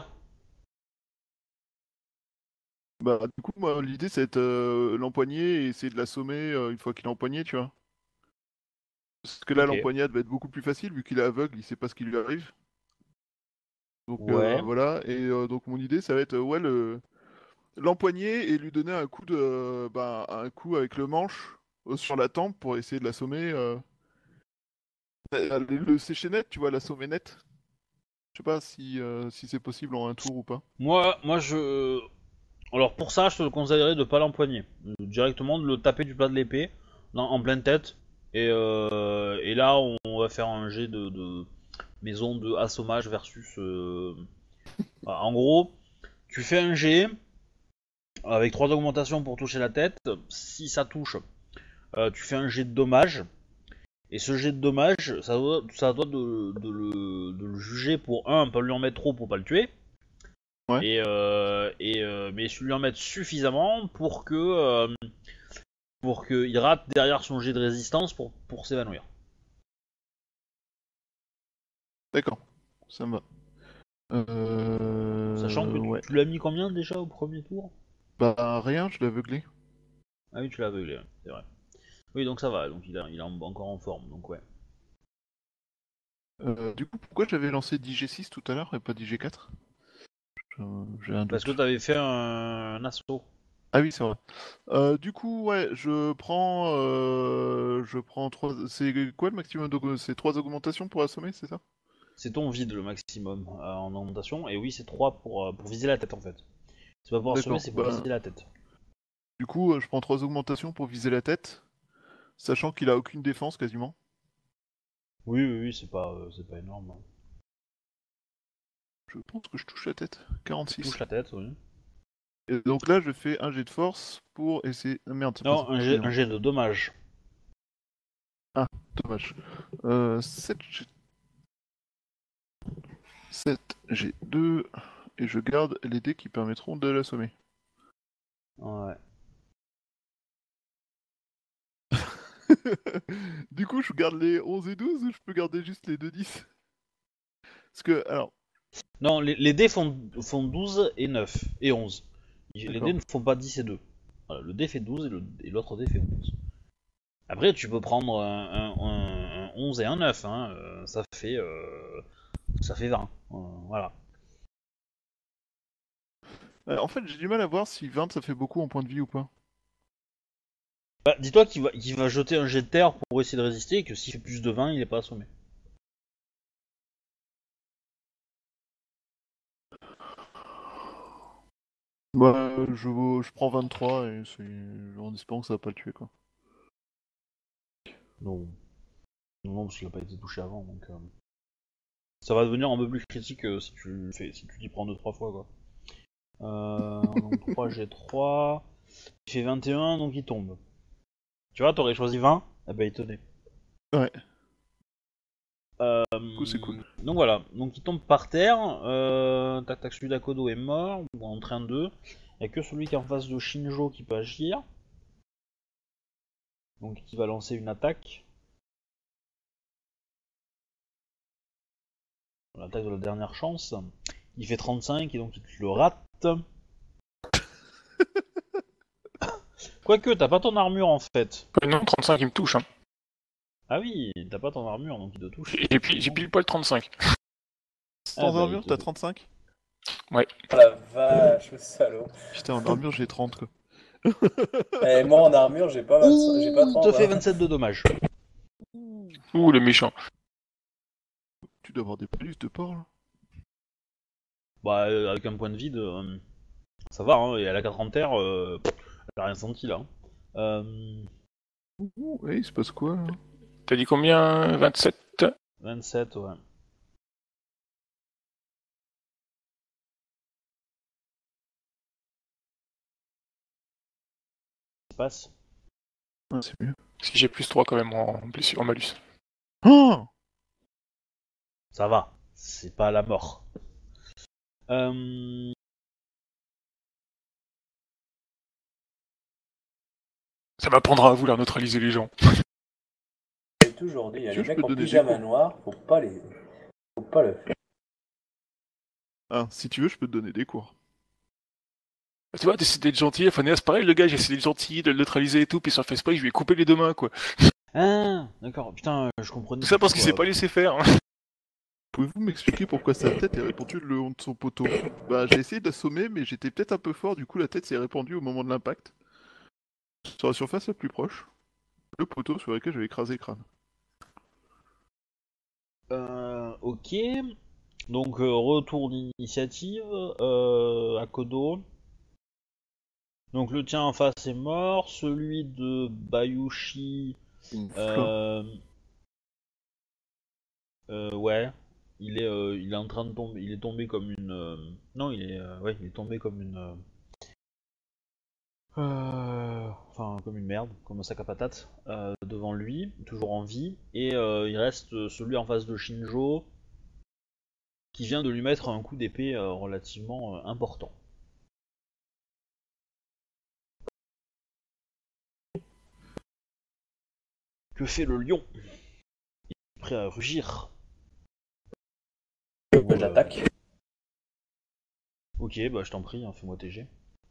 Bah, du coup, moi, l'idée, c'est de l'empoigner et essayer de l'assommer une fois qu'il est empoigné, tu vois. Parce que là, Ok. l'empoignade va être beaucoup plus facile, vu qu'il est aveugle, il sait pas ce qui lui arrive. Donc Ouais. voilà, et donc mon idée, ça va être l'empoigner et lui donner un coup un coup avec le manche sur la tempe pour essayer de l'assommer. Le sécher net, tu vois, l'assommer net. Je sais pas si c'est possible en un tour ou pas. Moi, alors pour ça, je te conseillerais de pas l'empoigner. Directement de le taper du plat de l'épée en pleine tête. Et là, on va faire un jet de maison de assommage versus. Voilà, en gros, tu fais un jet avec 3 augmentations pour toucher la tête. Si ça touche, tu fais un jet de dommage. Et ce jet de dommage, ça doit de le juger pour pas lui en mettre trop pour pas le tuer. Ouais. Mais lui en mettre suffisamment pour qu'il rate derrière son jet de résistance pour s'évanouir. D'accord, ça me va. Sachant que ouais. tu l'as mis combien déjà au premier tour? Bah rien, je l'ai aveuglé. Ah oui, tu l'as aveuglé, ouais, c'est vrai. Oui, donc ça va, donc il est encore en forme, donc ouais. Du coup, pourquoi j'avais lancé 10G6 tout à l'heure et pas 10G4? J'ai un doute. Parce que t'avais fait un assaut. Ah oui, c'est vrai. Du coup, ouais, je prends 3. C'est quoi le maximum c'est 3 augmentations pour assommer, c'est ça? C'est ton vide le maximum en augmentation, et oui, c'est 3 pour viser la tête en fait. C'est pas pour assommer, D'accord, c'est pour viser la tête. Du coup, je prends 3 augmentations pour viser la tête, sachant qu'il a aucune défense quasiment. Oui, c'est pas énorme. Hein. Je pense que je touche la tête. 46. Touche la tête, oui. Et donc là, je fais un jet de force pour essayer. Ah, merde, c'est pas Non, ça. un jet de dommage. Ah, dommage. 7 G2 et je garde les dés qui permettront de l'assommer. Ouais. Du coup, je garde les 11 et 12 ou je peux garder juste les 2 10? Parce que, alors, Non, les dés font 12 et 9 et 11. Les D'accord. dés ne font pas 10 et 2. Voilà, le dé fait 12 et l'autre dé fait 11. Après, tu peux prendre un 11 et un 9, hein, ça fait 20. Voilà. en fait, j'ai du mal à voir si 20 ça fait beaucoup en point de vie ou pas. Bah, dis-toi qu'il va jeter un jet de terre pour essayer de résister et que s'il fait plus de 20, il est pas assommé. Bah, je prends 23 et c'est en espérant que ça va pas le tuer, quoi. Non. Non, parce qu'il a pas été touché avant, donc... Ça va devenir un peu plus critique si tu t'y prends 2-3 fois, quoi. Donc 3G3... Il fait 21, donc il tombe. Tu vois, t'aurais choisi 20, eh ben il tenait. Ouais. Du coup, c'est cool. Donc voilà, donc il tombe par terre. Tac, celui d'Akodo est mort, ou en train de. Il n'y a que celui qui est en face de Shinjo qui peut agir. Donc qui va lancer une attaque. L'attaque de la dernière chance. Il fait 35 et donc il le rate. Quoique, t'as pas ton armure en fait. Non, 35, il me touche. Hein. Ah oui, t'as pas ton armure donc il te touche. J'ai pile poil 35. Sans armure, t'as 35? Ouais. Oh la vache, le salaud. Putain, en armure, j'ai 30, quoi. Et moi en armure, j'ai pas 25, j'ai pas 30. te fait hein. 27 de dommages. Ouh, le méchant. Tu dois avoir des plus de porc, là. Bah, avec un point de vide, ça va, hein, et elle a 4 en terre, elle a rien senti là. Ouais, il se passe quoi, là? T'as dit combien? 27? 27, ouais. Ça passe. Ah, c'est mieux. Si j'ai plus 3 quand même en blessure, en malus. Oh! Ça va, c'est pas la mort. Ça m'apprendra à vouloir neutraliser les gens. J'ai toujours dit, il y a Tu les veux, je mecs peux en te donner pyjama des noir, faut pas le faire. Ah, si tu veux, je peux te donner des cours. Tu vois, t'essaies d'être gentil, Phanéas, pareil, le gars, j'ai essayé d'être gentil, de le neutraliser et tout, puis sur Facebook, je lui ai coupé les deux mains, quoi. Ah, d'accord, putain, je comprenais. Tout ça parce qu'il s'est pourquoi. pas laissé faire. Pouvez-vous m'expliquer pourquoi sa tête est répandue le long de son poteau? Bah, j'ai essayé d'assommer, mais j'étais peut-être un peu fort, du coup la tête s'est répandue au moment de l'impact. Sur la surface la plus proche, le poteau sur lequel j'avais écrasé le crâne. Ok. Donc, retour d'initiative à Kodo. Donc, le tien en face est mort. Celui de Bayushi. Euh, ouais. Il est en train de tomber. Il est tombé comme une. Non, ouais, il est tombé comme une. Enfin, comme une merde, comme un sac à patates, devant lui, toujours en vie. Et il reste celui en face de Shinjo, qui vient de lui mettre un coup d'épée relativement important. Que fait le lion? Il est prêt à rugir. J'attaque. Ok, bah je t'en prie, hein, fais-moi TG.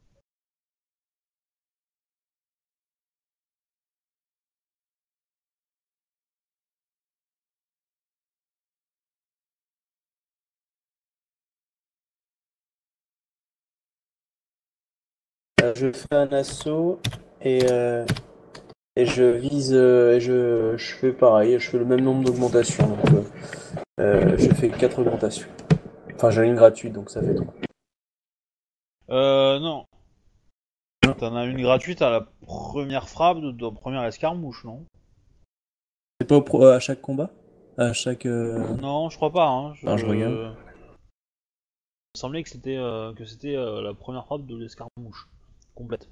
Je fais un assaut et je vise. Je fais pareil, je fais le même nombre d'augmentations. Donc, je fais 4 augmentations. Enfin, j'ai une gratuite, donc ça fait 3. Non. T'en as une gratuite à la première frappe de première escarmouche, non? C'est pas à chaque combat? À chaque. Non, je crois pas, hein. Attends, je regarde. Il me semblait que c'était la première frappe de l'escarmouche. Complète.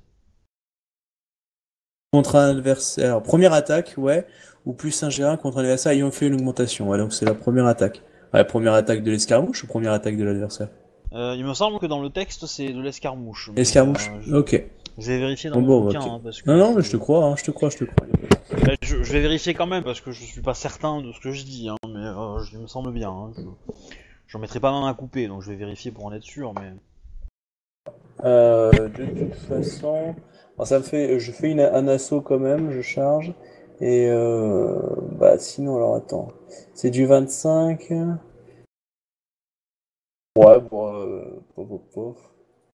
Contre un adversaire. Alors, première attaque, ouais. Ou plus un G1 contre un adversaire ayant fait une augmentation. Ouais, donc c'est la première attaque. Ouais, première attaque de l'escarmouche ou première attaque de l'adversaire? Il me semble que dans le texte c'est de l'escarmouche. Mais, Escarmouche? Ok. je vais vérifier dans Bon, mon bon, bouquin, ok. hein, parce que Non, non, mais je te crois, hein, je te crois. Mais je vais vérifier quand même parce que je suis pas certain de ce que je dis, hein, mais il me semble bien. Hein, j'en mettrai pas main à couper, donc je vais vérifier pour en être sûr. Mais De toute façon, alors ça me fait, je fais un assaut quand même, je charge. Et bah sinon, alors attends, c'est du 25. Ouais, bon, pof.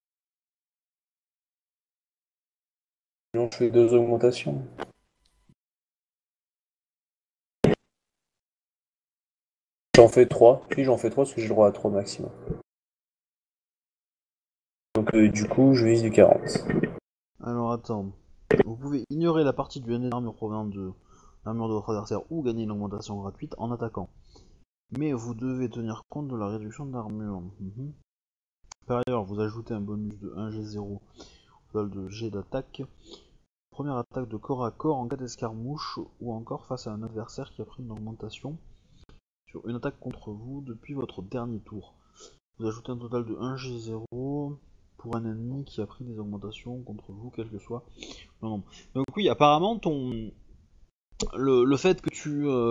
Sinon, je fais 2 augmentations. J'en fais 3. Puis j'en fais 3 parce que j'ai le droit à 3 maximum. Donc du coup, je vise du 40. alors attends, vous pouvez ignorer la partie du ND d'armure provenant de l'armure de votre adversaire ou gagner une augmentation gratuite en attaquant. Mais vous devez tenir compte de la réduction d'armure. Par ailleurs, vous ajoutez un bonus de 1G0 au total de G d'attaque. Première attaque de corps à corps en cas d'escarmouche ou encore face à un adversaire qui a pris une augmentation sur une attaque contre vous depuis votre dernier tour. Vous ajoutez un total de 1G0 pour un ennemi qui a pris des augmentations contre vous, quel que soit le nombre. Donc oui, apparemment, le fait que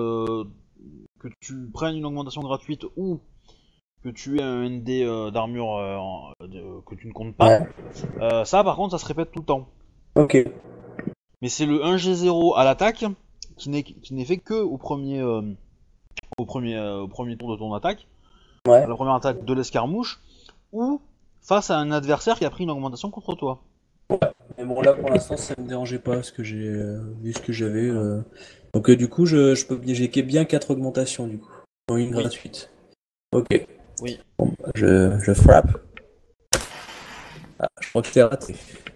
tu prennes une augmentation gratuite ou que tu aies un ND d'armure que tu ne comptes pas, Ouais. ça par contre ça se répète tout le temps. Ok. Mais c'est le 1G0 à l'attaque qui n'est fait que au premier tour de ton attaque, Ouais. à la première attaque de l'escarmouche, ou face à un adversaire qui a pris une augmentation contre toi. Mais bon, là pour l'instant, ça me dérangeait pas parce que j'ai vu ce que j'avais. Donc du coup, j'ai bien 4 augmentations du coup. Dont une Oui. gratuite. Ok. Oui. Bon, bah, je frappe. Ah, je crois que t'es raté.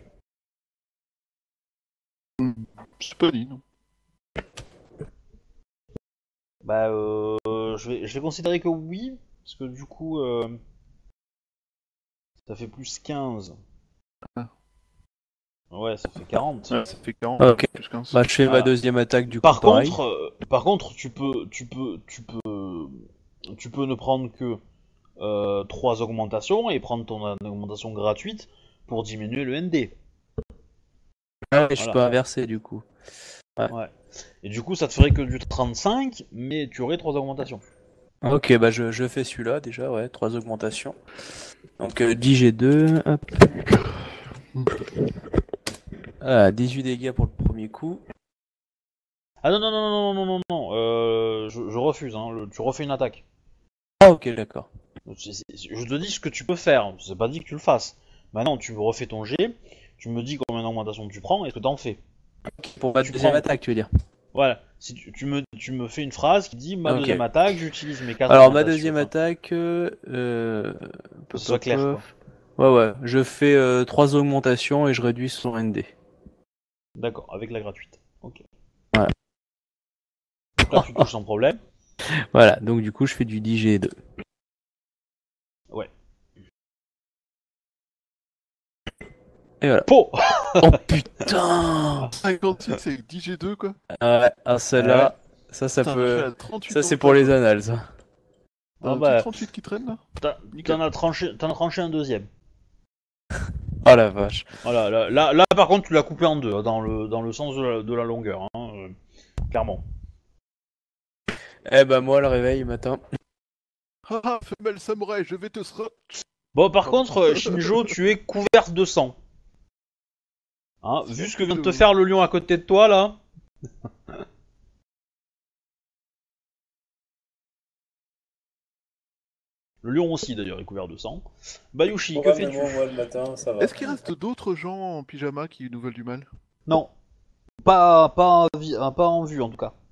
C'est pas dit, non. Bah, je vais considérer que oui, parce que du coup, ça fait plus 15. Ah. Ouais, ça fait 40. Ouais, ça fait 40, Ok. plus 15. Bah, je fais ma Voilà. deuxième attaque du coup. Par pareil. contre, tu peux ne prendre que 3 augmentations et prendre ton augmentation gratuite pour diminuer le ND. Ah ouais, je Voilà. peux inverser du coup. Ouais. Et du coup, ça te ferait que du 35, mais tu aurais 3 augmentations. Ok, bah je fais celui-là déjà, ouais, 3 augmentations. Donc 10 G2, hop. Ah, 18 dégâts pour le premier coup. Ah non, non, non, non, non, non, non, je refuse, hein, tu refais une attaque. Ah, ok, d'accord. Je te dis ce que tu peux faire, c'est pas dit que tu le fasses. Maintenant, tu me refais ton jet, tu me dis combien d'augmentation tu prends et ce que t'en fais. Pour ma Tu deuxième prends. attaque, tu veux dire? Voilà, si tu me fais une phrase qui dit ma Ok. deuxième attaque, j'utilise mes 4 Alors, ma augmentations. deuxième Enfin, attaque, que ce soit clair, quoi. Ouais, je fais 3 augmentations et je réduis son ND. D'accord, avec la gratuite. Ok. Voilà. Donc là, tu touches sans problème. Voilà, donc du coup, je fais du 10G2. Ouais. Et voilà. Po. Oh putain! 56 avec 10G2 quoi. Ouais, celle-là, ça Putain, j'ai peut. la 38 Ça, dans c'est le pour tas, les quoi. annales, ça. T'as Ah un petit bah, 38 qui traîne là. Nickel. t'en as tranché un deuxième. Oh la vache. Voilà, là, par contre, tu l'as coupé en deux, dans le sens de la longueur, hein, clairement. Eh ben, moi, le réveil, matin. Haha, femelle samouraï, je vais te Bon, par Pardon. contre, Shinjo, tu es couverte de sang. Hein, vu ce que vient de te ouf. faire le lion à côté de toi, là. Le lion aussi, d'ailleurs, est couvert de sang. Bayushi, que Ouais, mais fais-tu? bon, moi, le matin, ça va. Est-ce qu'il reste d'autres gens en pyjama qui nous veulent du mal? Non, pas en vue, en tout cas.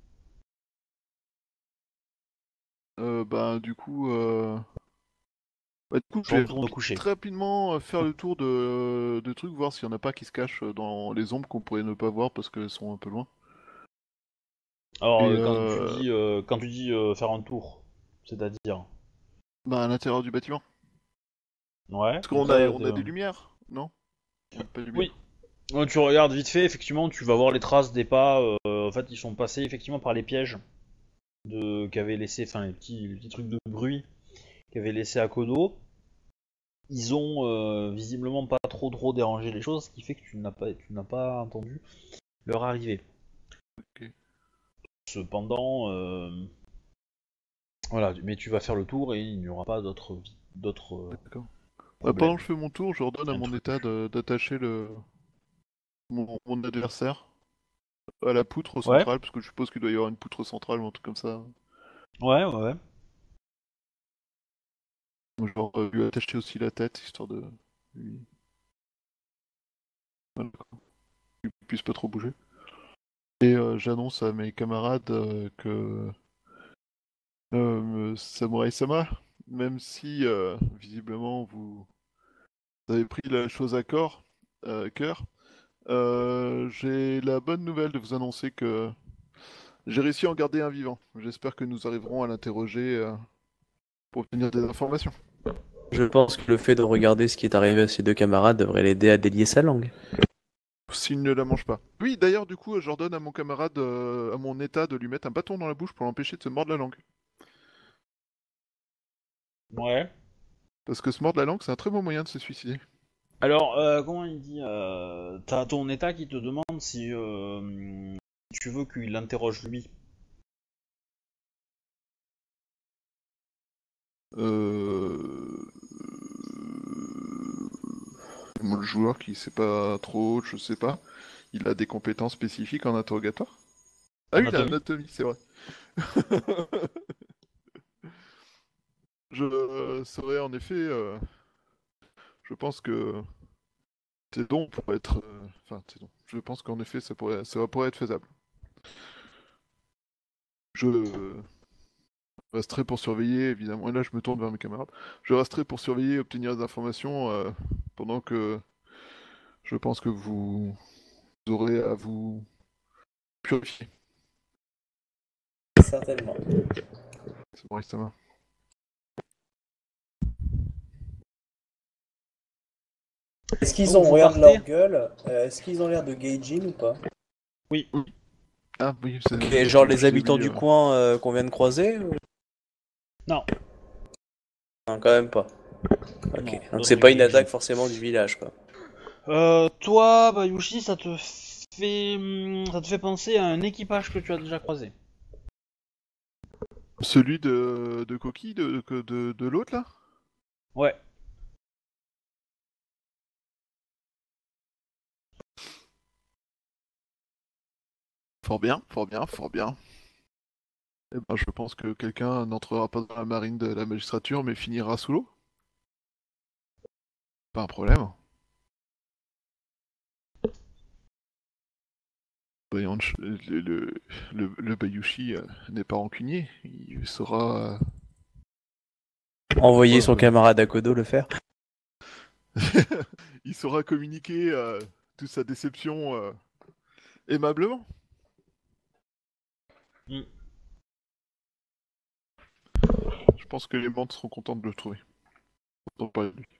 Du coup, Je je vais retourne me coucher. très rapidement faire le tour de trucs, voir s'il y en a pas qui se cachent dans les ombres qu'on pourrait ne pas voir parce qu'elles sont un peu loin. Alors, Et quand tu dis faire un tour, c'est-à-dire... à l'intérieur du bâtiment. Ouais. Parce qu'on donc là, on a des lumières, non? On a pas de lumière. Oui. Quand tu regardes vite fait, effectivement, tu vas voir les traces des pas. En fait, ils sont passés effectivement par les pièges qu'avait laissé, enfin les petits trucs de bruit qu'avait laissé Akodo. Ils ont visiblement pas trop dérangé les choses, ce qui fait que tu n'as pas entendu leur arrivée. Ok. Cependant, voilà, mais tu vas faire le tour et il n'y aura pas d'autres D'accord. problèmes. Pendant que je fais mon tour, je ordonne à Un mon truc. état d'attacher mon adversaire à la poutre Ouais, centrale, parce que je suppose qu'il doit y avoir une poutre centrale ou un truc comme ça. ouais. Genre lui attacher aussi la tête, histoire de lui... Voilà, qu'il puisse pas trop bouger. Et j'annonce à mes camarades que Samurai Sama, même si visiblement vous avez pris la chose à cœur, j'ai la bonne nouvelle de vous annoncer que j'ai réussi à en garder un vivant. J'espère que nous arriverons à l'interroger pour obtenir des informations. Je pense que le fait de regarder ce qui est arrivé à ses deux camarades devrait l'aider à délier sa langue. S'il ne la mange pas. Oui, d'ailleurs, du coup, j'ordonne à mon camarade, à mon état, de lui mettre un bâton dans la bouche pour l'empêcher de se mordre la langue. Ouais. Parce que se mordre la langue, c'est un très bon moyen de se suicider. Alors, comment il dit t'as ton état qui te demande si tu veux qu'il l'interroge lui. Euh... Moi, le joueur qui sait pas trop, je sais pas. Il a des compétences spécifiques en interrogatoire. Ah oui, il a Anatomie. anatomie, c'est vrai. Je serais en effet. Je pense que tes dons pourraient être. Enfin, tes dons. Je pense qu'en effet, ça pourrait être faisable. Je resterai pour surveiller, évidemment. Et là, je me tourne vers mes camarades. Je resterai pour surveiller et obtenir des informations pendant que je pense que vous aurez à vous purifier. Certainement. C'est bon, Sama. Est-ce qu'ils Donc, ont, vous regarde partez leur gueule, est-ce qu'ils ont l'air de gaijin ou pas? Oui. Ah oui, c'est. Ok, genre les je l'ai habitants mis, du coin qu'on vient de croiser ou... Non. Non, quand même pas. Ok, Non, donc d'autres c'est pas une gaijin. attaque forcément du village, quoi. Toi, Bayushi, ça te fait penser à un équipage que tu as déjà croisé. Celui de Coquille, de l'autre là? Ouais. Fort bien, fort bien, fort bien. Eh ben, je pense que quelqu'un n'entrera pas dans la marine de la magistrature, mais finira sous l'eau. Pas un problème. Voyons, le Bayushi n'est pas rancunier. Il saura... Envoyer son camarade Akodo le faire. il saura communiquer toute sa déception aimablement. Mm. Je pense que les bandes seront contents de le trouver. Content de lui.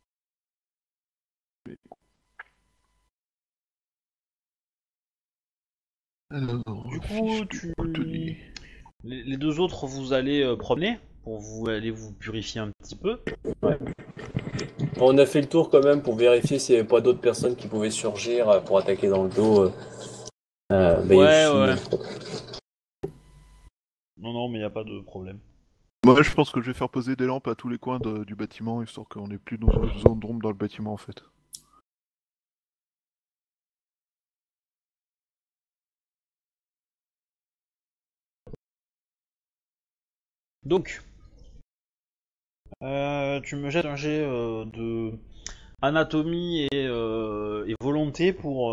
Alors, Du coup, les deux autres, vous allez promener pour vous aller vous purifier un petit peu. Ouais. On a fait le tour quand même pour vérifier s'il n'y avait pas d'autres personnes qui pouvaient surgir pour attaquer dans le dos Bayushi. Ouais. Non, mais y a pas de problème. Moi, je pense que je vais faire poser des lampes à tous les coins du bâtiment, histoire qu'on n'ait plus dans une zone d'ombre dans le bâtiment, en fait. Donc, tu me jettes un jet de anatomie et volonté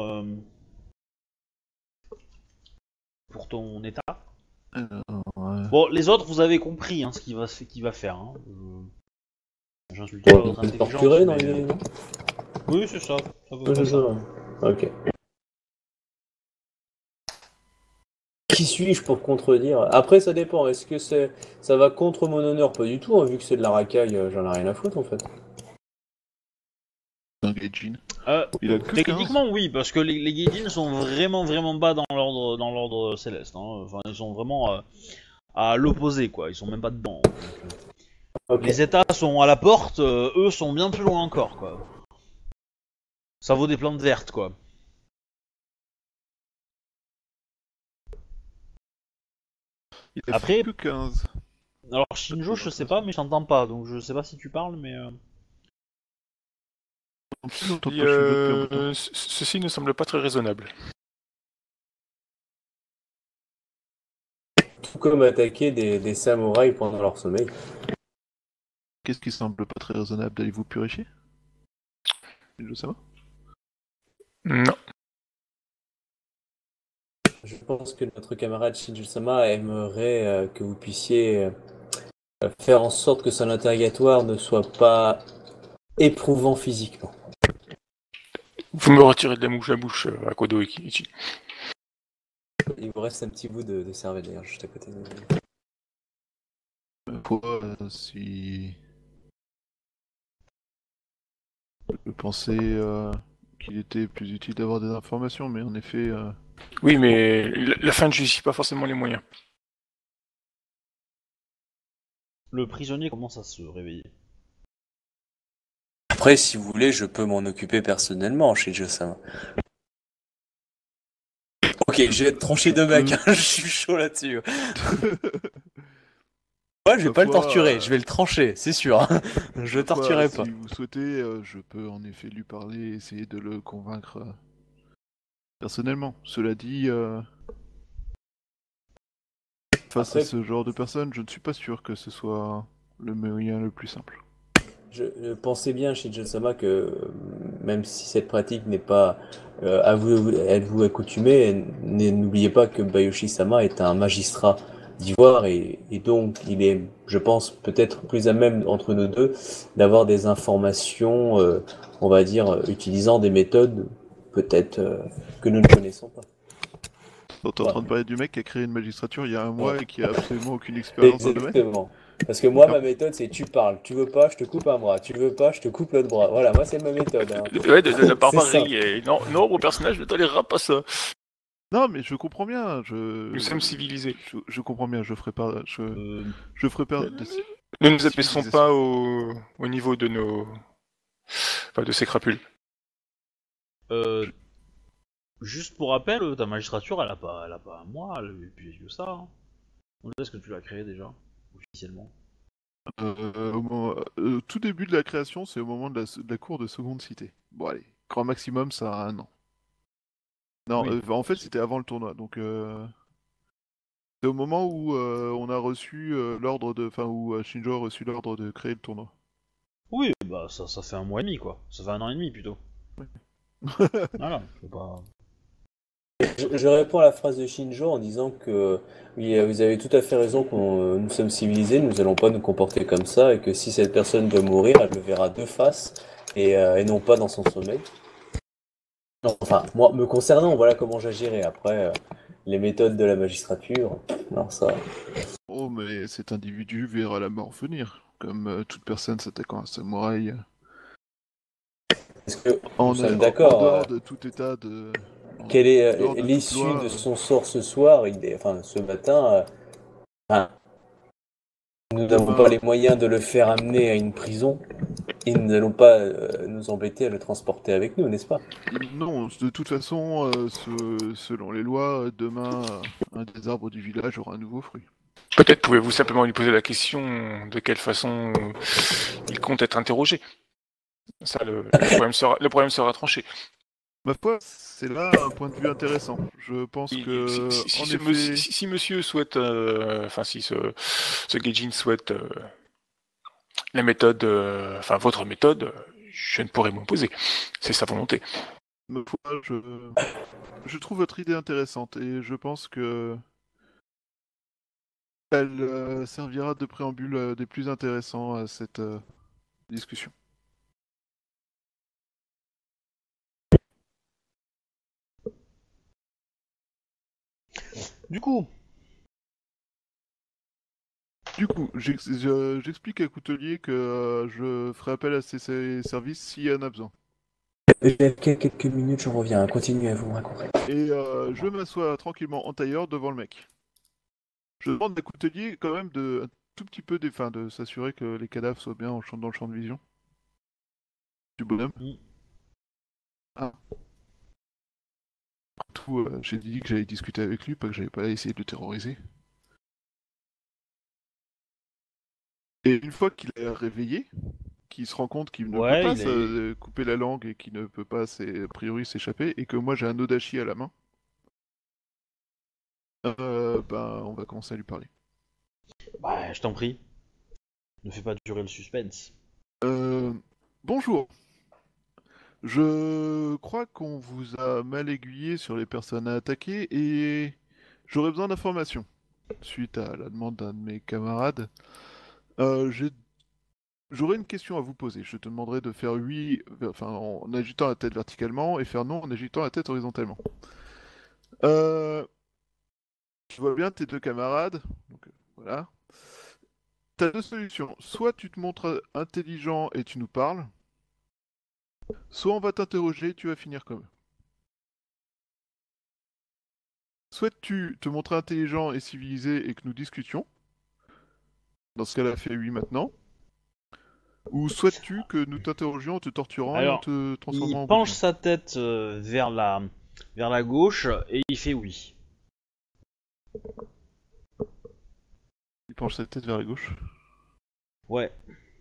pour ton état. Bon, les autres, vous avez compris ce qu'il va faire. Hein. J'insulte pas votre intelligence. Torturé dans mais- les... Oui, c'est ça. Ça vaut Ouais, pas c'est ça. ça. Ok. Qui suis-je pour contredire? Après, ça dépend. Est-ce que ça va contre mon honneur? Pas du tout, hein, vu que c'est de la racaille, j'en ai rien à foutre en fait. Un Gaijin. Il a que 15. Techniquement, oui, parce que les Gaijin sont vraiment bas dans l'ordre céleste. Hein. Enfin, ils sont vraiment à l'opposé, quoi. Ils sont même pas dedans. Donc, Ok. les États sont à la porte, eux sont bien plus loin encore, quoi. Ça vaut des plantes vertes, quoi. Il a Après- fait que 15. Alors, Shinjo, je sais pas, mais j'entends pas, donc je sais pas si tu parles, mais... En plus, j'entends pas Et, Shinjo depuis un bout de temps. ceci ne semble pas très raisonnable. Tout comme attaquer des samouraïs pendant leur sommeil. Qu'est-ce qui semble pas très raisonnable d'aller vous purifier? Je sais pas. Non. Je pense que notre camarade Shinjo-sama aimerait que vous puissiez faire en sorte que son interrogatoire ne soit pas éprouvant physiquement. Vous me retirez de la mouche à bouche, Akodo et Kiichi. Il vous reste un petit bout de cervelle d'ailleurs, juste à côté de Si... Je pensais qu'il était plus utile d'avoir des informations, mais en effet... Oui, mais la fin ne justifie pas forcément les moyens. Le prisonnier commence à se réveiller. Après, si vous voulez, je peux m'en occuper personnellement chez Josama. Ok, je vais être tranché de mec, hein, je suis chaud là-dessus. Moi, je vais pas le torturer, je vais le trancher, c'est sûr. Je le torturerai pas. Si vous souhaitez, je peux en effet lui parler et essayer de le convaincre personnellement. Cela dit, face Après- à ce genre de personnes, je ne suis pas sûr que ce soit le moyen le plus simple. Je pensais bien chez Josama que même si cette pratique n'est pas à vous accoutumée, n'oubliez pas que Bayoshi-sama est un magistrat d'Ivoire et donc il est, je pense, peut-être plus à même entre nous deux d'avoir des informations, on va dire, utilisant des méthodes peut-être que nous ne connaissons pas. Donc, t'es en train de parler du mec qui a créé une magistrature il y a un mois et qui a absolument aucune expérience dans le domaine. Exactement. Parce que moi, ma méthode, c'est tu parles. Tu veux pas, je te coupe un bras. Tu veux pas, je te coupe l'autre bras. Voilà, moi, c'est ma méthode. Hein. Ouais, de la C'est barbarie. Et non, mon personnage ne tolérera pas ça. Non, mais je comprends bien. Nous sommes civilisés. Je comprends bien. Je ferai pas. Je ferai pas. Nous ne nous abaissons pas au niveau de nos... Enfin, de ces crapules. Juste pour rappel, ta magistrature, elle a pas un mois, elle est plus vieille que ça. Hein. Quand est-ce que tu l'as créée déjà, officiellement? Au tout début de la création, c'est au moment de la cour de seconde cité. Bon, allez, grand maximum, ça a un an. Non, Oui. en fait, c'était avant le tournoi. Donc, c'est au moment où on a reçu l'ordre de. Enfin, où Shinjo a reçu l'ordre de créer le tournoi. Oui, bah ça fait un mois et demi quoi. Ça fait un an et demi plutôt. Ouais. Voilà, je sais pas. Je réponds à la phrase de Shinjo en disant que oui, vous avez tout à fait raison qu'on nous sommes civilisés, nous allons pas nous comporter comme ça et que si cette personne doit mourir, elle le verra de face et non pas dans son sommeil. Non, enfin, moi, me concernant, voilà comment j'agirais. Après, les méthodes de la magistrature, non, ça. Oh, mais cet individu verra la mort venir. Comme toute personne s'attaquant à un samouraï. Est-ce que nous En sommes en d'accord dehors de tout état de. En quelle est dehors de toute l'issue loi. de son sort ce soir, enfin ce matin enfin, nous n'avons pas Demain. les moyens de le faire amener à une prison et nous n'allons pas nous embêter à le transporter avec nous, n'est-ce pas? Non, de toute façon, selon les lois, demain, un des arbres du village aura un nouveau fruit. Peut-être pouvez-vous simplement lui poser la question de quelle façon il compte être interrogé. Ça, le problème sera tranché. Ma foi, c'est là un point de vue intéressant. Je pense que, en effet, Si monsieur souhaite, enfin si ce Gaijin souhaite la méthode, enfin votre méthode, je ne pourrais m'opposer. C'est sa volonté. ma foi, je trouve votre idée intéressante et je pense que elle servira de préambule des plus intéressants à cette discussion. Du coup, Du coup, j'explique à Coutelier que je ferai appel à ses services s'il y en a besoin. J'ai quelques minutes, je reviens. Continuez à vous raconter. Et je m'assois tranquillement en tailleur devant le mec. Je demande à Coutelier quand même de un tout petit peu de s'assurer que les cadavres soient bien dans le champ de vision du bonhomme. Mm. Ah. Tout, j'ai dit que j'allais discuter avec lui, pas que j'allais pas essayer de le terroriser. Et une fois qu'il est réveillé, qu'il se rend compte qu'il ne peut ouais, pas il est. couper la langue et qu'il ne peut pas, a priori, s'échapper, et que moi j'ai un odachi à la main, ben on va commencer à lui parler. Bah, je t'en prie. Ne fais pas durer le suspense. Euh, bonjour. Je crois qu'on vous a mal aiguillé sur les personnes à attaquer et j'aurais besoin d'informations. Suite à la demande d'un de mes camarades, j'aurais une question à vous poser. Je te demanderai de faire oui, enfin en agitant la tête verticalement et faire non en agitant la tête horizontalement. Je vois bien tes deux camarades, donc voilà. T'as deux solutions. Soit tu te montres intelligent et tu nous parles, soit on va t'interroger et tu vas finir comme eux. Souhaites-tu te montrer intelligent et civilisé et que nous discutions? Dans ce cas-là, fais oui maintenant. Ou souhaites-tu que nous t'interrogions en te torturant et en Alors, te il transformant en penche gobelin? sa tête vers la gauche et il fait oui. Il penche sa tête vers la gauche. Ouais.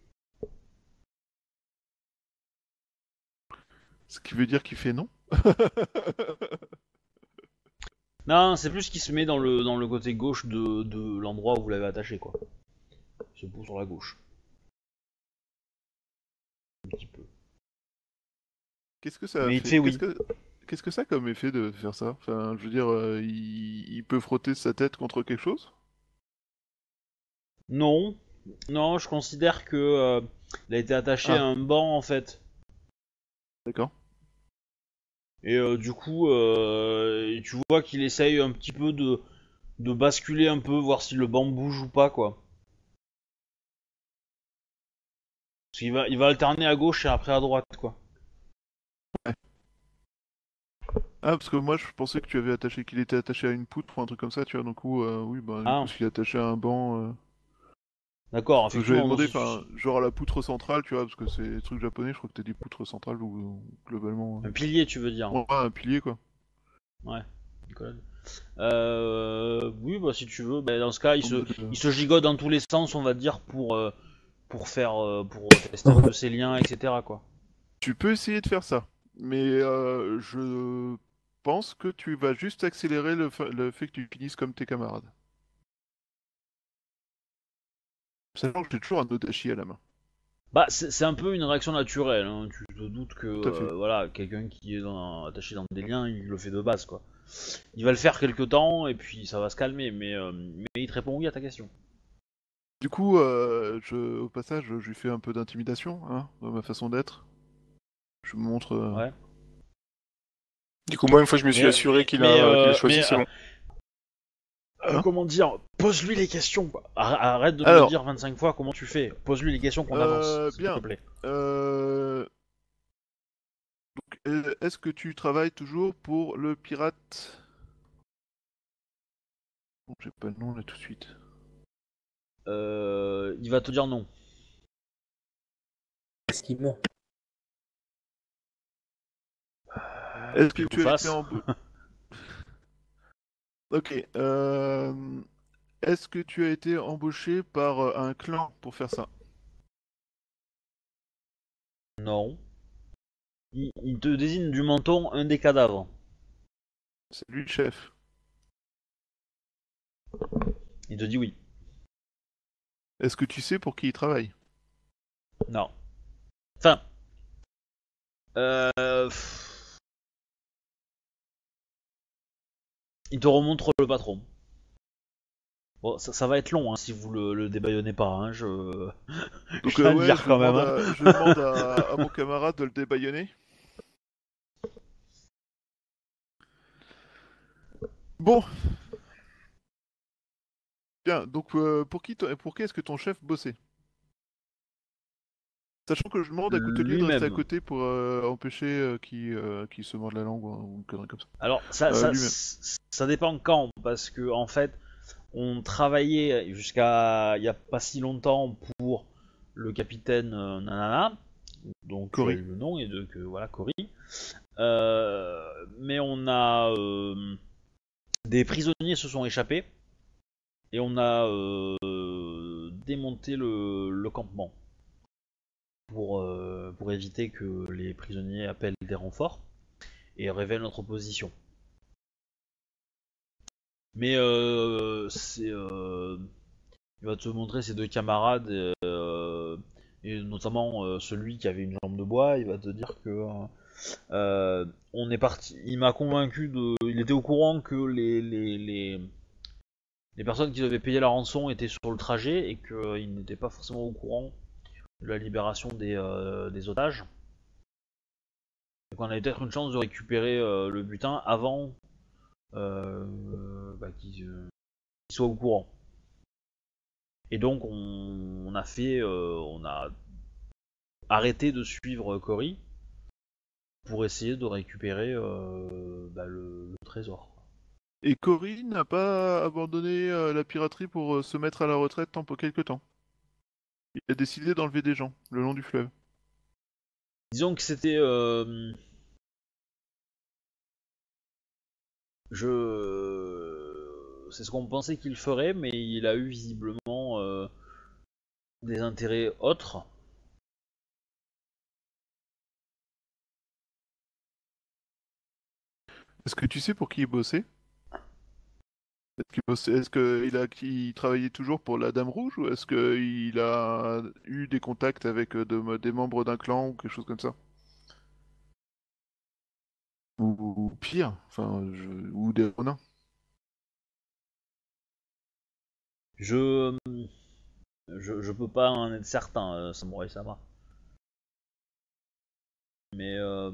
Ce qui veut dire qu'il fait non? Non, c'est plus qu'il se met dans le côté gauche de l'endroit où vous l'avez attaché, quoi. Il se pousse sur la gauche. Un petit peu. Qu'est-ce que ça a Mais il te fait? fait oui. Qu'est-ce que ça a comme effet de faire ça? Enfin, je veux dire, il peut frotter sa tête contre quelque chose? Non. Non, je considère que il a été attaché à Ah, un banc, en fait. d'accord. Et du coup, tu vois qu'il essaye un petit peu de basculer un peu, voir si le banc bouge ou pas, quoi. Parce qu'il va alterner à gauche et après à droite, quoi. Ah, parce que moi je pensais que tu avais attaché, qu'il était attaché à une poutre ou un truc comme ça, tu vois, donc oui, bah du coup Ah, s'il est attaché à un banc... d'accord, Parce que je lui ai effectivement. Non, demandé, enfin, genre à la poutre centrale, tu vois, parce que c'est des trucs japonais, je crois que t'as dit poutre centrale ou globalement... un pilier, tu veux dire. Ouais, un pilier quoi. Ouais, Nicolas. Oui, bah si tu veux, bah, dans ce cas, Donc, il se gigote dans tous les sens, on va dire, pour tester un peu ses liens, etc. quoi. tu peux essayer de faire ça, mais je pense que tu vas juste accélérer le fait que tu finisses comme tes camarades. Sachant que j'ai toujours un Odachi à la main. Bah, c'est un peu une réaction naturelle, hein. Tu te doutes que Tout à fait. voilà, quelqu'un qui est attaché dans des liens, il le fait de base, quoi. Il va le faire quelque temps et puis ça va se calmer, mais il te répond oui à ta question. Du coup, au passage, je lui fais un peu d'intimidation, hein, dans ma façon d'être. Je me montre. Ouais. Du coup, moi, une fois que je me suis assuré qu'il a choisi, c'est bon. Hein Comment dire, pose-lui les questions, quoi. Arrête de me Alors. dire 25 fois comment tu fais. Pose-lui les questions qu'on avance, s'il Bien. te plaît. Donc, est-ce que tu travailles toujours pour le pirate? Bon, j'ai pas le nom là tout de suite. Il va te dire non. Est-ce qu'il ment? Est-ce que Pile ou tu as face. été Ok. Est-ce que tu as été embauché par un clan pour faire ça? Non. Il te désigne du menton un des cadavres. C'est lui le chef. Il te dit oui. Est-ce que tu sais pour qui il travaille? Non. Enfin. pff, Il te remontre le patron. Bon, ça va être long, hein, si vous le débaillonnez pas, hein, je Donc tiens à le ouais, dire quand même, hein. je demande à mon camarade de le débaillonner. Bon, bien. Donc pour qui est-ce que ton chef bossait? Sachant que je demande à Coutelier de rester à Lui-même. côté pour empêcher qu'il se morde la langue ou une connerie comme ça. Alors, Lui-même. ça dépend quand, parce que en fait, on travaillait jusqu'à il y a pas si longtemps pour le capitaine Nanana, donc tu as Cory. eu le nom et de que voilà Cory. Mais on a des prisonniers se sont échappés et on a démonté le campement pour éviter que les prisonniers appellent des renforts et révèlent notre position. Mais il va te montrer ses deux camarades et notamment celui qui avait une jambe de bois. Il va te dire que on est parti. Il m'a convaincu il était au courant que les personnes qui devaient payer la rançon étaient sur le trajet et qu'il n'était pas forcément au courant de la libération des otages. Donc on avait peut-être une chance de récupérer le butin avant qu'ils soient au courant. Et donc on a arrêté de suivre Cory pour essayer de récupérer le trésor. Et Cory n'a pas abandonné la piraterie pour se mettre à la retraite pour quelque temps. Il a décidé d'enlever des gens le long du fleuve. Disons que c'était c'est ce qu'on pensait qu'il ferait, mais il a eu visiblement des intérêts autres. Est-ce que tu sais pour qui il bossait? Est-ce qu'il travaillait toujours pour la Dame Rouge ou est-ce qu'il a eu des contacts avec des membres d'un clan ou quelque chose comme ça? Ou pire, ou des renins? Je, je peux pas en être certain, Samurai Sama. Mais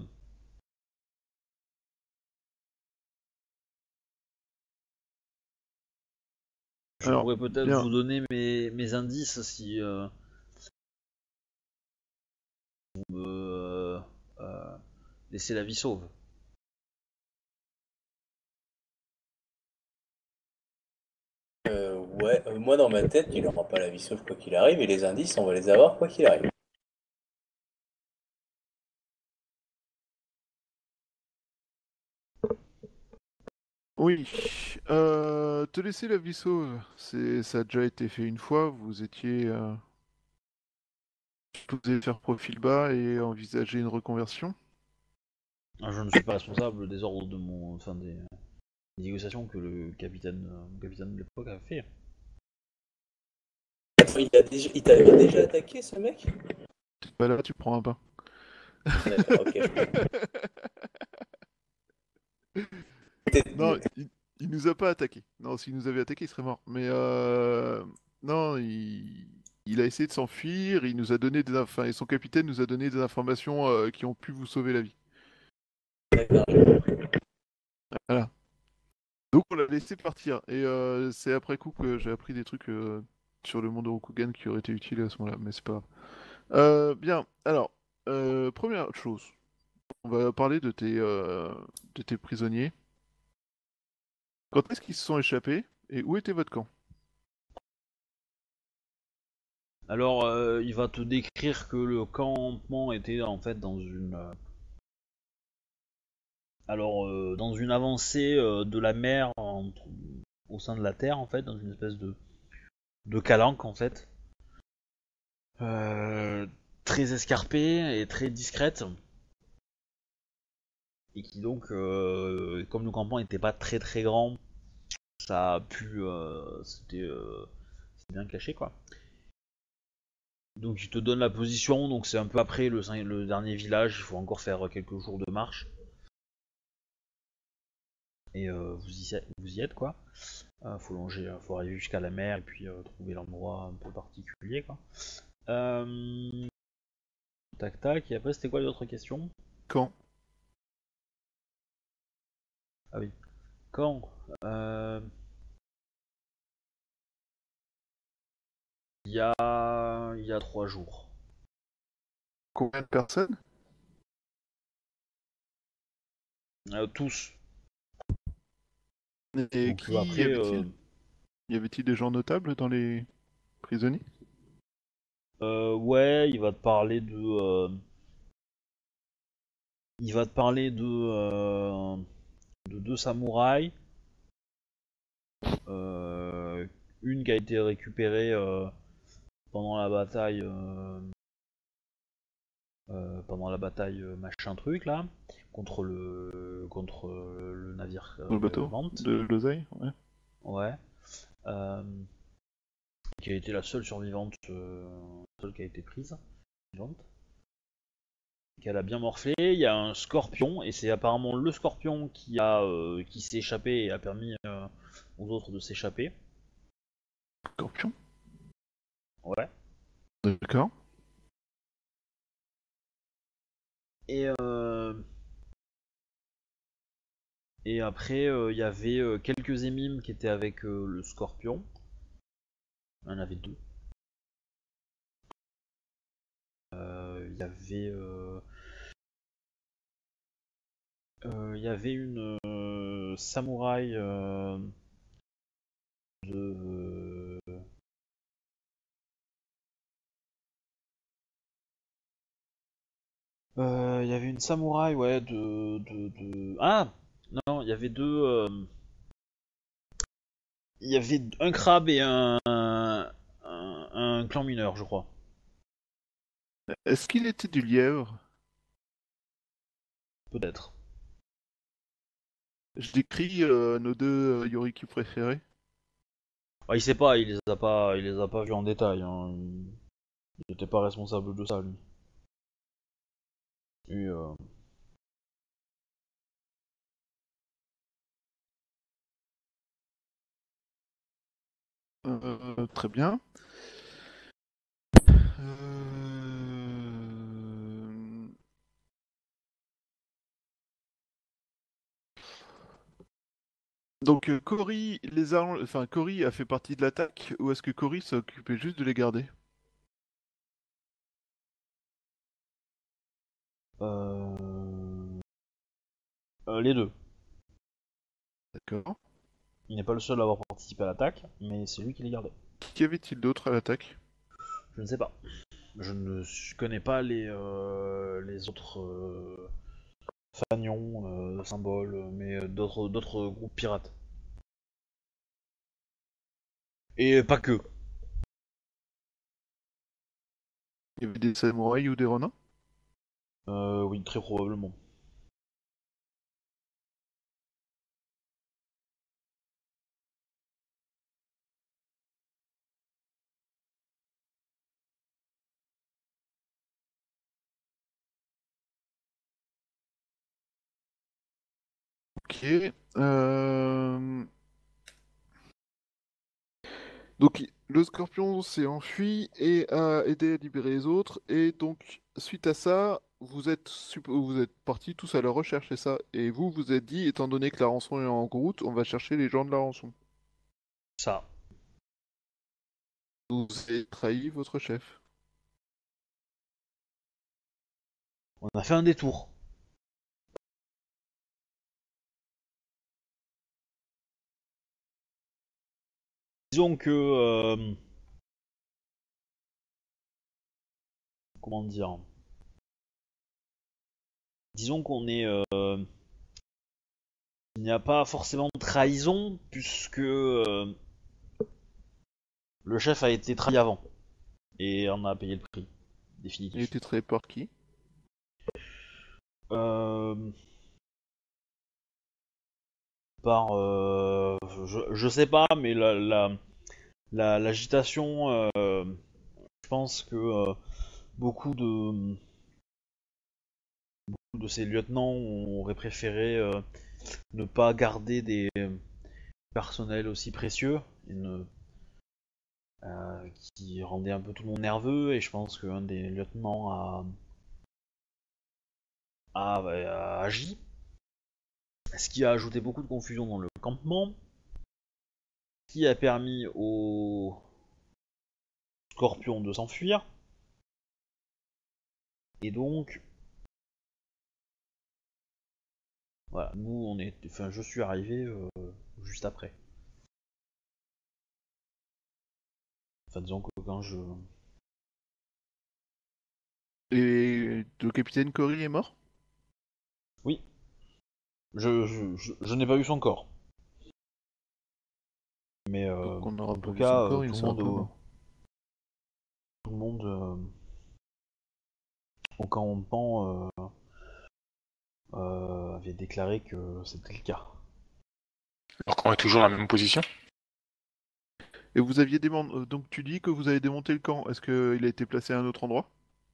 je Alors, pourrais peut-être bien. vous donner mes indices si vous me laissez la vie sauve. Ouais, moi dans ma tête, il aura pas la vie sauve quoi qu'il arrive, et les indices, on va les avoir quoi qu'il arrive. Oui. Te laisser la vie sauve, ça a déjà été fait une fois. Vous étiez supposé faire profil bas et envisager une reconversion. Je ne suis pas responsable des ordres de des négociations que le capitaine de l'époque a fait. Il t'avait déjà attaqué, ce mec? Bah là, tu prends un pain. D'accord, ok. Non, il nous a pas attaqué. Non, s'il nous avait attaqué, il serait mort. Mais non, il a essayé de s'enfuir. Il nous a donné enfin, et son capitaine nous a donné des informations qui ont pu vous sauver la vie. D'accord. Voilà. Donc on l'a laissé partir. Et c'est après coup que j'ai appris des trucs sur le monde de Rokugan qui auraient été utiles à ce moment-là. Mais c'est pas grave. Bien. Alors, première chose, on va parler de tes prisonniers. Quand est-ce qu'ils se sont échappés et où était votre camp? Alors, il va te décrire que le campement était en fait dans dans une avancée de la mer au sein de la terre en fait, dans une espèce de calanque en fait, euh, très escarpée et très discrète, et qui donc, comme le campement n'était pas très très grand, ça a pu, c'était bien caché quoi. Donc il te donne la position, donc c'est un peu après le dernier village, il faut encore faire quelques jours de marche. Et vous y êtes quoi. Faut arriver jusqu'à la mer et puis trouver l'endroit un peu particulier quoi. Euh, Tac tac, et après c'était quoi les autres questions? Quand? Ah oui. Quand euh, il y a 3 jours. Combien de personnes? Tous. Et Donc qui y après, avait-il? Y avait-il des gens notables dans les prisonniers? ouais, il va te parler de 2 samouraïs. Euh, une qui a été récupérée pendant la bataille, machin truc là, contre le navire Dans le bateau? Vente. De l'oseille? Ouais. Ouais. Euh, qui a été la seule survivante, seule qui a été prise, vivante. Qu'elle a bien morflé. Il y a un scorpion et c'est apparemment le scorpion qui s'est échappé et a permis aux autres de s'échapper. Scorpion? Ouais. D'accord. Et et après il y avait quelques émimes qui étaient avec le scorpion. Il y en avait 2. Il y avait une samouraï de. Il y avait une samouraï, ouais, Ah non, il y avait il y avait un crabe et un clan mineur, je crois. Est-ce qu'il était du lièvre? Peut-être. Je décris nos deux Yoriki préférés. Il sait pas, il les a pas vus en détail. Hein. Il était pas responsable de ça, lui. Et, Très bien. Donc Cory a fait partie de l'attaque ou est-ce que Cory s'occupait juste de les garder? euh, les deux. D'accord. Il n'est pas le seul à avoir participé à l'attaque, mais c'est lui qui les gardait. Qu'y avait-il d'autre à l'attaque? Je ne sais pas. Je ne connais pas les autres fanions, symboles, mais d'autres groupes pirates. Et pas que. Il y avait des samouraïs ou des renards? Oui, très probablement. Ok. euh, Donc le scorpion s'est enfui et a aidé à libérer les autres. Et donc, suite à ça, vous êtes partis tous à la recherche, c'est ça. Et vous vous êtes dit, étant donné que la rançon est en route, on va chercher les gens de la rançon. Ça. Vous avez trahi votre chef. On a fait un détour. Disons que... comment dire? Disons qu'on est... il n'y a pas forcément de trahison, puisque le chef a été trahi avant. Et on a payé le prix. Il Définitif. était trahi par qui? Euh, par... je sais pas, mais l'agitation... je pense que beaucoup de ces lieutenants auraient préféré ne pas garder des personnels aussi précieux et qui rendaient un peu tout le monde nerveux. Et je pense qu'un des lieutenants a agi, ce qui a ajouté beaucoup de confusion dans le campement, qui a permis aux scorpions de s'enfuir. Et donc, voilà, enfin, je suis arrivé juste après. Enfin, disons que quand je... Et le capitaine Cory est mort? Oui, je n'ai pas vu son corps. Mais Donc on n'aura en pas tout vu son cas, corps, il sera pas mort. tout le monde au campement avait déclaré que c'était le cas. Alors qu'on est toujours dans la même position. Et vous aviez donc tu dis que vous avez démonté le camp. Est-ce qu'il a été placé à un autre endroit?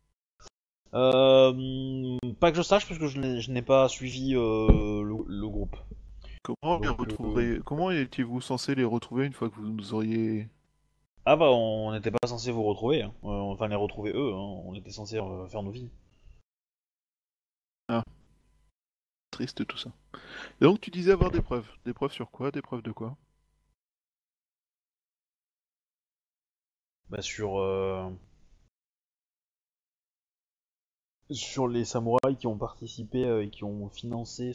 Pas que je sache, parce que je n'ai pas suivi le groupe. Donc, Comment étiez-vous censé les retrouver une fois que vous nous auriez... ah bah, on n'était pas censé vous retrouver, hein. Enfin les retrouver eux, hein. On était censé faire nos vies. Ah, triste tout ça. Et donc tu disais avoir des preuves. Des preuves sur quoi? Des preuves de quoi? Bah, sur les samouraïs qui ont participé et qui ont financé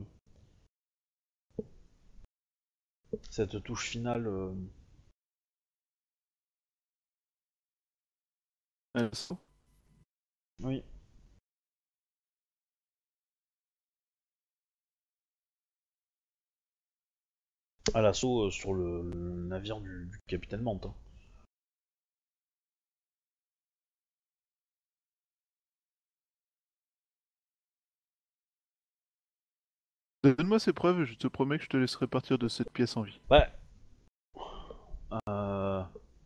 cette touche finale. Ça. Oui. À l'assaut sur le navire du capitaine Mante, hein. Donne-moi ces preuves et je te promets que je te laisserai partir de cette pièce en vie. Ouais. Euh...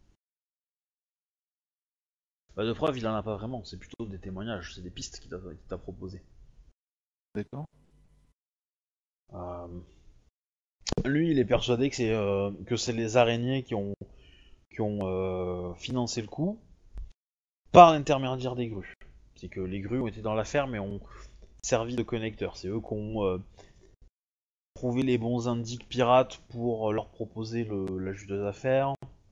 Bah, de preuves, il en a pas vraiment. C'est plutôt des témoignages, c'est des pistes qu'il t'a proposé. D'accord? Euh, Lui, il est persuadé que c'est les araignées qui ont financé le coup par l'intermédiaire des grues. C'est que les grues ont été dans la ferme et ont servi de connecteurs. C'est eux qui ont trouvé les bons indices pirates pour leur proposer la juteuse d'affaires,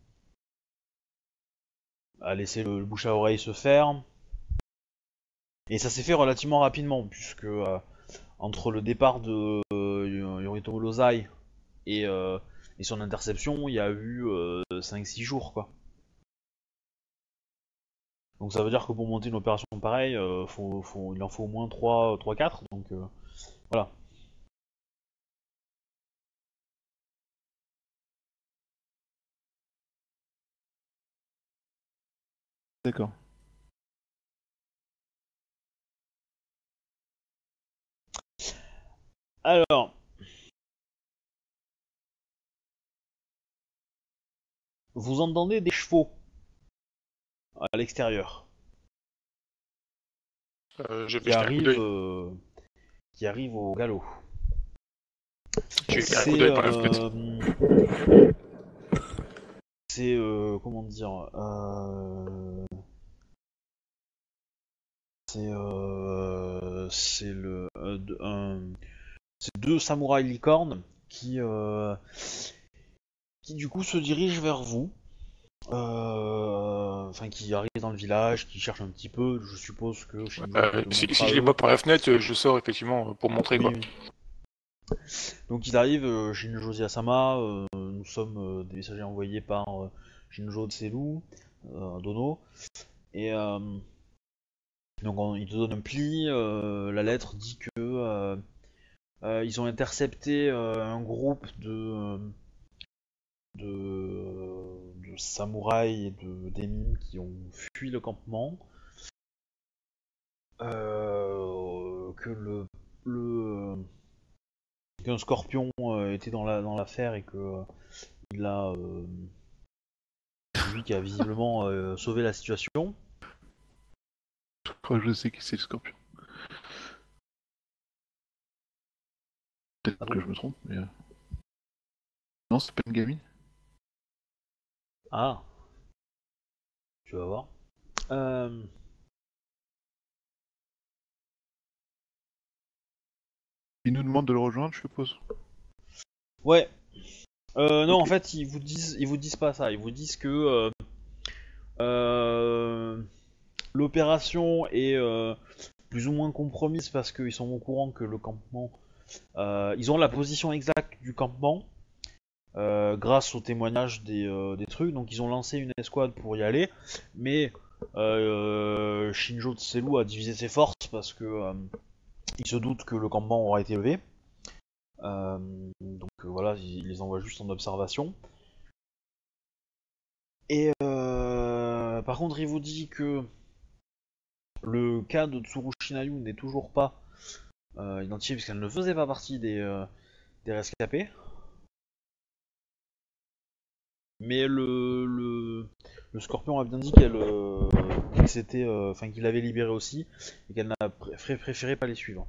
à laisser le bouche à oreille se faire. Et ça s'est fait relativement rapidement, puisque entre le départ de Yoritomo Lozai et son interception, il y a eu 5-6 jours, quoi. Donc ça veut dire que pour monter une opération pareille, il en faut au moins 3-4, donc voilà. D'accord. Alors, vous entendez des chevaux à l'extérieur Je vais qui jeter un coup arrivent, d'œil. qui arrivent au galop. J'ai eu un coup d'œil par la fenêtre. C'est comment dire c'est c'est deux samouraïs licornes qui du coup se dirigent vers vous. Enfin, qui arrivent dans le village, qui cherchent un petit peu. Je suppose que Si je les vois par la fenêtre, je sors effectivement pour montrer quoi. Oui. Donc ils arrivent, Shinjo Asama, nous sommes des messagers envoyés par Shinjo Tselou, Dono, et donc il te donne un pli, la lettre dit que ils ont intercepté un groupe de samouraïs et d'émimes qui ont fui le campement, que qu'un scorpion était dans l'affaire et que il a lui qui a visiblement sauvé la situation. Je crois que je sais qui c'est le scorpion. Peut-être que je me trompe, mais... Non, c'est pas une gamine. Ah, tu vas voir. Il nous demande de le rejoindre, je suppose. Ouais. Non, Ok. en fait, ils vous disent pas ça. Ils vous disent que l'opération est plus ou moins compromise parce qu'ils sont au courant que le campement, ils ont la position exacte du campement grâce au témoignage des trucs. Donc ils ont lancé une escouade pour y aller, mais Shinjo Tselou a divisé ses forces parce que il se doute que le campement aura été levé. Donc voilà, il les envoie juste en observation. Et par contre, il vous dit que le cas de Tsurushi Nayu n'est toujours pas identifié puisqu'elle ne faisait pas partie des rescapés. Mais le Scorpion a bien dit qu'il s'était, enfin qu'il l'avait libéré aussi et qu'elle n'a préféré pas les suivre.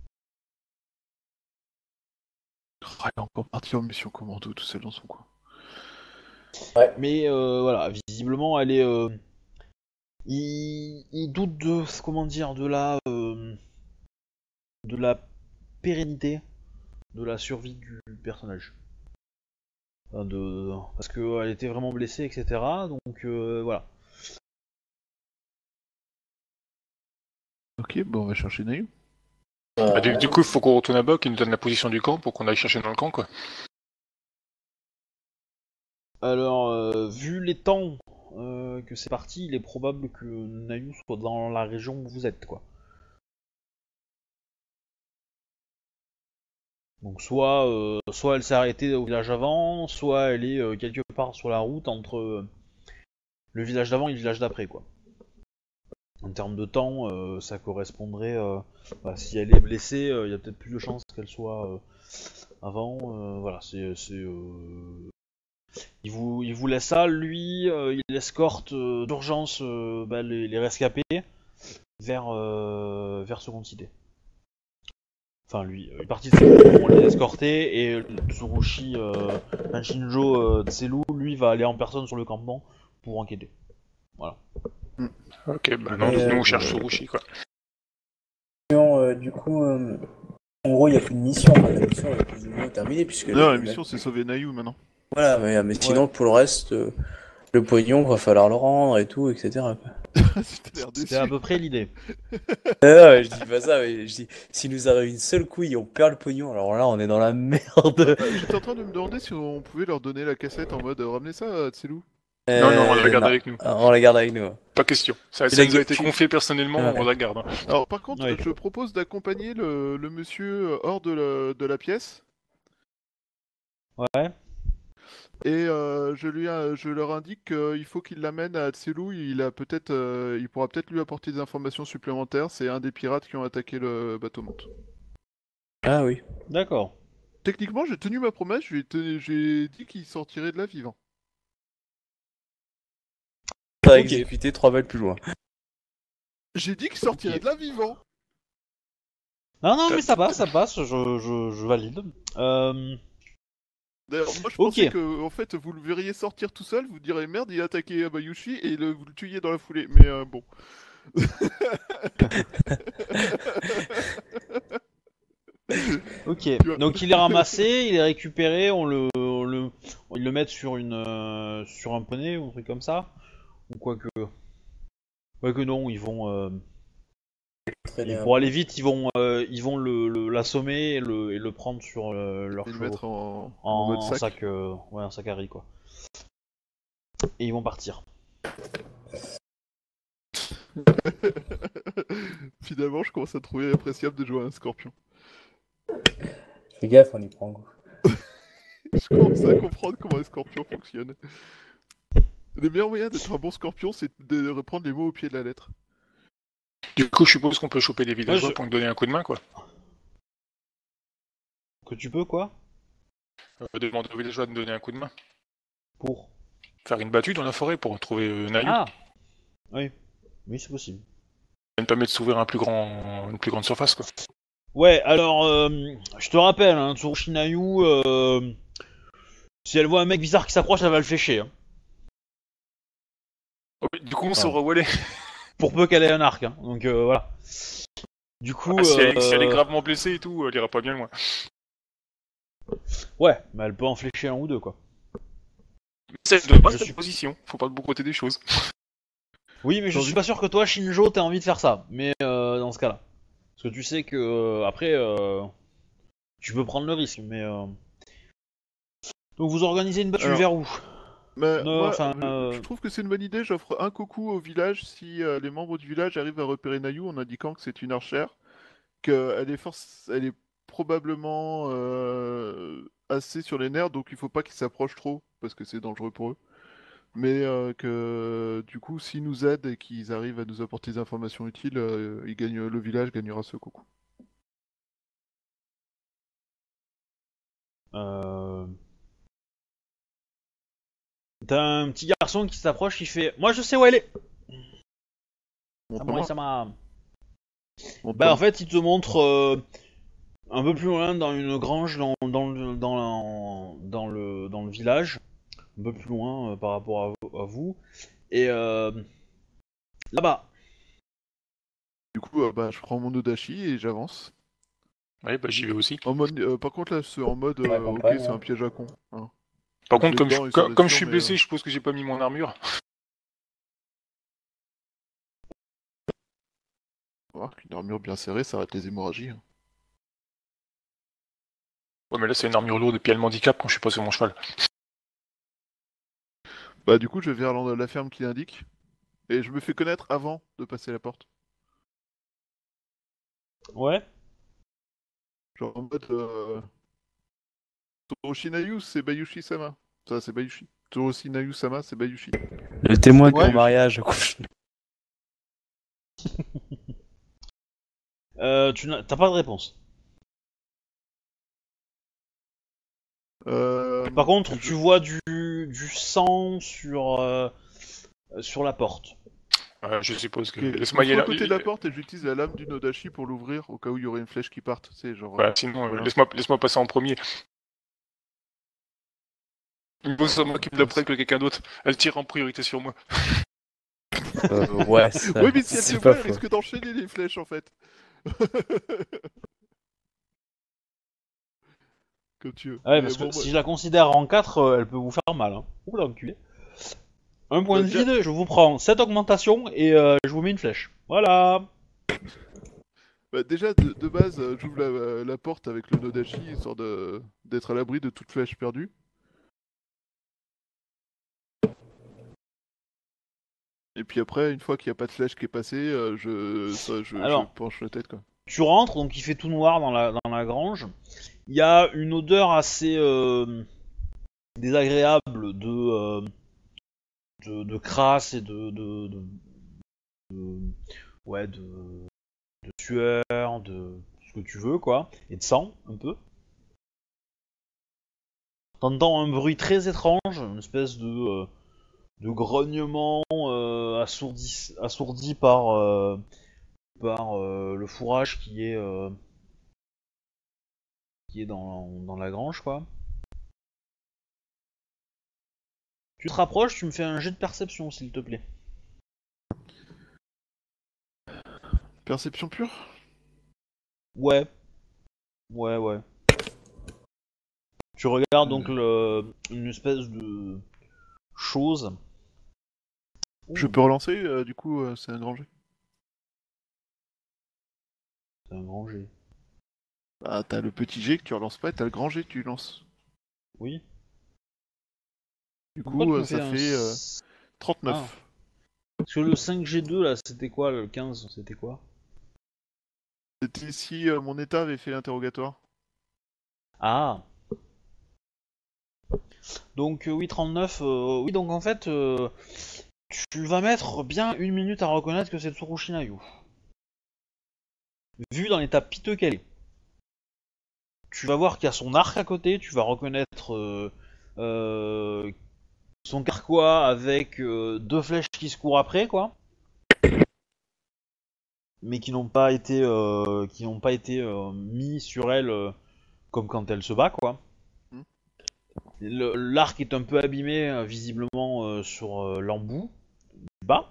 Ah, il est encore parti en mission commando tout seul dans son coin. Mais voilà, visiblement, elle est. Il doute de comment dire de la pérennité de la survie du personnage. Enfin, parce qu'elle était vraiment blessée, etc. Donc voilà. Ok, bon, on va chercher Nayu. Du coup, il faut qu'on retourne à bas, qu'il nous donne la position du camp pour qu'on aille chercher dans le camp, quoi. Alors, vu les temps que c'est parti, il est probable que Nayu soit dans la région où vous êtes, quoi. Donc soit elle s'est arrêtée au village avant, soit elle est quelque part sur la route entre le village d'avant et le village d'après, quoi. En termes de temps, ça correspondrait. Si elle est blessée, il y a peut-être plus de chances qu'elle soit avant. Voilà, il vous laisse ça. Lui, il escorte d'urgence les rescapés vers Second Cité. Enfin, lui, il est parti de Second, on l'a escorté, et Tsurushi Shinjo Tselou, lui, va aller en personne sur le campement pour enquêter. Voilà. Ok, bah non, nous on cherche Tsurushi, quoi. Du coup, en gros, il n'y a plus de mission. Enfin, la mission est plus ou moins terminée. Puisque Non, la mission c'est sauver Nayu maintenant. Voilà, mais sinon, pour le reste, le pognon, va falloir le rendre et tout, etc. quoi. C'était l'air déçu. C'est à peu près l'idée. Non, je dis pas ça, mais je dis, s'il nous arrive une seule couille et on perd le pognon, alors là, on est dans la merde. J'étais en train de me demander si on pouvait leur donner la cassette en mode ramenez ça, Tselou. Non, on la garde avec nous. On la garde avec nous. Pas question. Ça Tu nous a été tu- confié personnellement, Ouais. on la garde. Alors par contre, Ouais. je propose d'accompagner le monsieur hors de la pièce. Ouais. Et je leur indique qu'il faut qu'il l'amène à Tselou. Il pourra peut-être lui apporter des informations supplémentaires. C'est un des pirates qui ont attaqué le bateau monte. Ah oui. D'accord. Techniquement, j'ai tenu ma promesse. J'ai dit qu'il sortirait de là vivant. T'as Ok. exécuté 3 balles plus loin. J'ai dit qu'il sortirait de là vivant. Non, mais ça passe, je valide. D'ailleurs, moi je Ok. pensais que en fait vous le verriez sortir tout seul, vous direz merde, il a attaqué Bayushi et vous le tuiez dans la foulée. Mais bon. Ok, Tu vois. donc il est ramassé, il est récupéré, ils le mettent sur sur un poney ou un truc comme ça, ou quoique non, ils vont, Traîner un pour peu. aller vite, ils vont l'assommer et le prendre sur leurs Et le chevaux, mettre en mode sac. ouais, un sac à riz quoi. Et ils vont partir. Finalement, je commence à trouver appréciable de jouer à un scorpion. Fais gaffe, on y prend goût. Je commence à comprendre comment un scorpion fonctionne. Le meilleur moyen d'être un bon scorpion, c'est de reprendre les mots au pied de la lettre. Du coup, je suppose qu'on peut choper des villageois Ouais, pour nous donner un coup de main, quoi. Que tu peux quoi? Demander aux villageois de nous donner un coup de main. Pour. Faire une battue dans la forêt pour retrouver Nayu. Ah. Oui, c'est possible. Ça nous permet de s'ouvrir une plus grande surface, quoi. Ouais, alors, je te rappelle, hein, Tsurushi Nayu, si elle voit un mec bizarre qui s'approche, elle va le flécher. Hein. Oh, oui, du coup, on saura où elle est. Pour peu qu'elle ait un arc, hein. Donc voilà. Du coup, Ah, si elle est gravement blessée et tout, elle ira pas bien loin. ouais, mais elle peut en flécher un ou deux, quoi. C'est de base Je cette suis- position. Faut pas de bon côté des choses. Oui, mais je suis pas sûr que toi, Shinjo, t'aies envie de faire ça. Mais dans ce cas-là. Parce que tu sais que, après, tu peux prendre le risque, mais... Donc vous organisez une battue Alors, vers où? Mais Non, moi, enfin, je trouve que c'est une bonne idée. J'offre un coucou au village si les membres du village arrivent à repérer Nayu en indiquant que c'est une archère, elle est probablement assez sur les nerfs, donc il faut pas qu'ils s'approchent trop parce que c'est dangereux pour eux. Mais que du coup, s'ils nous aident et qu'ils arrivent à nous apporter des informations utiles, le village gagnera ce coucou. euh... T'as un petit garçon qui s'approche, qui fait... Moi, je sais où elle est. Montre-moi. Ça m'a... Montre-moi. Bah, en fait, il te montre un peu plus loin dans une grange dans le village, un peu plus loin par rapport à vous. Et là-bas. Du coup, bah, je prends mon Odachi et j'avance. Ouais, bah j'y vais aussi. En mode, par contre là, c'est en mode, Ouais, ok, campagne, c'est ouais. un piège à con. Hein. Par Donc, contre, les blancs, ils sont comme je sûrs, suis mais, blessé, je suppose que j'ai pas mis mon armure. une armure bien serrée, ça arrête les hémorragies. Hein. Ouais, mais là, c'est une armure lourde et puis elle m'handicape quand je suis pas sur mon cheval. Bah du coup, je vais vers la ferme qui indique et je me fais connaître avant de passer la porte. Ouais. Genre en mode, Toroshinayu, c'est Bayushi-sama. Ça, c'est Bayushi. Toroshinayu-sama, c'est Bayushi. Le témoin de Ouais. ton mariage. T'as pas de réponse. Par contre, tu vois du sang sur la porte. Je suppose que... Ok, Laisse-moi je y me fous à aller. côté de la porte et j'utilise la lame du Nodashi pour l'ouvrir au cas où il y aurait une flèche qui parte. Tu sais, genre. Voilà, sinon, voilà. laisse-moi passer en premier. Il vaut ça moi qui me l'apprenne que quelqu'un d'autre. Elle tire en priorité sur moi. Ouais, ça, Oui, mais si elle c'est te pas voit, elle faux. risque d'enchaîner les flèches en fait. Comme tu veux. Ouais, Mais parce que bon, si je la considère en 4, elle peut vous faire mal. Hein. Oula, enculé. Un point de Déjà- vide, je vous prends cette augmentation et je vous mets une flèche. Voilà. Bah, déjà, de base, j'ouvre la porte avec le Nodashi, histoire d'être à l'abri de toute flèche perdue. Et puis après, une fois qu'il n'y a pas de flèche qui est passée, je penche la tête, quoi. Tu rentres, donc il fait tout noir dans la grange. Il y a une odeur assez désagréable de crasse et ouais, de sueur, de ce que tu veux, quoi. Et de sang, un peu. T'entends un bruit très étrange, une espèce de grognement assourdi par le fourrage qui est qui est dans la grange, quoi. Tu te rapproches, tu me fais un jet de perception, s'il te plaît. Perception pure? Ouais. Ouais. Tu regardes donc une espèce de chose. Je peux relancer, du coup, c'est un grand jet. C'est un grand G. Bah, t'as le petit jet que tu relances pas et t'as le grand jet que tu lances. Oui. Du Pourquoi tu coup, me ça un fait s- 39. Ah. Parce que le 5G2 là, c'était quoi? Le 15, c'était quoi? C'était si mon état avait fait l'interrogatoire. Ah. Donc oui, 39. Oui, donc en fait, tu vas mettre bien 1 minute à reconnaître que c'est Tsurushinayu. Vu dans l'état piteux qu'elle est. Tu vas voir qu'il y a son arc à côté, tu vas reconnaître euh, son carquois avec 2 flèches qui se courent après, quoi. Mais qui n'ont pas été mis sur elle comme quand elle se bat, quoi. Hmm. L'arc est un peu abîmé, visiblement, sur l'embout du bas.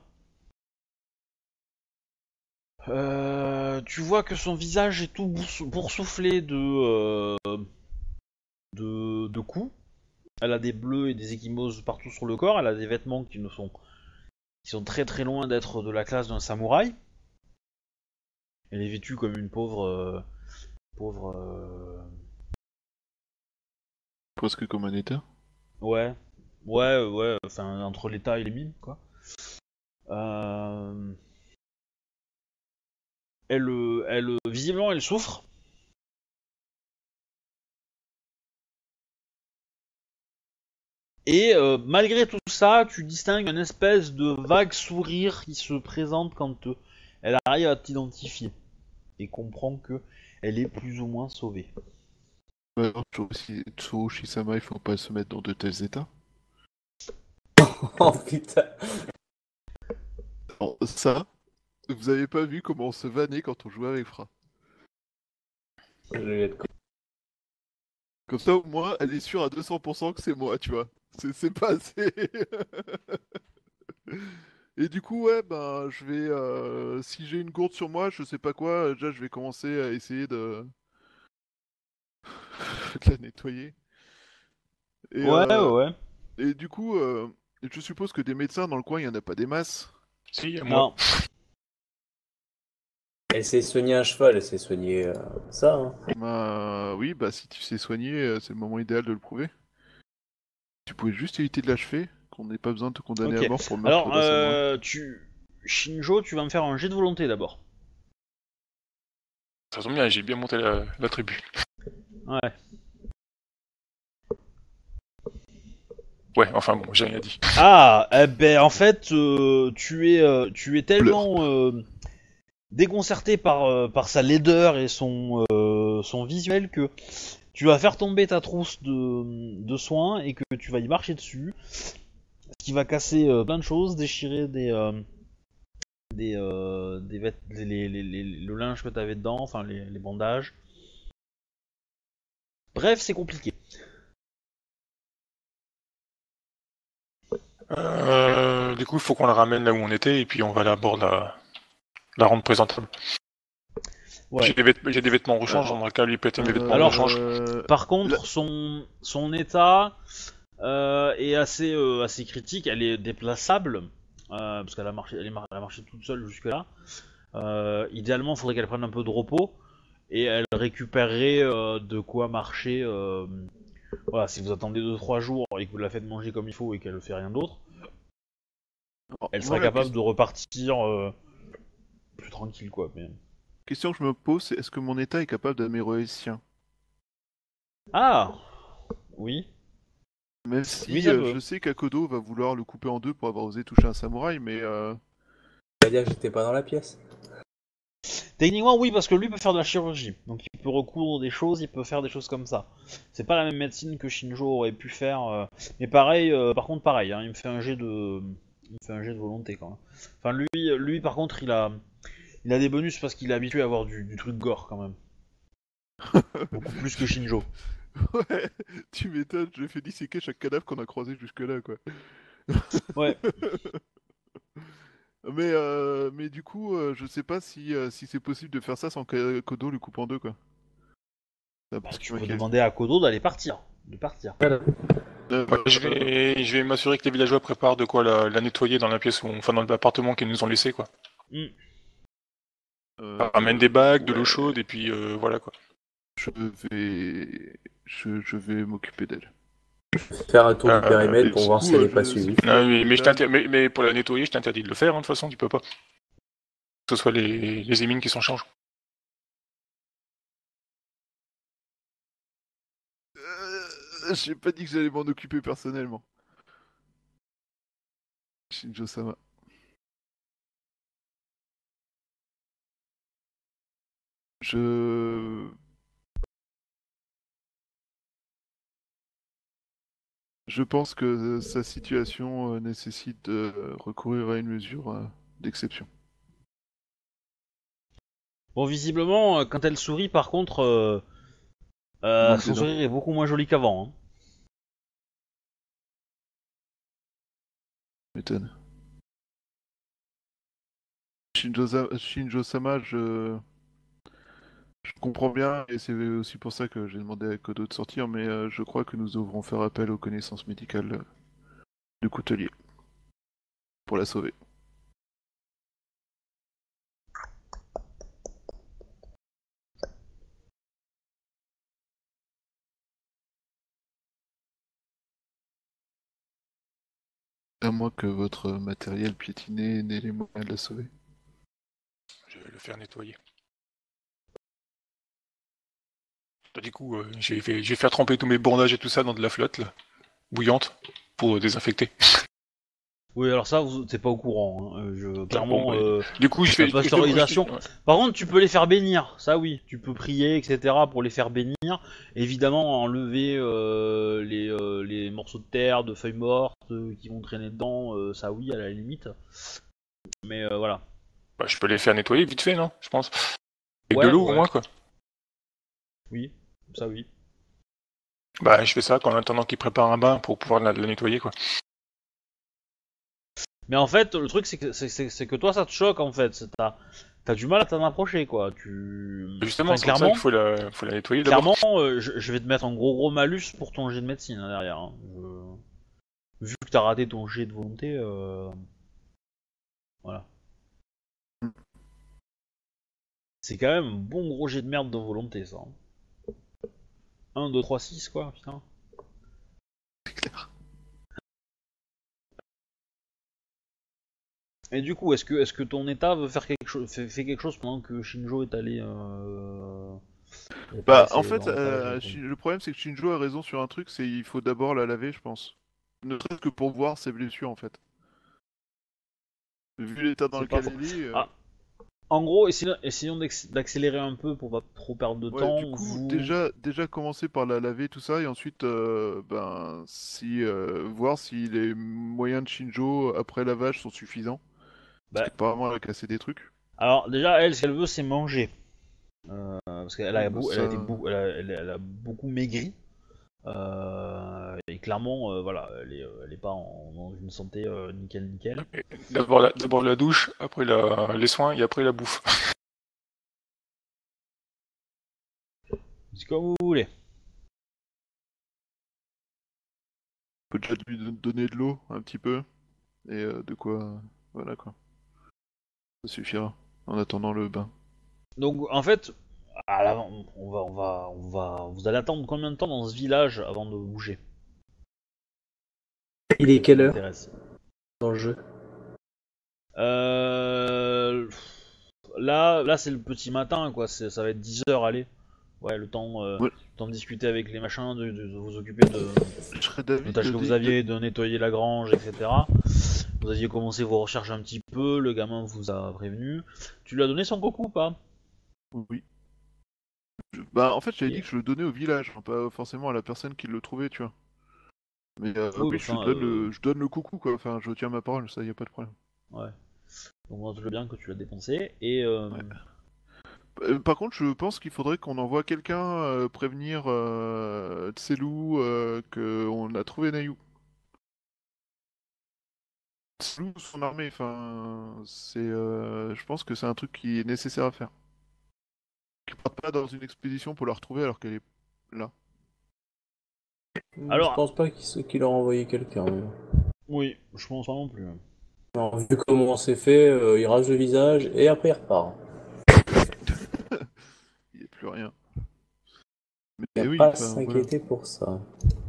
Tu vois que son visage est tout boursouflé de coups. Elle a des bleus et des ecchymoses partout sur le corps. Elle a des vêtements qui sont très très loin d'être de la classe d'un samouraï. Elle est vêtue comme une pauvre. Presque comme un état. Ouais, enfin entre l'État et les mines, quoi. Euh, visiblement, elle souffre. Et malgré tout ça, tu distingues une espèce de vague sourire qui se présente quand elle arrive à t'identifier et comprend que elle est plus ou moins sauvée. Ouais, Tsurushi-sama, il faut pas se mettre dans de tels états. Oh putain. Alors, ça, vous avez pas vu comment on se vannait quand on jouait avec Fra. Je vais être Comme ça, au moins, elle est sûre à 200% que c'est moi, tu vois. C'est pas assez. Et du coup, ouais, ben, je vais. Si j'ai une gourde sur moi, je sais pas quoi, déjà, je vais commencer à essayer de la nettoyer. Et, Ouais, euh, ouais. et du coup, je suppose que des médecins dans le coin, il y en a pas des masses. Si, moi. Non. Elle s'est soignée un cheval, elle s'est soignée ça. Hein. Bah, oui, bah, si tu sais soigner, c'est le moment idéal de le prouver. Tu pouvais juste éviter de l'achever, qu'on n'ait pas besoin de te condamner Ok. à mort pour le meurtre Alors, d'un samouraï. Shinjo, tu vas me faire un jet de volonté d'abord. Ça tombe bien, j'ai bien monté la tribu. Ouais. Ouais, enfin bon, j'ai rien dit. Ah, eh ben en fait, tu es tellement déconcerté par sa laideur et son visuel que tu vas faire tomber ta trousse de soins et que tu vas y marcher dessus, ce qui va casser plein de choses, déchirer le linge que t'avais dedans, enfin les bandages. Bref, c'est compliqué. Du coup, il faut qu'on la ramène là où on était et puis on va d'abord la rendre présentable. Ouais. J'ai des vêtements rechange, on aurait qu'à lui péter mes vêtements Alors, rechange. Par contre, son état est assez critique. Elle est déplaçable parce qu'elle a marché, elle a marché toute seule jusque là. Idéalement, il faudrait qu'elle prenne un peu de repos et elle récupérerait de quoi marcher. Voilà, si vous attendez 2-3 jours et que vous la faites manger comme il faut et qu'elle ne fait rien d'autre, elle sera capable de repartir plus tranquille, quoi. Mais... question que je me pose, c'est est-ce que mon état est capable d'améliorer le sien? Ah, oui. Même si Oui, ça peut. je sais qu'Akodo va vouloir le couper en deux pour avoir osé toucher un samouraï, mais On va dire que j'étais pas dans la pièce. Techniquement, oui, parce que lui peut faire de la chirurgie. Donc il peut recoudre des choses, il peut faire des choses comme ça. C'est pas la même médecine que Shinjo aurait pu faire. Mais pareil, par contre, pareil, hein, il me fait un jet de volonté quand même. Enfin, lui par contre, il a des bonus parce qu'il est habitué à avoir du truc gore quand même. Beaucoup plus que Shinjo. Ouais, tu m'étonnes, je fait disséquer chaque cadavre qu'on a croisé jusque-là, quoi. Ouais. Mais du coup, je sais pas si c'est possible de faire ça sans que Kodo le coupe en deux, quoi. C'est un peu ce qui Tu peux m'inquiète. demander à Kodo d'aller partir. De partir. Ouais, je vais m'assurer que les villageois préparent de quoi la nettoyer dans la pièce enfin dans l'appartement qu'ils nous ont laissé quoi. Ramène des bagues, de l'eau chaude et puis voilà quoi. Je vais m'occuper d'elle. Faire un tour du périmètre et pour du voir coup, si elle n'est je- pas suivie. Ah oui, mais pour la nettoyer, je t'interdis de le faire, hein, de toute façon, tu peux pas. Que ce soit les émines qui s'en chargent. J'ai pas dit que j'allais m'en occuper personnellement. Shinjo-sama. Je pense que sa situation nécessite de recourir à une mesure d'exception. Bon, visiblement, quand elle sourit, par contre, Manque son des dents. sourire est beaucoup moins joli qu'avant. Hein. M'étonne. Shinjo-sama, je comprends bien, et c'est aussi pour ça que j'ai demandé à Kodo de sortir, mais je crois que nous devrons faire appel aux connaissances médicales de Coutelier pour la sauver. À moins que votre matériel piétiné n'ait les moyens de la sauver. Je vais le faire nettoyer. Du coup, je vais faire tremper tous mes bordages et tout ça dans de la flotte, là, bouillante, pour désinfecter. Oui, alors ça, t'es pas au courant. Hein. Clairement, Bon, du coup, je fais... la pasteurisation. Ouais. Par contre, tu peux les faire bénir. Ça, oui. Tu peux prier, etc. pour les faire bénir. Évidemment, enlever les morceaux de terre, de feuilles mortes qui vont traîner dedans. Ça, oui, à la limite. Mais voilà. Bah, je peux les faire nettoyer vite fait, non? Je pense. Avec Ouais, de l'eau ouais. au moins, quoi. Oui, ça, oui. Bah, je fais ça en attendant qu'ils préparent un bain pour pouvoir la nettoyer, quoi. Mais en fait, le truc, c'est que toi, ça te choque, en fait. T'as du mal à t'en approcher, quoi. Justement, Enfin, c'est pour ça qu'il faut la nettoyer d'abord. clairement, je vais te mettre un gros malus pour ton jet de médecine, hein, derrière. Hein. Vu que t'as raté ton jet de volonté, voilà. C'est quand même un bon gros jet de merde de volonté, ça. 1, 2, 3, 6, quoi, putain. C'est clair. Et du coup, est-ce que ton état veut faire quelque chose, fait quelque chose pendant que Shinjo est allé Bah, passer en fait, dans l'étage, le problème c'est que Shinjo a raison sur un truc, c'est il faut d'abord la laver, je pense. Ne serait-ce que pour voir ses blessures, en fait. Vu l'état dans C'est pas lequel faux. il est... Ah. En gros, essayons d'accélérer un peu pour pas trop perdre de Ouais, temps. du coup, déjà commencer par la laver, tout ça, et ensuite, voir si les moyens de Shinjo après lavage sont suffisants. Bah. Parce qu'apparemment, elle a cassé des trucs. Alors déjà, elle, ce qu'elle veut, c'est manger. Parce qu'elle a, elle a beaucoup maigri. Et clairement, voilà, elle est pas dans une santé nickel. D'abord la douche, après les soins et après la bouffe. C'est comme vous voulez. On peut déjà lui donner de l'eau, un petit peu. Et de quoi... Voilà, quoi. Ça suffira. En attendant le bain. Donc en fait, vous allez attendre combien de temps dans ce village avant de bouger? Il est quelle Ça heure m'intéresse. dans le jeu? Là c'est le petit matin, quoi. Ça va être 10h, allez. Ouais, le temps de discuter avec les machins, de vous occuper de tâches que vous aviez, de nettoyer la grange, etc. Vous aviez commencé vos recherches un petit peu, le gamin vous a prévenu. Tu lui as donné son coco ou pas? Oui. Bah, en fait, j'avais dit que je le donnais au village, hein, pas forcément à la personne qui le trouvait, tu vois. Mais oui, je donne le coucou, quoi. Enfin, je tiens ma parole, ça, y a pas de problème. Ouais. Donc, montre-le bien que tu l'as dépensé. Et. Ouais. Par contre, je pense qu'il faudrait qu'on envoie quelqu'un prévenir Tselou qu'on a trouvé Nayou. Tselou, son armée, enfin, je pense que c'est un truc qui est nécessaire à faire. Qu'ils partent pas dans une expédition pour la retrouver alors qu'elle est là. Je Alors- pense pas qu'il leur a envoyé quelqu'un. Oui, je pense pas non plus. Non, vu comment c'est fait, il rase le visage et après il repart. Il n'y a plus rien. Il Mais n'y a oui, pas à enfin, s'inquiéter pour ça.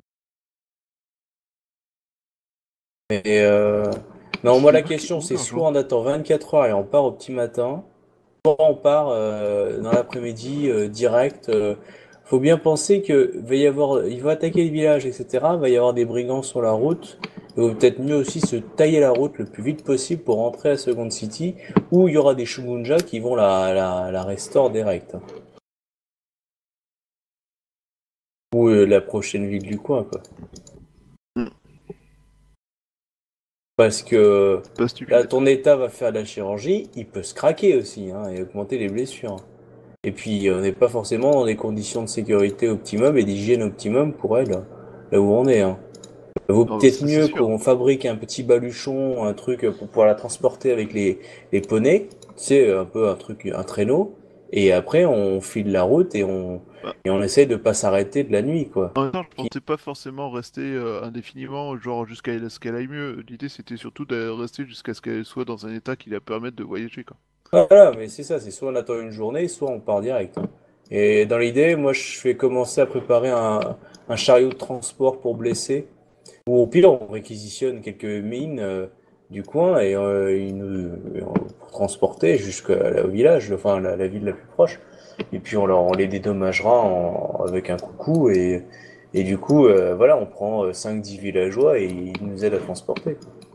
Mais non, moi la C'est marqué question où, c'est l'argent soit on attend 24 heures et on part au petit matin, soit on part dans l'après-midi direct. Faut bien penser que il va attaquer le village, etc. Il va y avoir des brigands sur la route. Il vaut peut-être mieux aussi se tailler la route le plus vite possible pour rentrer à Second City, où il y aura des Shugunja qui vont la restore direct. Ou la prochaine ville du coin, quoi. Hmm. Parce que Pas stupide. là, ton état va faire de la chirurgie, il peut se craquer aussi, hein, et augmenter les blessures. Et puis, on n'est pas forcément dans des conditions de sécurité optimum et d'hygiène optimum pour elle, là où on est. Hein. Il vaut Oh, peut-être ça, c'est mieux sûr. qu'on fabrique un petit baluchon, un truc pour pouvoir la transporter avec les poneys, tu sais, un peu un truc, un traîneau, et après on file la route Bah. et on essaye de pas s'arrêter de la nuit, quoi. En même temps, je pensais pas forcément rester indéfiniment, genre jusqu'à ce qu'elle aille mieux. L'idée, c'était surtout de rester jusqu'à ce qu'elle soit dans un état qui la permette de voyager, quoi. Voilà, mais c'est ça, c'est soit on attend une journée, soit on part direct. Hein. Et dans l'idée, moi je fais commencer à préparer un chariot de transport pour blessés. Ou au pire, on réquisitionne quelques mines du coin et pour transporter jusqu'au village, enfin la ville la plus proche. Et puis on les dédommagera avec un coucou et du coup, voilà, on prend 5-10 villageois et ils nous aident à transporter.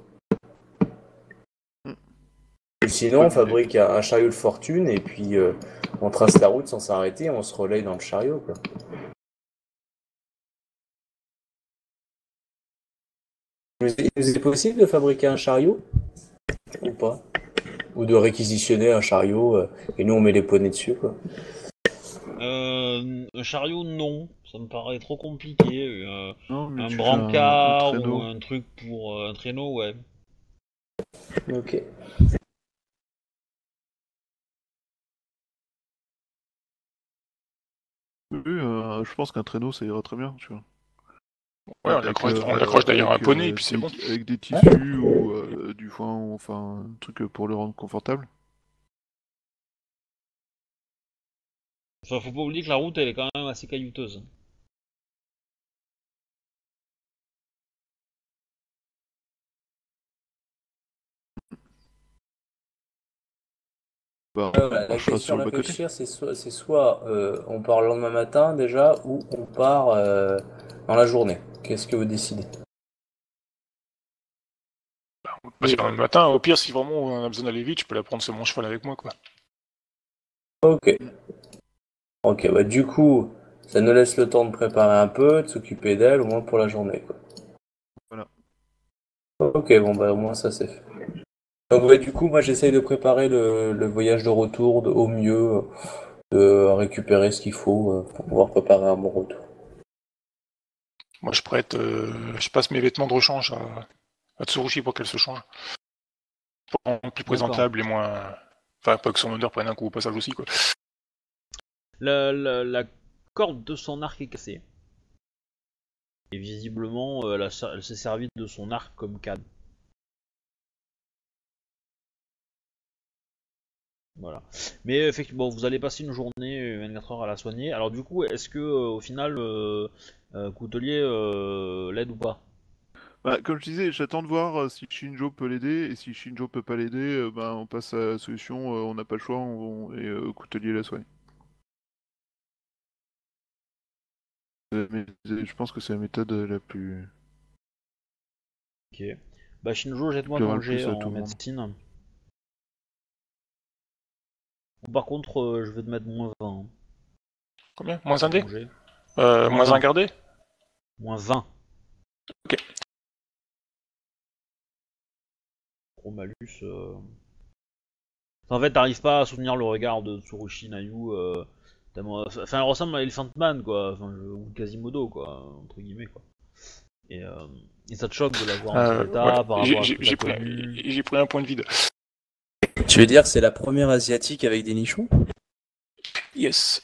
Ou sinon, on Bonne idée. fabrique un chariot de fortune et puis on trace la route sans s'arrêter et on se relaye dans le chariot, quoi. Il nous est possible de fabriquer un chariot ou pas? Ou de réquisitionner un chariot et nous on met les poneys dessus, quoi. Un chariot, non. Ça me paraît trop compliqué. Non, mais Un tu fais un brancard traîneau. ou un truc pour un traîneau, ouais. Ok. Oui, je pense qu'un traîneau, ça ira très bien, tu vois. Ouais, on l'accroche d'ailleurs à un poney et puis c'est bon. Avec des tissus ou du foin, ou enfin un truc pour le rendre confortable. Enfin, faut pas oublier que la route, elle est quand même assez caillouteuse. Bah, Voilà, on la marchera question sur à le bas-côté. réfléchir, c'est soit on part le lendemain matin déjà, ou on part dans la journée. Qu'est-ce que vous décidez? Passer le matin, au pire, si vraiment on a besoin d'aller vite, je peux la prendre sur mon cheval avec moi, quoi. Ok. Ok, bah du coup, ça nous laisse le temps de préparer un peu, de s'occuper d'elle, au moins pour la journée, quoi. Voilà. Ok, bon bah au moins ça c'est fait. Donc ouais, du coup, moi j'essaye de préparer le voyage de retour au mieux, de récupérer ce qu'il faut pour pouvoir préparer un bon retour. Moi, je passe mes vêtements de rechange à Tsurushi pour qu'elle se change. Pour rendre plus présentable et moins... Enfin, pas que son odeur prenne un coup au passage aussi, quoi. La corde de son arc est cassée. Et visiblement, elle s'est servie de son arc comme canne. Voilà. Mais effectivement, vous allez passer une journée, 24 heures à la soigner. Alors du coup, est-ce que au final, Coutelier l'aide ou pas? Bah, comme je disais, j'attends de voir si Shinjo peut l'aider, et si Shinjo peut pas l'aider, bah, on passe à la solution, on n'a pas le choix, et Coutelier la soigne. Mais je pense que c'est la méthode la plus... Ok. Bah Shinjo, jette-moi plaira ton le plus jet à en tout le monde. médecine. Par contre, je vais te mettre moins 20. Hein, Combien? Moins un dé? ton jet. Moins un gardé? Moins 20. Ok. Gros malus. En fait, t'arrives pas à soutenir le regard de Tsurushi Nayu. Enfin, elle ressemble à Elephant Man, quoi. Enfin, ou Quasimodo, quoi, entre guillemets, quoi. Et ça te choque de la voir en cet état Voilà. par rapport à ce que t'as connu. J'ai pris un point de vide. Tu veux dire que c'est la première asiatique avec des nichons? Yes.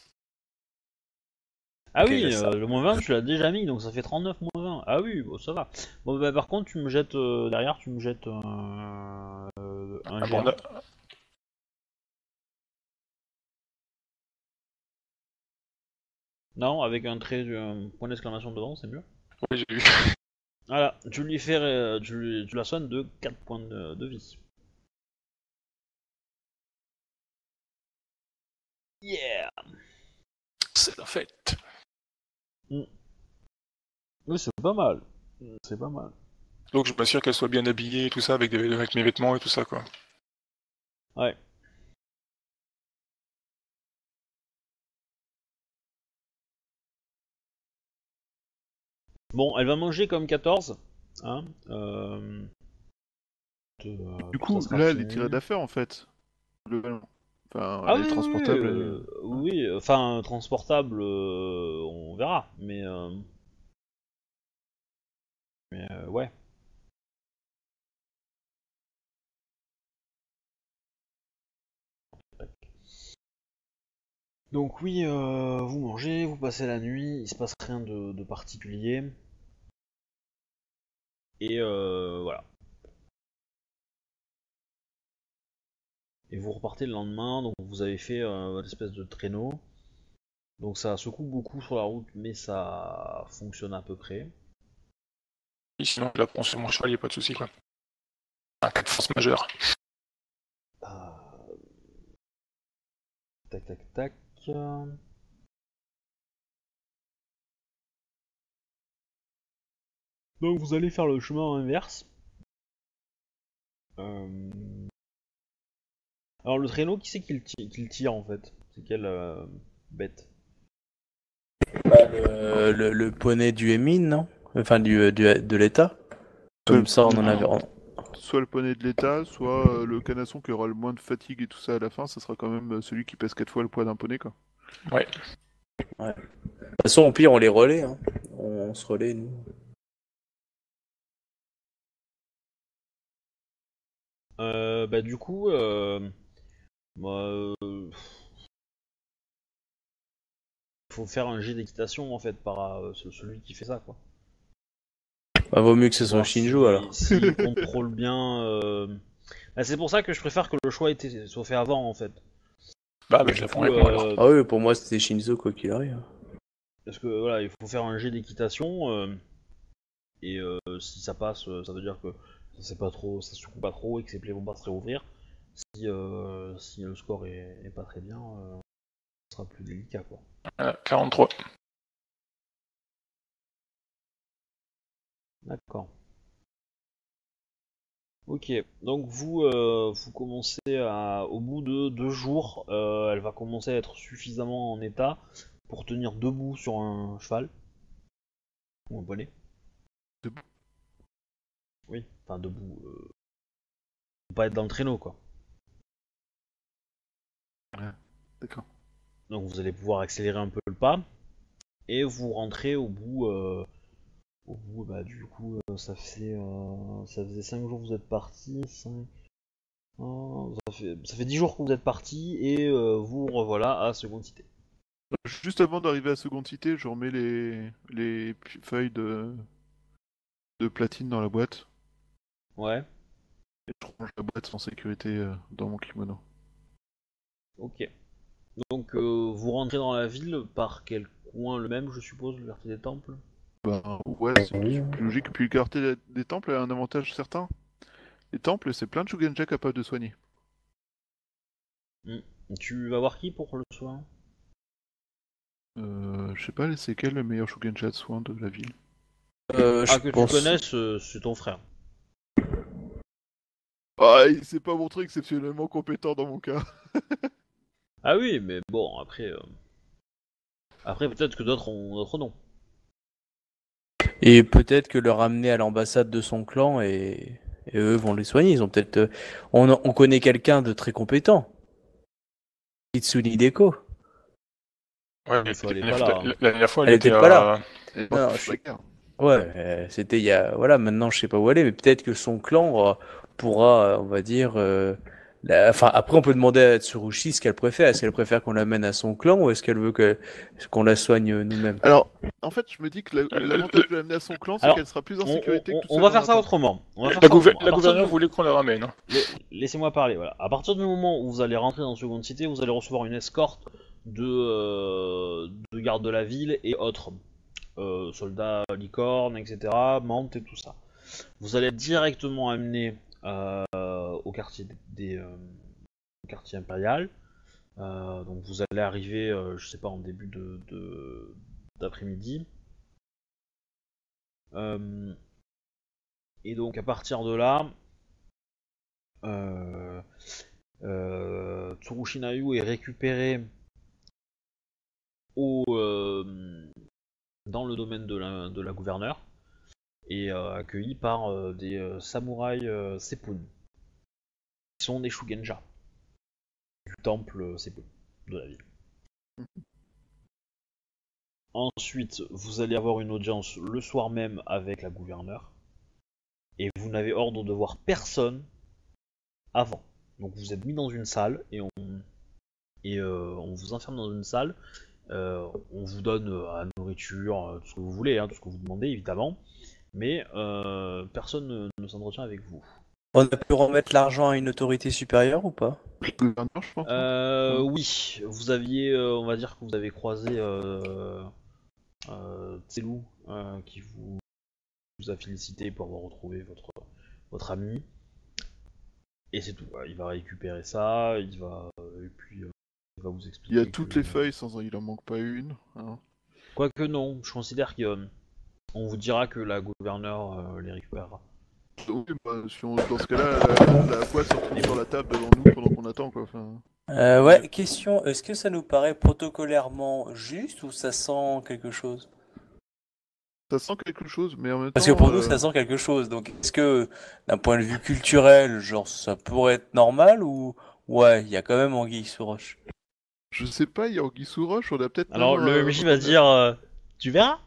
Ah Ok, oui, j'ai ça. le moins 20, tu l'as déjà mis, donc ça fait 39 moins 20. Ah oui, bon, ça va. Bon, bah, par contre, tu me jettes derrière, tu me jettes un Ah, G1. bon, Non, avec un trait, un point d'exclamation devant, c'est mieux. ouais, j'ai vu. Voilà, tu lui fais, tu la soignes de 4 points de vie. Yeah. C'est la fête. Oui, c'est pas mal. C'est pas mal. Donc je m'assure qu'elle soit bien habillée et tout ça, avec mes vêtements et tout ça, quoi. Ouais. Bon, elle va manger comme 14. Hein, Du coup, ça sera là, elle est fini. tirée d'affaire en fait. Globalement. Enfin, Ah elle oui, est transportable. oui, enfin transportable, on verra, mais ouais. Donc oui, vous mangez, vous passez la nuit, il se passe rien de particulier, et voilà. Et vous repartez le lendemain, donc vous avez fait votre espèce de traîneau, donc ça secoue beaucoup sur la route, mais ça fonctionne à peu près. Et sinon, je la prends sur mon cheval, y a pas de soucis, quoi. Un cas de force majeure. Euh, Tac tac tac. Donc vous allez faire le chemin inverse. Euh, Alors le traîneau, qui c'est qui le tire en fait? C'est quelle bête? Le poney du Emin, non? Enfin, de l'État. Comme ça, on en avait. Soit le poney de l'État, soit le canasson qui aura le moins de fatigue et tout ça à la fin, ça sera quand même celui qui pèse 4 fois le poids d'un poney, quoi. Ouais. De toute façon, au pire, on les relaie. Hein. On se relaie, nous. Bah du coup, bah, faut faire un jet d'équitation en fait par celui qui fait ça quoi. Bah, vaut mieux que ce soit Voir Shinjo alors. s'il contrôle bien. Bah, c'est pour ça que je préfère que le choix soit fait avant en fait. Bah, je la Du prends coup, avec moi, alors. Ah oui, pour moi, c'était Shinzo, quoi qu'il arrive. Parce que voilà, il faut faire un jet d'équitation et si ça passe, ça veut dire que c'est pas trop, ça secoue pas trop et que ses plaies vont pas se réouvrir. Si le score est pas très bien, ce sera plus délicat quoi. 43. D'accord. Ok, donc vous commencez au bout de 2 jours, elle va commencer à être suffisamment en état pour tenir debout sur un cheval ou un poney. Debout. Oui, enfin debout, pas être dans le traîneau quoi. D'accord. Donc vous allez pouvoir accélérer un peu le pas et vous rentrez bah du coup ça faisait 5 jours que vous êtes parti, ça fait 10 jours que vous êtes parti et vous revoilà à Seconde Cité. Juste avant d'arriver à Seconde Cité, je remets les feuilles de platine dans la boîte. Ouais, Et je range la boîte en sécurité dans mon kimono. ok. Donc vous rentrez dans la ville par quel coin? Le même je suppose, le quartier des temples? Ben ouais, c'est plus logique. Puis le quartier des temples a un avantage certain. Les temples, c'est plein de Shugenja capables de soigner. Tu vas voir qui pour le soin? Je sais pas, c'est quel le meilleur Shugenja de soin de la ville? Ah, que tu connaisses, c'est ton frère. Ah, il s'est pas montré exceptionnellement compétent dans mon cas. Ah oui, mais bon, après peut-être que d'autres ont d'autres noms. Et peut-être que le ramener à l'ambassade de son clan et eux vont les soigner. Ils ont peut-être. On connaît quelqu'un de très compétent. Kitsune Hideko. Ouais, Il faut aller la pas là, hein. la dernière fois, Elle elle était était pas là. Et Non, bon, je suis- bagarre. Ouais, c'était il y a. Voilà, maintenant je sais pas où elle est, mais peut-être que son clan pourra, on va dire. Enfin, après, on peut demander à Tsurushi ce qu'elle préfère. Est-ce qu'elle préfère qu'on l'amène à son clan ou est-ce qu'elle veut qu'on la soigne nous-mêmes? Alors, en fait, je me dis que l'avantage de l'amener à son clan, c'est Alors, qu'elle sera plus en On, sécurité que tout on seul va dans faire ça tente. autrement. On va faire La, ça autrement. À la partir gouverneure du- voulait qu'on la ramène. Hein. Laissez-moi parler. Voilà. À partir du moment où vous allez rentrer dans Second City, vous allez recevoir une escorte de gardes de la ville et autres. Soldats, licornes, etc., mantes et tout ça. Vous allez être directement amené au quartier au quartier impérial. Donc vous allez arriver, je sais pas, en début d'après-midi. Et donc à partir de là, Tsurushi Nayu est récupéré dans le domaine de la gouverneure et accueilli par des samouraïs Seppun, qui sont des Shugenja du temple Seppun de la ville. Ensuite, vous allez avoir une audience le soir même avec la gouverneure et vous n'avez ordre de voir personne avant. Donc vous êtes mis dans une salle et on vous enferme dans une salle. On vous donne à la nourriture, tout ce que vous voulez, hein, tout ce que vous demandez évidemment, mais personne ne s'entretient avec vous. On a pu remettre l'argent à une autorité supérieure ou pas? Le gouverneur, je pense. Oui, vous aviez, on va dire que vous avez croisé Tselu qui vous a félicité pour avoir retrouvé votre ami. Et c'est tout. Il va récupérer ça, et puis il va vous expliquer. Il y a toutes les feuilles, il en manque pas une. Hein. Quoique non, je considère qu'on vous dira que la gouverneure les récupérera. Donc, bah, dans ce cas-là, la poêle se retrouve sur la table devant nous pendant qu'on attend, quoi. Enfin, Ouais, question, est-ce que ça nous paraît protocolairement juste ou ça sent quelque chose? ça sent quelque chose, mais en même Parce que temps, pour nous, ça sent quelque chose. Donc, est-ce que, d'un point de vue culturel, genre, ça pourrait être normal ou ouais, il y a quand même anguille sous roche. je sais pas, il y a Anguille sous roche, on a peut-être. Alors même, le MJ va dire tu verras.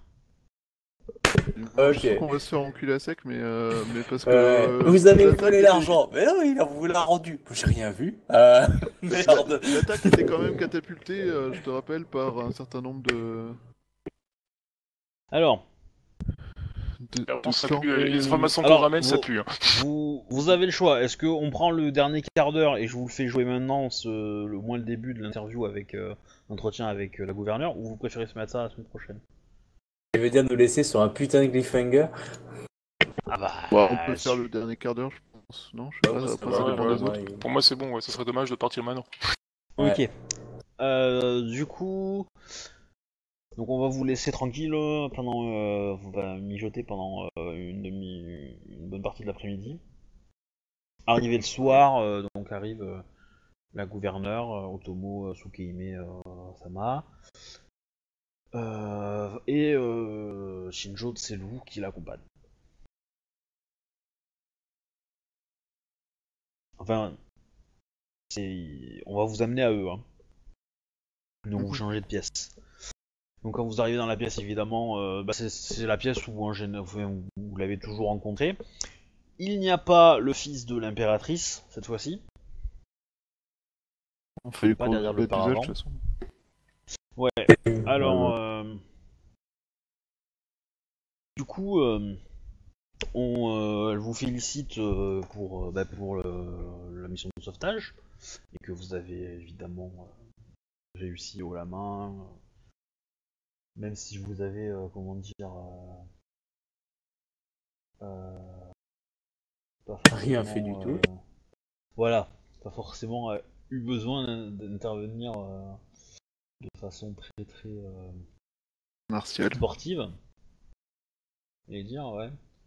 Je suis sûr Ok. qu'on va se faire enculer à sec, mais parce que. Vous avez l'attaque volé était- l'argent. Mais non, il vous l'a rendu. J'ai rien vu. Merde. L'attaque était quand même catapultée, je te rappelle, par un certain nombre Alors, Ça clans. pue, les informations qu'on Alors, ramène, ça vous- pue. Hein. vous avez le choix. Est-ce qu'on prend le dernier quart d'heure et je vous le fais jouer maintenant, le moins le début de l'interview avec l'entretien avec la gouverneure, ou vous préférez se mettre ça la semaine prochaine? Tu veux dire nous laisser sur un putain de cliffhanger? Ah bah. Bon, on peut faire le dernier quart d'heure, je pense. Non, je sais pas, c'est après pas ça grave, dépend des ouais, autres. ouais. Pour moi, c'est bon, ouais, ça serait dommage de partir maintenant. Ok. Du coup, donc on va vous laisser tranquille pendant, vous va mijoter pendant une bonne partie de l'après-midi. Arrivé le soir, donc arrive la gouverneure Otomo Tsukehime Sama et Shinjo Tselu qui l'accompagne. Enfin, on va vous amener à eux, hein. Donc vous changez de pièce. Donc quand vous arrivez dans la pièce, évidemment, c'est la pièce où vous l'avez toujours rencontré. Il n'y a pas le fils de l'impératrice, cette fois-ci. On fait Pas derrière le l'épisode, de paravent. toute façon. Ouais, alors... du coup, elle vous félicite pour la mission de sauvetage, et que vous avez évidemment réussi haut la main, même si vous avez, comment dire... pas Rien fait du forcément, tout. Voilà, pas forcément eu besoin d'intervenir de façon très très Martial. sportive. Et dire, ouais.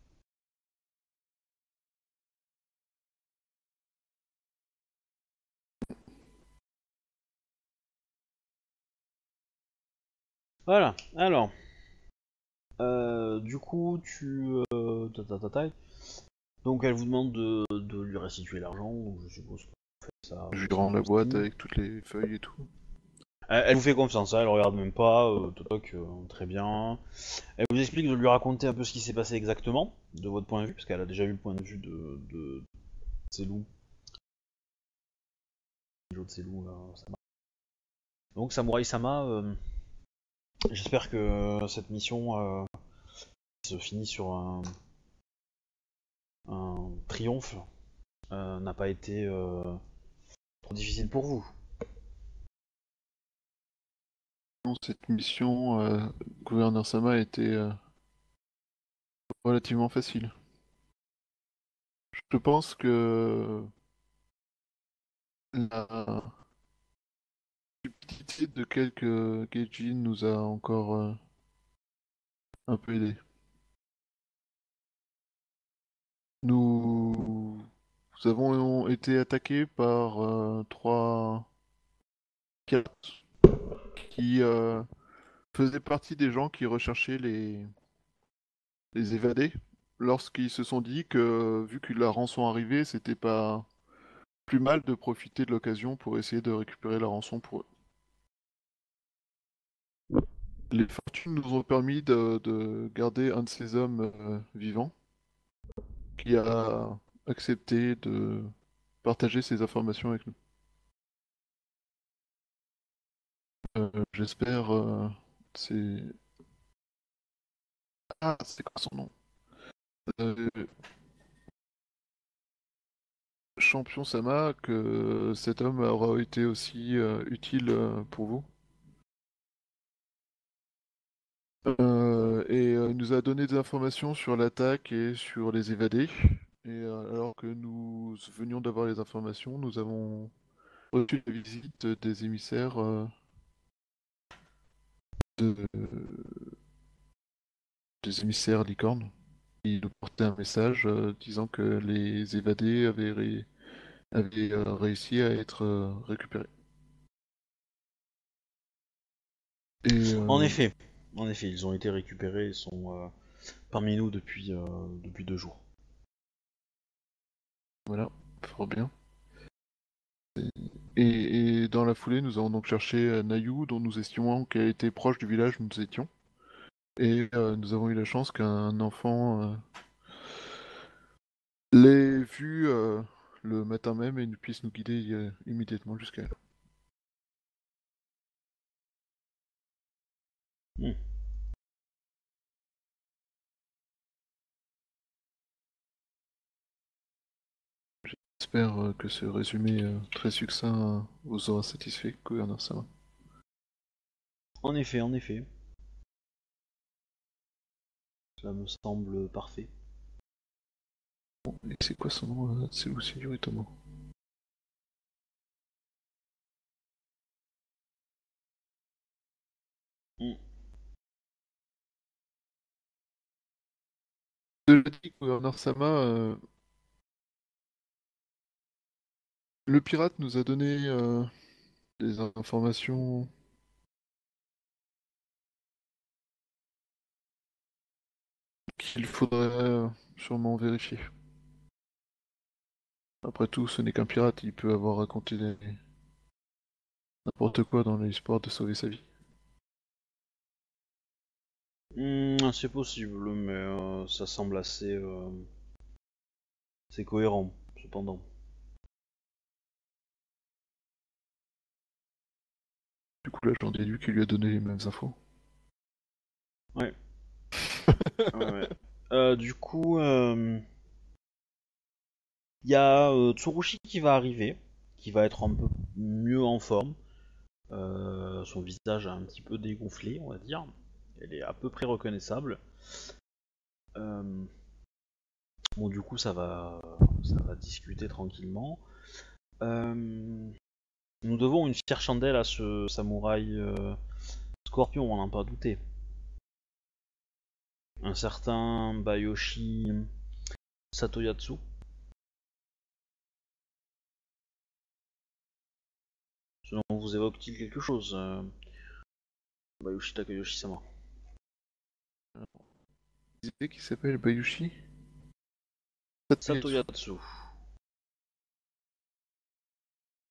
Voilà, alors. Du coup, donc elle vous demande de lui restituer l'argent, donc je suppose que vous faites Je lui rends la boîte avec toutes les feuilles et tout. Elle vous fait confiance, hein, elle regarde même pas, toc, très bien. Elle vous explique de lui raconter un peu ce qui s'est passé exactement, de votre point de vue, parce qu'elle a déjà eu le point de vue de ses loups. De ses loups, Sama. Donc Samurai Sama, j'espère que cette mission se finit sur un triomphe, n'a pas été trop difficile pour vous. Cette mission, gouverneur Sama, a été relativement facile. Je pense que la subtilité de quelques Gaijin nous a encore un peu aidé. Nous avons été attaqués par trois pirates qui faisaient partie des gens qui recherchaient les évadés lorsqu'ils se sont dit que, vu que la rançon arrivait, c'était pas plus mal de profiter de l'occasion pour essayer de récupérer la rançon pour eux. Les fortunes nous ont permis de garder un de ces hommes vivants qui a accepté de partager ses informations avec nous. J'espère. C'est. Ah, c'est quoi son nom? Euh, Champion Sama, que cet homme aura été aussi utile pour vous. Il nous a donné des informations sur l'attaque et sur les évadés. Et alors que nous venions d'avoir les informations, nous avons reçu la visite des émissaires de... des émissaires licornes. Ils nous portaient un message disant que les évadés avaient réussi à être récupérés. Et En effet, ils ont été récupérés, ils sont parmi nous depuis 2 jours. voilà, fort bien. Et dans la foulée, nous avons donc cherché Nayu, dont nous estimons qu'elle était proche du village où nous étions. Et nous avons eu la chance qu'un enfant l'ait vu le matin même et puisse nous guider immédiatement jusqu'à elle. Hmm. J'espère que ce résumé très succinct vous aura satisfait, gouverneur Sama. En effet, ça me semble parfait. Et c'est quoi son nom, c'est Lucy Yoritomo? Hmm. Cela dit, gouverneur Sama, le pirate nous a donné des informations qu'il faudrait sûrement vérifier. Après tout, ce n'est qu'un pirate, il peut avoir raconté n'importe quoi dans l'espoir de sauver sa vie. C'est possible, mais ça semble assez c'est cohérent, cependant. Du coup, là, j'en déduis qu'il lui a donné les mêmes infos. Ouais. Ouais. Du coup, il y a Tsurushi qui va arriver, qui va être un peu mieux en forme. Son visage a un petit peu dégonflé, on va dire. Elle est à peu près reconnaissable. Bon, du coup, ça va discuter tranquillement. Nous devons une fière chandelle à ce samouraï scorpion, on n'en pas douté. Un certain Bayoshi Satoyatsu. Ce nom vous évoque-t-il quelque chose, Bayoshi Takayoshi-sama? Vous savez qui s'appelle Bayushi? Satoyatsu.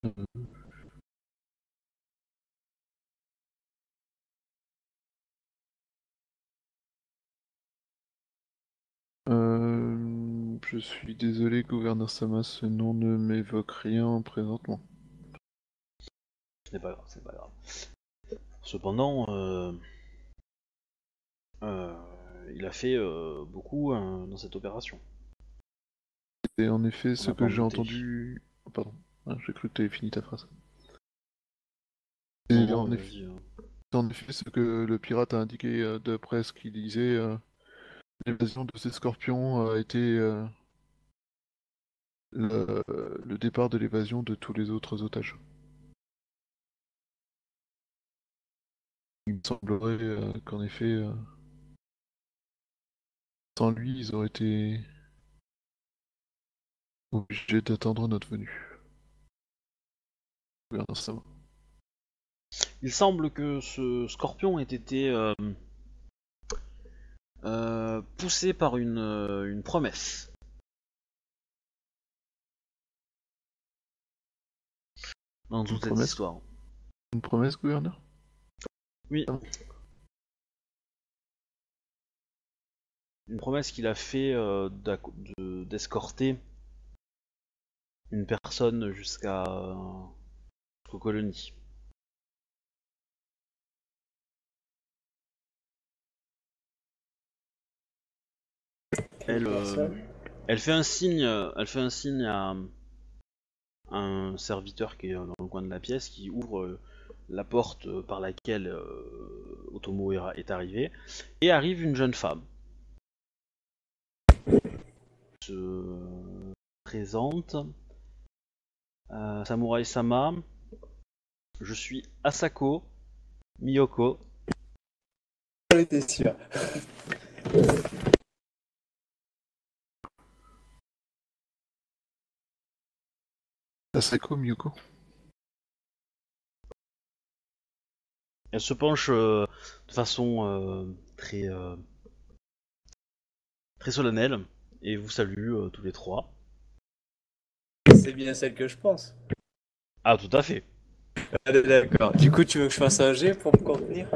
Je suis désolé, gouverneur Sama, ce nom ne m'évoque rien présentement. Ce n'est pas grave, c'est pas grave. Cependant, il a fait beaucoup dans cette opération. Et en effet, ce On a que pas j'ai douté. entendu... Oh, pardon, j'ai cru que tu avais fini ta phrase. Non, Et non, en mais effet, vas-y, en effet, ce que le pirate a indiqué d'après ce qu'il disait, l'évasion de ces scorpions a été le départ de l'évasion de tous les autres otages. Il me semblerait qu'en effet, sans lui, ils auraient été obligés d'attendre notre venue. Gouverneur Sama. Il semble que ce scorpion ait été poussé par une promesse. Dans toute cette promesse histoire. Une promesse, gouverneur? Oui. Ah bon. Une promesse qu'il a fait d'escorter une personne jusqu'aux colonies. Elle fait un signe à un serviteur qui est dans le coin de la pièce qui ouvre la porte par laquelle Otomo est arrivé et arrive une jeune femme. Se présente. Samurai Sama, je suis Asako Miyoko. J'en étais sûr. Asako Miyoko. Elle se penche de façon très solennelle et vous salue tous les trois. C'est bien celle que je pense. Ah, tout à fait. D'accord. Du coup, tu veux que je fasse un jet pour me contenir?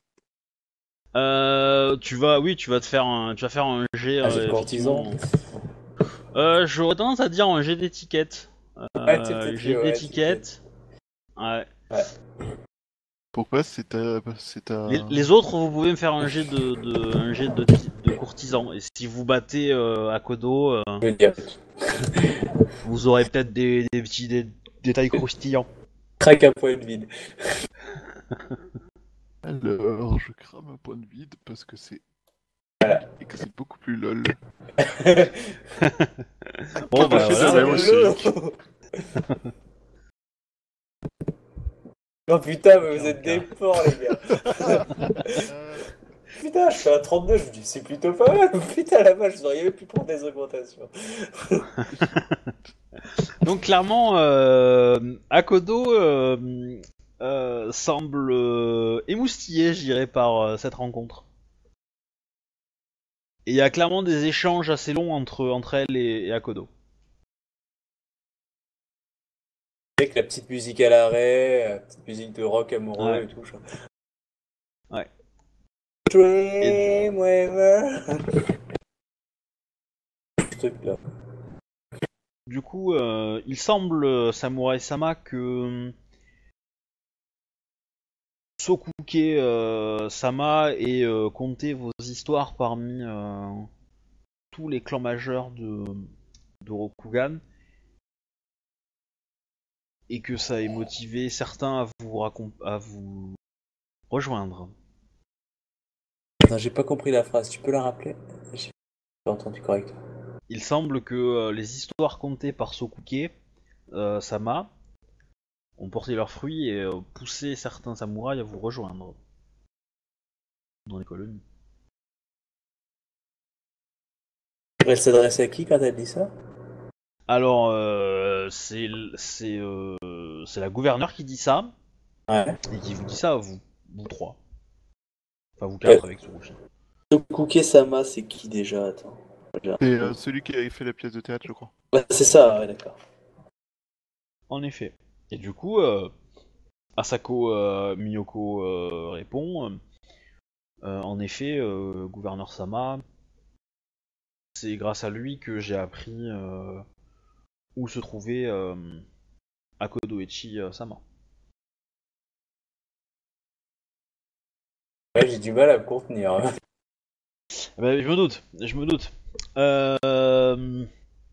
Tu vas faire un jet. Un jet de courtisan. J'aurais tendance à dire un jet d'étiquette. Ouais, t'es peut-être Jet mieux, ouais, d'étiquette. Ouais. Pourquoi c'est ta... Les autres, vous pouvez me faire un jet de courtisan. Et si vous battez Akodo, Je veux dire, vous aurez peut-être des petits détails croustillants. craque un point de vide. Alors, je crame un point de vide parce que c'est... Et que c'est beaucoup plus lol. Bon, bah C'est voilà. ça, moi aussi. Oh putain, mais vous êtes des porcs, les gars. Putain, je fais un 32, je me dis, c'est plutôt pas mal. Putain, la vache, vous auriez pu prendre des augmentations. Donc clairement, Akodo semble émoustillé, je dirais, par cette rencontre. Et il y a clairement des échanges assez longs entre elle et Akodo. Avec la petite musique à l'arrêt, la petite musique de rock amoureux Ouais. et tout. Genre. Ouais. Dreamweaver. Ce truc-là. Du coup, il semble, Samurai Sama, que Sokuke Sama ait compté vos histoires parmi tous les clans majeurs de Rokugan, et que ça ait motivé certains à vous rejoindre. Non, j'ai pas compris la phrase, tu peux la rappeler? J'ai pas entendu correctement. Il semble que les histoires contées par Sokuke Sama ont porté leurs fruits et poussé certains samouraïs à vous rejoindre dans les colonies. Elle s'adresse à qui quand elle dit ça? Alors, c'est la gouverneure qui dit ça, Ouais. et qui vous dit ça à vous trois. Enfin, vous quatre avec Tsurushi. Tokuke-sama, c'est qui déjà? Attends. C'est celui qui avait fait la pièce de théâtre, je crois. Bah, c'est ça, ouais, d'accord. En effet. Et du coup, Asako Miyoko répond en effet, gouverneur Sama, c'est grâce à lui que j'ai appris où se trouvait Akodoichi Sama. Ouais, j'ai du mal à me contenir. Bah, je me doute. Euh,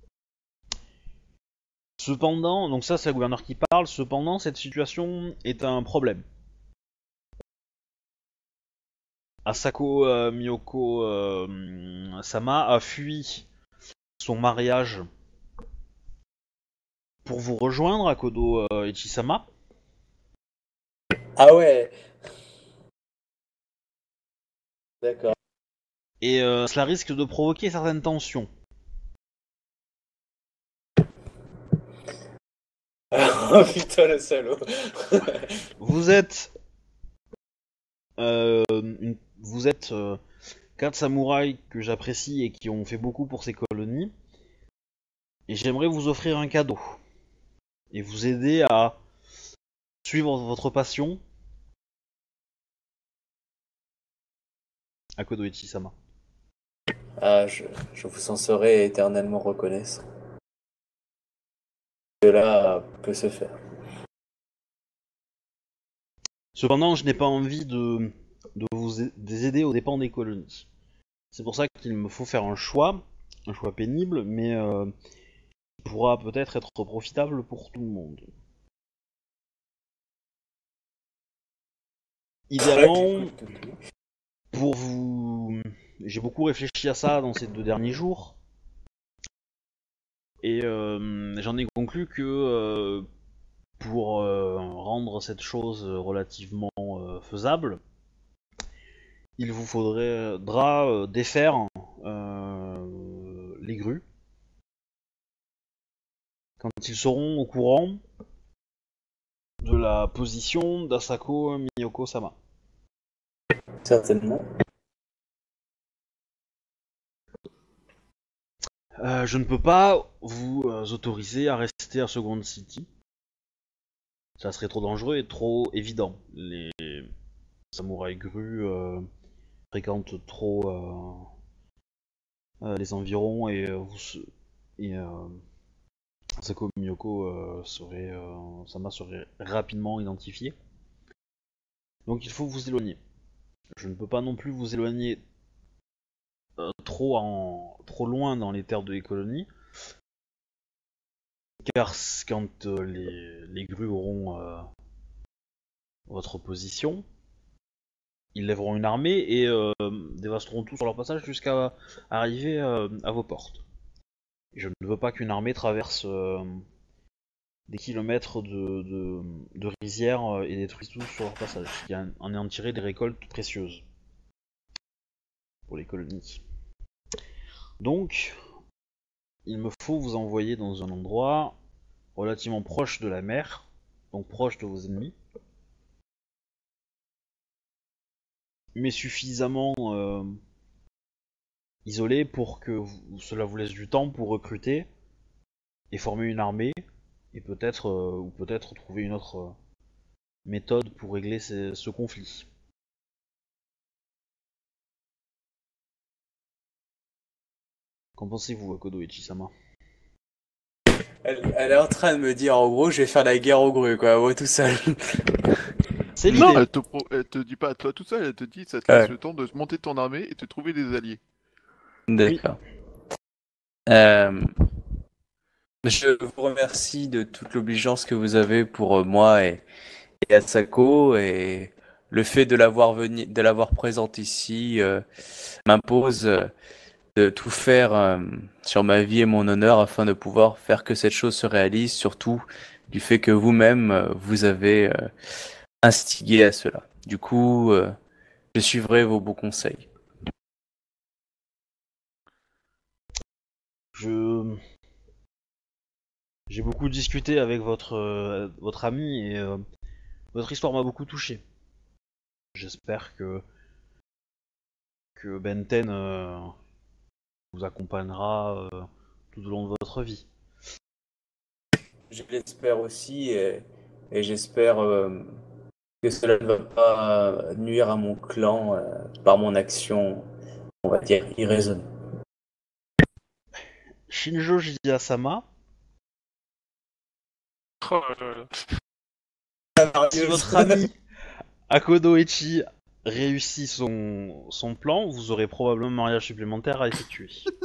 Cependant, donc ça c'est le gouverneur qui parle, cependant cette situation est un problème. Asako Miyoko Sama a fui son mariage pour vous rejoindre à Kodo Ichisama. Ah ouais, d'accord. Et cela risque de provoquer certaines tensions. Oh putain, le salaud. Vous êtes, vous êtes 4 samouraïs que j'apprécie et qui ont fait beaucoup pour ces colonies. Et j'aimerais vous offrir un cadeau. Et vous aider à suivre votre passion à Kodoichi-sama. Ah, je vous en serai éternellement reconnaissant. Cela peut se faire. Cependant, je n'ai pas envie de vous aider aux dépens des colonies. C'est pour ça qu'il me faut faire un choix pénible, mais qui pourra peut-être être profitable pour tout le monde. Idéalement, pour vous... J'ai beaucoup réfléchi à ça dans ces 2 derniers jours, et j'en ai conclu que pour rendre cette chose relativement faisable, il vous faudra défaire les grues. Quand ils seront au courant de la position d'Asako Miyoko-sama. Certainement. Je ne peux pas vous autoriser à rester à Second City. Ça serait trop dangereux et trop évident. Les samouraïs grues fréquentent trop les environs et Asako Miyoko Sama serait rapidement identifié. Donc il faut vous éloigner. Je ne peux pas non plus vous éloigner trop loin dans les terres de les colonies, car quand les grues auront votre position, ils lèveront une armée et dévasteront tout sur leur passage jusqu'à arriver à vos portes. Je ne veux pas qu'une armée traverse des kilomètres de rizières et détruise tout sur leur passage, qui en ayant tiré des récoltes précieuses pour les colonies. Donc, il me faut vous envoyer dans un endroit relativement proche de la mer, donc proche de vos ennemis, mais suffisamment isolé pour que cela vous laisse du temps pour recruter et former une armée, et peut-être trouver une autre méthode pour régler ce conflit. Qu'en pensez-vous, Akodo Ichi-sama? Elle est en train de me dire, en gros, je vais faire la guerre aux grues, quoi, moi tout seul. C'est l'idée. Non, elle te dit pas à toi tout seul, elle te dit ça te laisse le temps de monter ton armée et de trouver des alliés. D'accord. Je vous remercie de toute l'obligeance que vous avez pour moi et Asako, et le fait de l'avoir présente ici m'impose de tout faire sur ma vie et mon honneur afin de pouvoir faire que cette chose se réalise, surtout du fait que vous-même vous avez instigé à cela. Du coup, je suivrai vos bons conseils. J'ai beaucoup discuté avec votre ami et votre histoire m'a beaucoup touché. J'espère que Benten vous accompagnera tout au long de votre vie. Je l'espère aussi, et et j'espère que cela ne va pas nuire à mon clan par mon action, on va dire, irraisonnée. Shinjo Jiyasama, Oh là là. si votre ami Akodo Echi réussit son plan, vous aurez probablement un mariage supplémentaire à effectuer.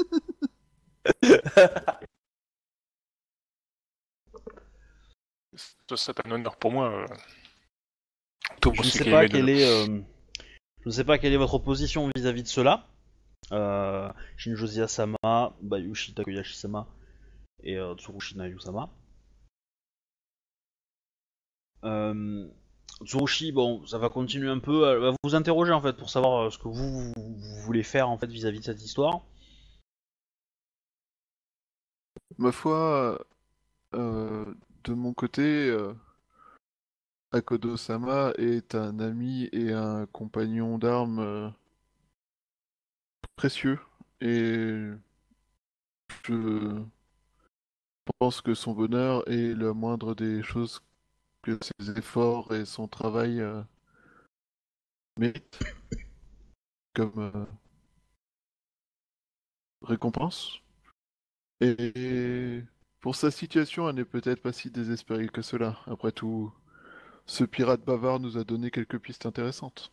Ce serait un honneur pour moi. Je ne sais pas quelle est, je ne sais pas quelle est votre position vis-à-vis de cela. Shinjo Jiyasama, Bayushi Takoyashi-sama et Tsurushi Nayu-sama. Tsurushi, bon, ça va continuer un peu, elle va vous interroger en fait pour savoir ce que vous voulez faire en fait vis-à-vis de cette histoire. Ma foi, de mon côté, Akodo-sama est un ami et un compagnon d'armes précieux. Et je pense que son bonheur est la moindre des choses que ses efforts et son travail méritent comme récompense. Et pour sa situation, elle n'est peut-être pas si désespérée que cela. Après tout, ce pirate bavard nous a donné quelques pistes intéressantes.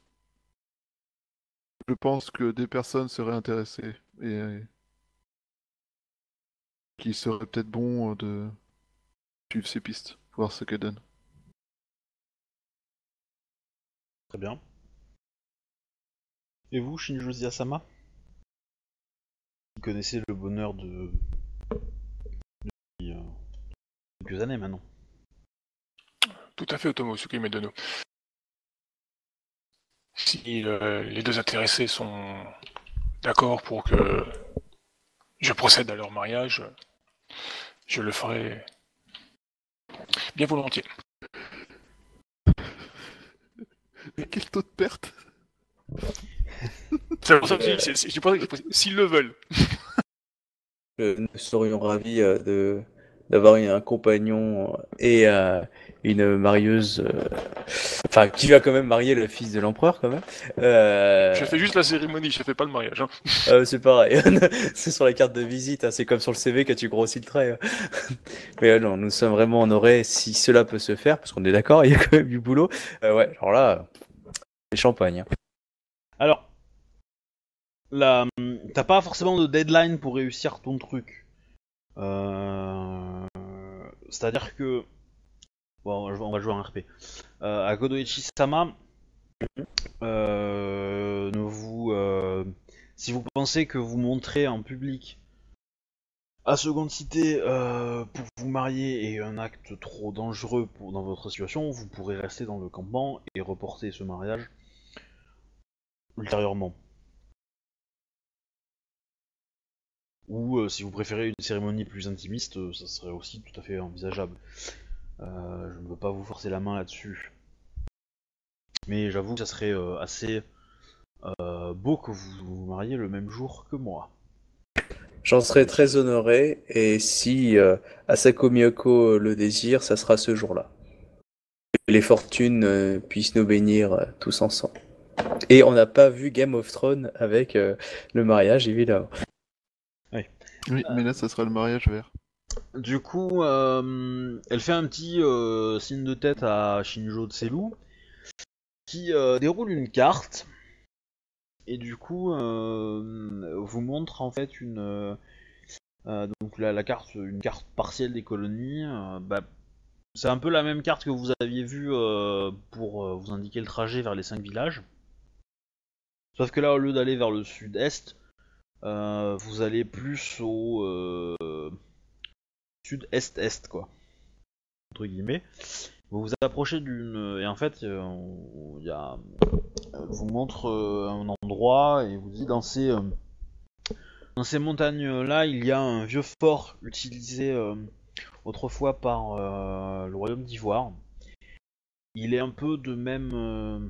Je pense que des personnes seraient intéressées et qu'il serait peut-être bon de suivre ces pistes, voir ce qu'elles donnent. Très bien. Et vous, Shinjo Jiyasama? Vous connaissez le bonheur depuis quelques années maintenant. Tout à fait, Otomo Sukimedono. Si les deux intéressés sont d'accord pour que je procède à leur mariage, je le ferai bien volontiers. Mais quel taux de perte? C'est pour ça que j'ai pensé que s'ils le veulent. Nous serions ravis d'avoir un compagnon et une marieuse, enfin qui va quand même marier le fils de l'empereur quand même. Je fais juste la cérémonie, je fais pas le mariage. Hein. C'est pareil, c'est sur la carte de visite, hein. C'est comme sur le CV que tu grossis le trait. Mais non, nous sommes vraiment honorés si cela peut se faire, parce qu'on est d'accord, il y a quand même du boulot. Ouais, alors là, c'est champagne. Hein. Alors, t'as pas forcément de deadline pour réussir ton truc. C'est-à-dire que... Bon, on va jouer un RP. Akodo Ichi-sama, si vous pensez que vous montrez en public à Seconde Cité pour vous marier est un acte trop dangereux dans votre situation, vous pourrez rester dans le campement et reporter ce mariage ultérieurement. Ou si vous préférez une cérémonie plus intimiste, ça serait aussi tout à fait envisageable. Je ne veux pas vous forcer la main là-dessus. Mais j'avoue que ça serait assez beau que vous vous mariez le même jour que moi. J'en serais très honoré, et si Asako Miyoko le désire, ça sera ce jour-là. Que les fortunes puissent nous bénir tous ensemble. Et on n'a pas vu Game of Thrones avec le mariage, évidemment. Oui, mais là, ça sera le mariage vert. Du coup, elle fait un petit signe de tête à Shinjo Tselu, qui déroule une carte, et du coup, vous montre en fait donc la carte, une carte partielle des colonies. C'est un peu la même carte que vous aviez vue pour vous indiquer le trajet vers les 5 villages. Sauf que là, au lieu d'aller vers le sud-est, vous allez plus au sud-est-est, quoi. Entre guillemets. Vous vous approchez d'une... Et en fait, vous montre un endroit et vous dit dans ces montagnes-là, il y a un vieux fort utilisé autrefois par le royaume d'Ivoire. Il est un peu de même...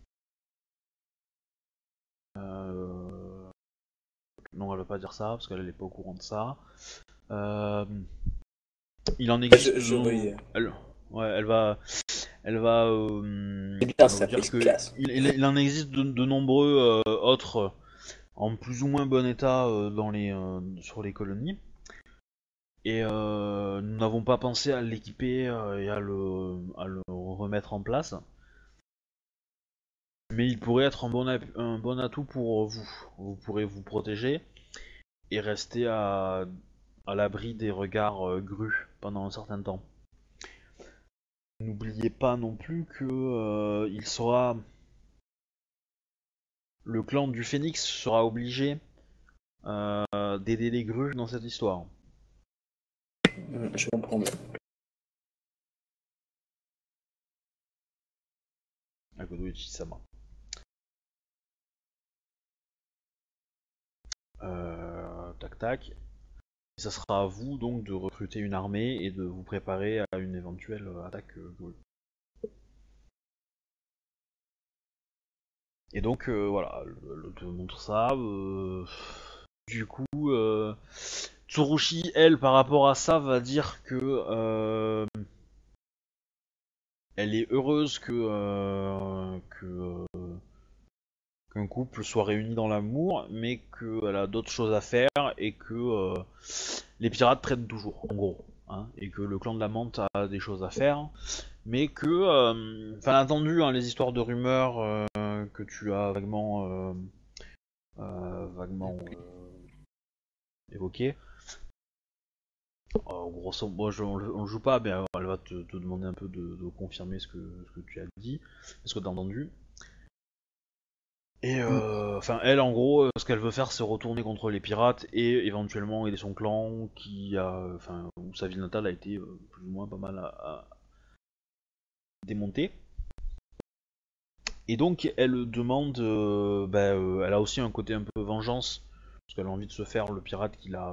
Non, elle va pas dire ça, parce qu'elle est pas au courant de ça. Il en existe... Ouais, elle va, C'est bien, elle va ça vous fait dire que classe. il en existe de nombreux autres en plus ou moins bon état sur les colonies. Et nous n'avons pas pensé à l'équiper et à le remettre en place. Mais il pourrait être un bon atout pour vous. Vous pourrez vous protéger et rester à l'abri des regards grues pendant un certain temps. N'oubliez pas non plus que le clan du Phénix sera obligé d'aider les grues dans cette histoire. Je comprends bien. Akodo Ichisama. Tac tac. Ça sera à vous donc de recruter une armée et de vous préparer à une éventuelle attaque grue. Et donc voilà, elle te montre ça. Du coup, Tsurushi, elle, par rapport à ça, va dire que elle est heureuse qu'un couple soit réuni dans l'amour, mais qu'elle a d'autres choses à faire et que les pirates traînent toujours, en gros. Hein, et que le clan de la Menthe a des choses à faire, mais que, enfin, entendu, hein, les histoires de rumeurs que tu as vaguement évoquées. Grosso modo, on le joue pas, mais elle va te demander un peu de confirmer ce que tu as dit, ce que tu as entendu. Et enfin, elle, en gros, ce qu'elle veut faire, c'est retourner contre les pirates et éventuellement aider son clan, où sa ville natale a été plus ou moins pas mal à démonter. Et donc, elle demande, elle a aussi un côté un peu vengeance, parce qu'elle a envie de se faire le pirate qu'il a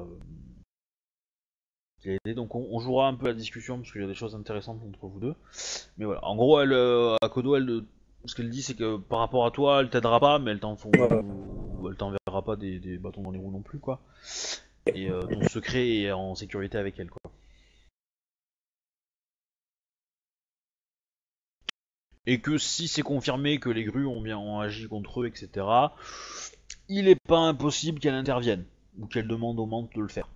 aidé. Donc, on jouera un peu la discussion, parce qu'il y a des choses intéressantes entre vous deux. Mais voilà, en gros, Akodo, ce qu'elle dit, c'est que par rapport à toi, elle t'aidera pas, mais elle t'enverra pas des bâtons dans les roues non plus, quoi. Et ton secret est en sécurité avec elle, quoi. Et que si c'est confirmé que les grues ont agi contre eux, etc., il est pas impossible qu'elle intervienne, ou qu'elle demande aux Mantes de le faire.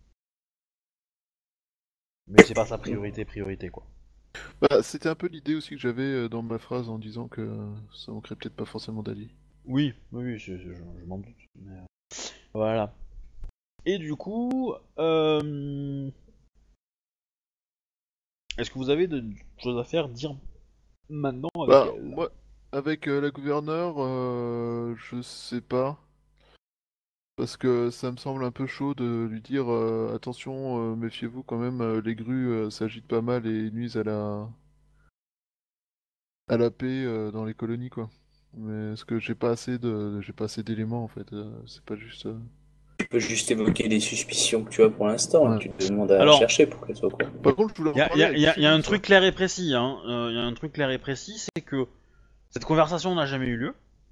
Mais c'est pas sa priorité, quoi. Bah, c'était un peu l'idée aussi que j'avais dans ma phrase en disant que ça manquerait peut-être pas forcément d'alliés. Oui, je m'en doute. Mais, voilà. Et du coup, est-ce que vous avez des choses à faire dire maintenant avec Bah, elle? moi, avec la gouverneure, je sais pas. Parce que ça me semble un peu chaud de lui dire attention, méfiez-vous quand même, les grues s'agitent pas mal et nuisent à la paix dans les colonies, quoi. Mais est-ce que j'ai pas assez d'éléments en fait, c'est pas juste. Tu peux juste évoquer des suspicions que tu as pour l'instant et Ouais. tu te demandes à Alors, chercher pour qu'elle soit au courant. Par contre, je voulais en parler avec y a un Félix, truc clair et précis, hein. Y a un truc clair et précis, c'est que cette conversation n'a jamais eu lieu.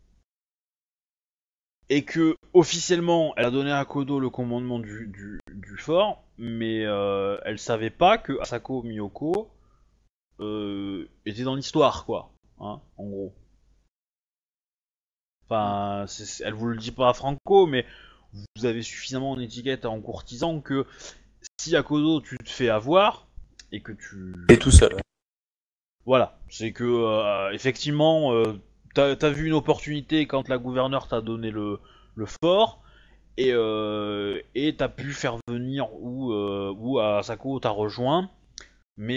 Et que officiellement, elle a donné à Kodo le commandement du fort, mais elle savait pas que Asako Miyoko était dans l'histoire, quoi. Hein, en gros. Enfin, elle vous le dit pas à Franco, mais vous avez suffisamment en étiquette en courtisan que si à Kodo tu te fais avoir et que tu T'es tout seul. voilà, c'est que effectivement t'as vu une opportunité quand la gouverneure t'a donné le fort et t'as pu faire venir ou Asako t'a rejoint, mais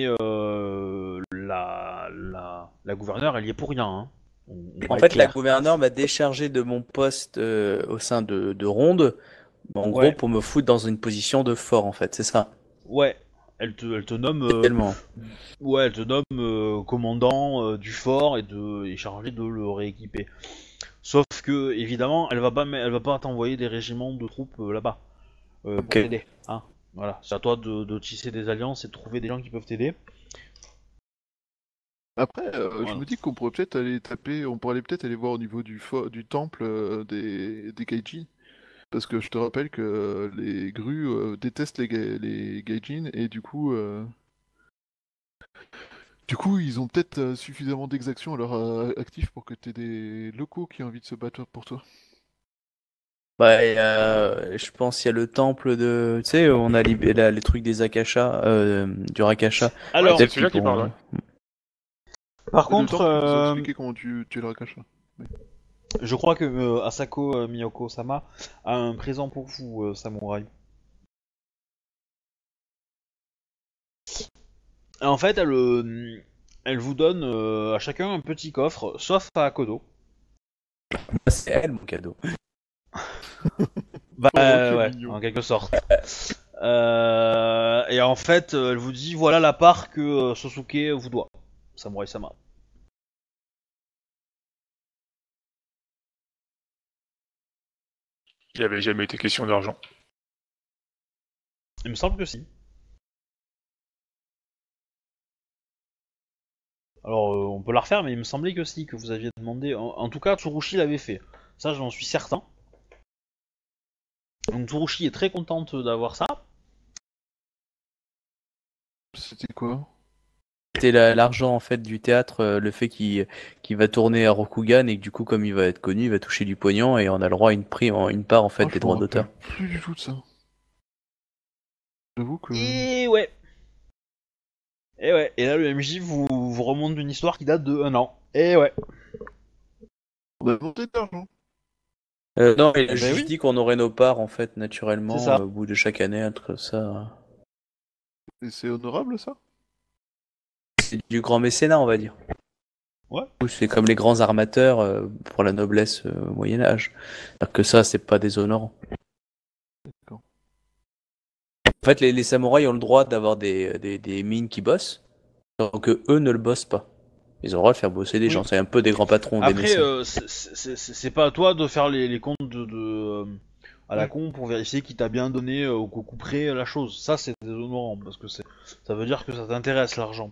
la gouverneure elle y est pour rien. Hein. On En va être fait, la clair. gouverneure m'a déchargé de mon poste au sein de Ronde, en gros Ouais, pour me foutre dans une position de fort, en fait, c'est ça. ouais. Elle te nomme Tellement. ouais, elle te nomme commandant du fort et chargé de le rééquiper. Sauf que évidemment, elle va pas t'envoyer des régiments de troupes là-bas pour Ok. t'aider. Hein. Voilà, c'est à toi de tisser des alliances et de trouver des gens qui peuvent t'aider. Après, je Voilà. me dis qu'on pourrait peut-être aller taper, on pourrait peut-être aller voir au niveau du temple des Gaijin. Parce que je te rappelle que les grues détestent les Gaijin et du coup, Du coup, ils ont peut-être suffisamment d'exactions à leur actif pour que tu aies des locaux qui ont envie de se battre pour toi. Bah, je pense qu'il y a le temple de. Tu sais, on a les trucs des Akasha, du Rakasha. Alors, c'est Peut-être celui-là qu'ils qui parle, pourront- ouais. par Le contre, temps qu'ils nous ont expliqué comment tu le raccroches. je crois que Asako Miyoko-sama a un présent pour vous, samouraï. En fait, elle vous donne à chacun un petit coffre, sauf à Akodo. C'est elle, mon cadeau. Bah Oh, quel ouais, mignon. en quelque sorte. Et en fait, elle vous dit voilà la part que Sosuke vous doit, Samurai-sama. Il avait jamais été question d'argent. Il me semble que si. Alors on peut la refaire, mais il me semblait que si, que vous aviez demandé. En tout cas, Tsurushi l'avait fait. Ça, j'en suis certain. Donc Tsurushi est très contente d'avoir ça. C'était quoi? C'était l'argent en fait du théâtre, le fait qu'il va tourner à Rokugan et que du coup, comme il va être connu, il va toucher du pognon et on a le droit à une part en fait Ah, des je droits m'en d'auteur. rappelle plus du tout de ça. J'avoue que... Et ouais. Et ouais. Et là, le MJ vous remonte une histoire qui date de 1 an. Et ouais. On a demandé de l'argent. Non, il a Ben juste oui. dit qu'on aurait nos parts en fait naturellement C'est ça. au bout de chaque année, entre ça. Et c'est honorable, ça? C'est du grand mécénat, on va dire. Ouais. C'est comme les grands armateurs pour la noblesse au Moyen Âge. Alors que ça, c'est pas déshonorant. D'accord. En fait, les samouraïs ont le droit d'avoir des mines qui bossent, alors que eux ne le bossent pas. Ils ont le droit de faire bosser des Oui. gens. C'est un peu des grands patrons, des Après, mécènes. c'est pas à toi de faire les comptes à la Ouais. con pour vérifier qui t'a bien donné au coup près la chose. Ça, c'est déshonorant parce que ça veut dire que ça t'intéresse l'argent.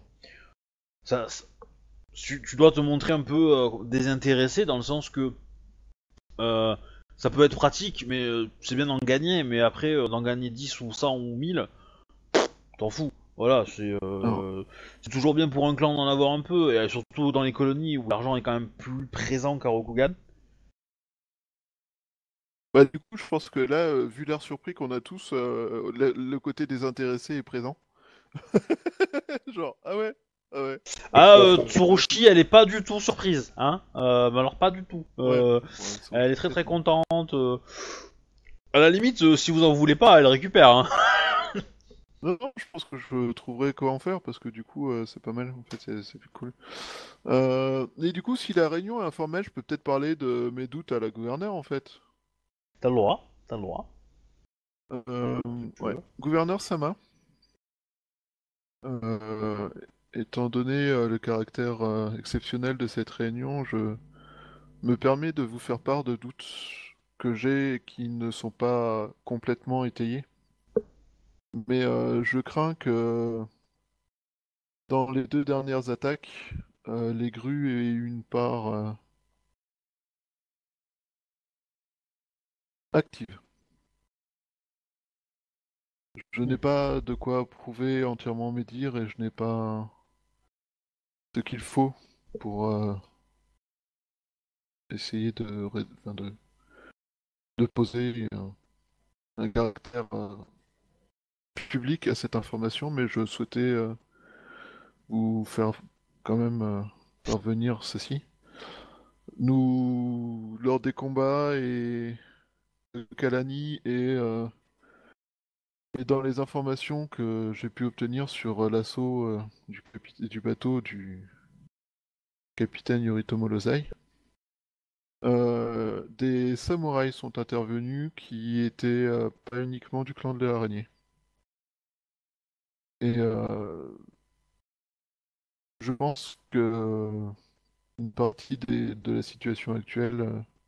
Tu dois te montrer un peu désintéressé dans le sens que euh, ça peut être pratique, mais c'est bien d'en gagner, mais après d'en gagner 10 ou 100 ou 1000, t'en fous. Voilà, c'est toujours bien pour un clan d'en avoir un peu, et surtout dans les colonies où l'argent est quand même plus présent qu'à Rokugan. Bah, du coup, je pense que là, vu l'air surpris qu'on a tous, le côté désintéressé est présent. Genre, ah ouais, ah ouais. Ah, Tsurushi, elle est pas du tout surprise, hein. Mais alors pas du tout. Ouais, Elle est très très contente. À la limite, si vous en voulez pas, elle récupère. Hein. Non, non, je pense que je trouverai quoi en faire parce que du coup, c'est pas mal. En fait, c'est plus cool. Et du coup, si la réunion est informelle, je peux peut-être parler de mes doutes à la gouverneure en fait. T'as le droit, t'as le droit. Euh, Tu ouais. veux. Gouverneur Sama, euh, étant donné le caractère exceptionnel de cette réunion, je me permets de vous faire part de doutes que j'ai et qui ne sont pas complètement étayés. Mais je crains que dans les 2 dernières attaques, les grues aient eu une part active. Je n'ai pas de quoi prouver entièrement mes dires et je n'ai pas ce qu'il faut pour essayer de poser un caractère public à cette information, mais je souhaitais vous faire quand même parvenir ceci. Nous, lors des combats et de Kalani et dans les informations que j'ai pu obtenir sur l'assaut du bateau du capitaine Yoritomo Lozai, des samouraïs sont intervenus qui étaient pas uniquement du clan de l'araignée. Et je pense que une partie de la situation actuelle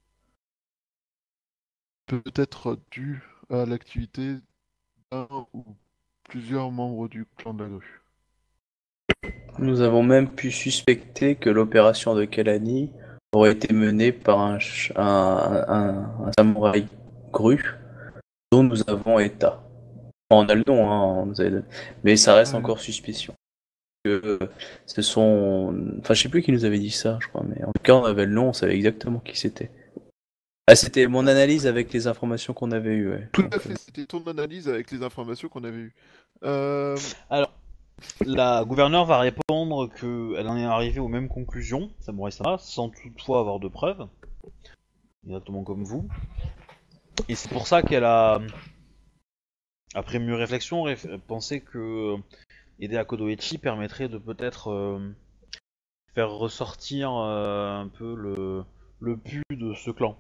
peut être due à l'activité d'un ou plusieurs membres du clan de la grue. Nous avons même pu suspecter que l'opération de Kalani aurait été menée par un samouraï grue dont nous avons état. On a le nom, hein, mais ça reste Ouais. encore suspicion. que ce sont... Enfin, je sais plus qui nous avait dit ça, je crois, mais en tout cas, on avait le nom, on savait exactement qui c'était. Ah, c'était mon analyse avec les informations qu'on avait eues, ouais. Tout à fait, c'était ton analyse avec les informations qu'on avait eues. Alors, la gouverneure va répondre qu'elle en est arrivée aux mêmes conclusions, Samurai-sama, sans toutefois avoir de preuves, exactement comme vous. Et c'est pour ça qu'elle a, après mûre réflexion, pensé que aider à Kodoichi permettrait de peut-être faire ressortir un peu le pu de ce clan.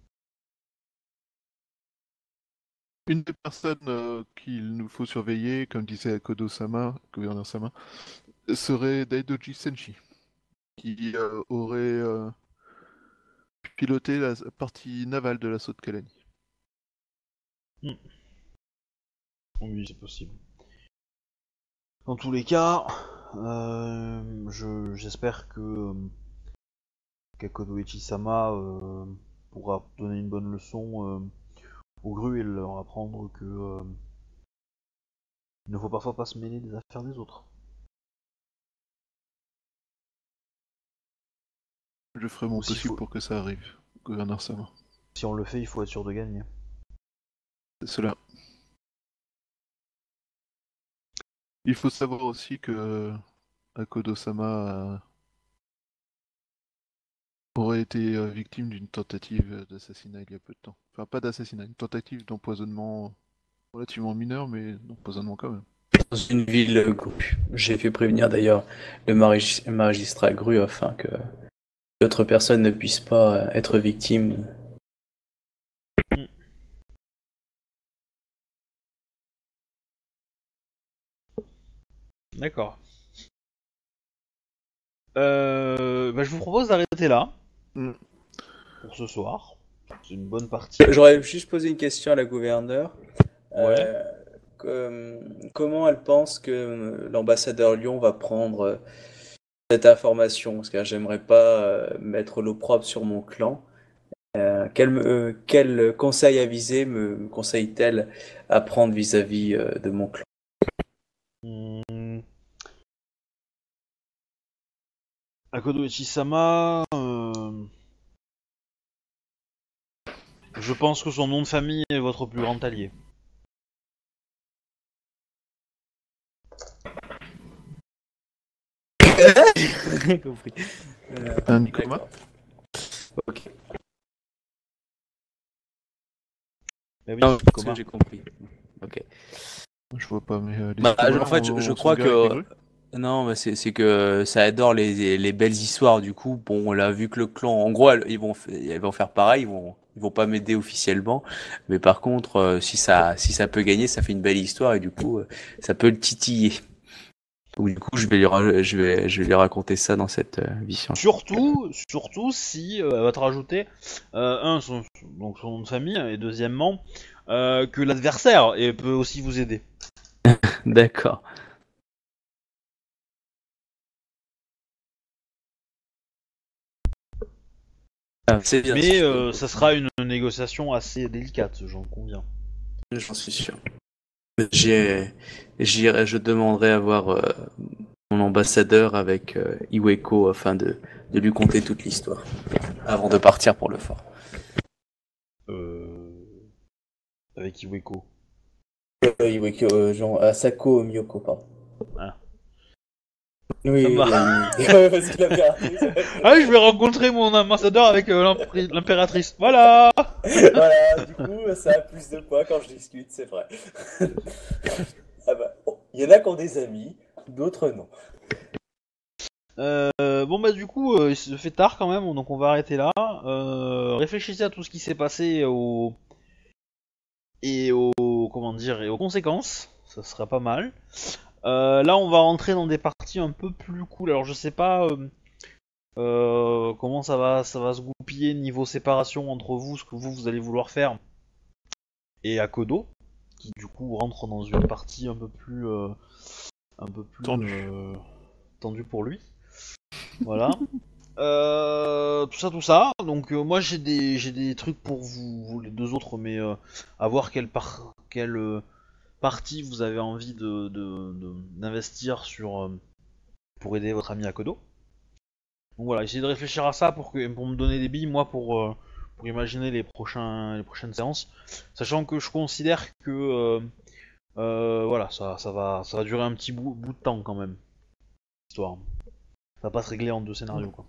Une des personnes qu'il nous faut surveiller, comme disait Kodo-sama, gouverneur-sama, serait Daidoji Senshi, qui aurait piloté la partie navale de l'assaut de Kalani. Oui, c'est possible. Dans tous les cas, j'espère que Kodoichi-sama pourra donner une bonne leçon aux grues et leur apprendre que il ne faut parfois pas se mêler des affaires des autres. Je ferai mon Aussi, possible pour que ça arrive, gouverneur-sama. Si on le fait, il faut être sûr de gagner. C'est cela. Il faut savoir aussi que Akodo-sama aurait été victime d'une tentative d'assassinat il y a peu de temps. Enfin, pas d'assassinat, une tentative d'empoisonnement relativement mineure, mais d'empoisonnement quand même. Dans une ville grue. J'ai fait prévenir d'ailleurs le magistrat grue afin que d'autres personnes ne puissent pas être victimes. D'accord. Je vous propose d'arrêter là pour ce soir. C'est une bonne partie. J'aurais juste posé une question à la gouverneure. Ouais. Comment elle pense que l'ambassadeur Lyon va prendre cette information? Parce que j'aimerais pas mettre l'opprobre sur mon clan. Quel conseil avisé me conseille-t-elle à prendre vis-à-vis de mon clan? Akodo-Ichi-sama, je pense que son nom de famille est votre plus grand allié. J'ai compris. Un coma. Ok. Bah oui, Non, comment j'ai compris. Ok. Je vois pas, mais... En fait, je crois que... Non, mais c'est que ça adore les belles histoires. Du coup, bon, on l'a vu que le clan, en gros, ils vont faire pareil. Ils vont pas m'aider officiellement, mais par contre, si ça peut gagner, ça fait une belle histoire et du coup, ça peut le titiller. Donc, du coup, je vais lui raconter ça dans cette vision. Surtout si elle va te rajouter son nom de famille et deuxièmement que l'adversaire peut aussi vous aider. D'accord. C'est bien. Mais ça sera une négociation assez délicate, j'en conviens. J'en suis sûr. Je demanderai à voir mon ambassadeur avec Iweko afin de lui conter toute l'histoire avant de partir pour le fort. Avec Iweko. Iweko, genre Asako Miyoko, pardon. Ah. Oui, vas-y, l'impératrice. Ah, je vais rencontrer mon ambassadeur avec l'impératrice. Voilà. Voilà, du coup, ça a plus de poids quand je discute, c'est vrai. Ah bah, il y en a qui ont des amis, d'autres non. Bon bah du coup, il se fait tard quand même, donc on va arrêter là. Réfléchissez à tout ce qui s'est passé et aux conséquences. Ça serait pas mal. Là, on va rentrer dans des parties un peu plus cool. Alors, je sais pas comment ça va se goupiller niveau séparation entre vous, ce que vous allez vouloir faire, et Akodo, qui du coup rentre dans une partie un peu plus tendue pour lui. Voilà. Tout ça. Donc moi j'ai des trucs pour vous les deux autres, mais à voir quelle partie vous avez envie d'investir sur pour aider votre ami Akodo. Donc voilà, essayez de réfléchir à ça pour me donner des billes, moi, pour imaginer les prochaines séances, sachant que je considère que voilà, ça va durer un petit bout de temps quand même, histoire. Ça va pas se régler en 2 scénarios, quoi.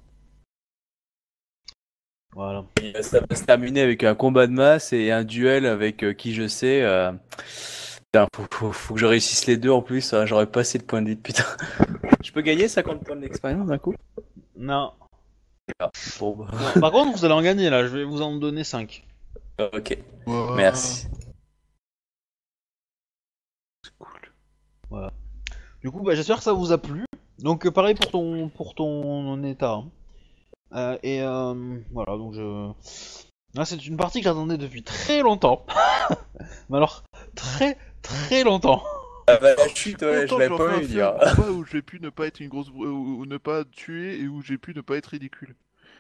Voilà. Et ça va se terminer avec un combat de masse et un duel avec qui je sais. Putain, faut que je réussisse les deux en plus, hein, j'aurais pas assez de points de vie, putain. Je peux gagner 50 points d'expérience d'un coup? Non. Ah, bon, bah. Non, par contre, vous allez en gagner là, je vais vous en donner 5. Ok, Wow. merci. C'est cool. Voilà. Du coup, bah, j'espère que ça vous a plu. Donc pareil pour ton état. Hein. Voilà, donc là, c'est une partie que j'attendais depuis très longtemps. Mais alors, très très longtemps. Ah bah la chute, ouais, je Autant l'avais j'en pas fais vu un dire. seul combat où j'ai pu ne pas être une grosse ou ne pas tuer et où j'ai pu ne pas être ridicule.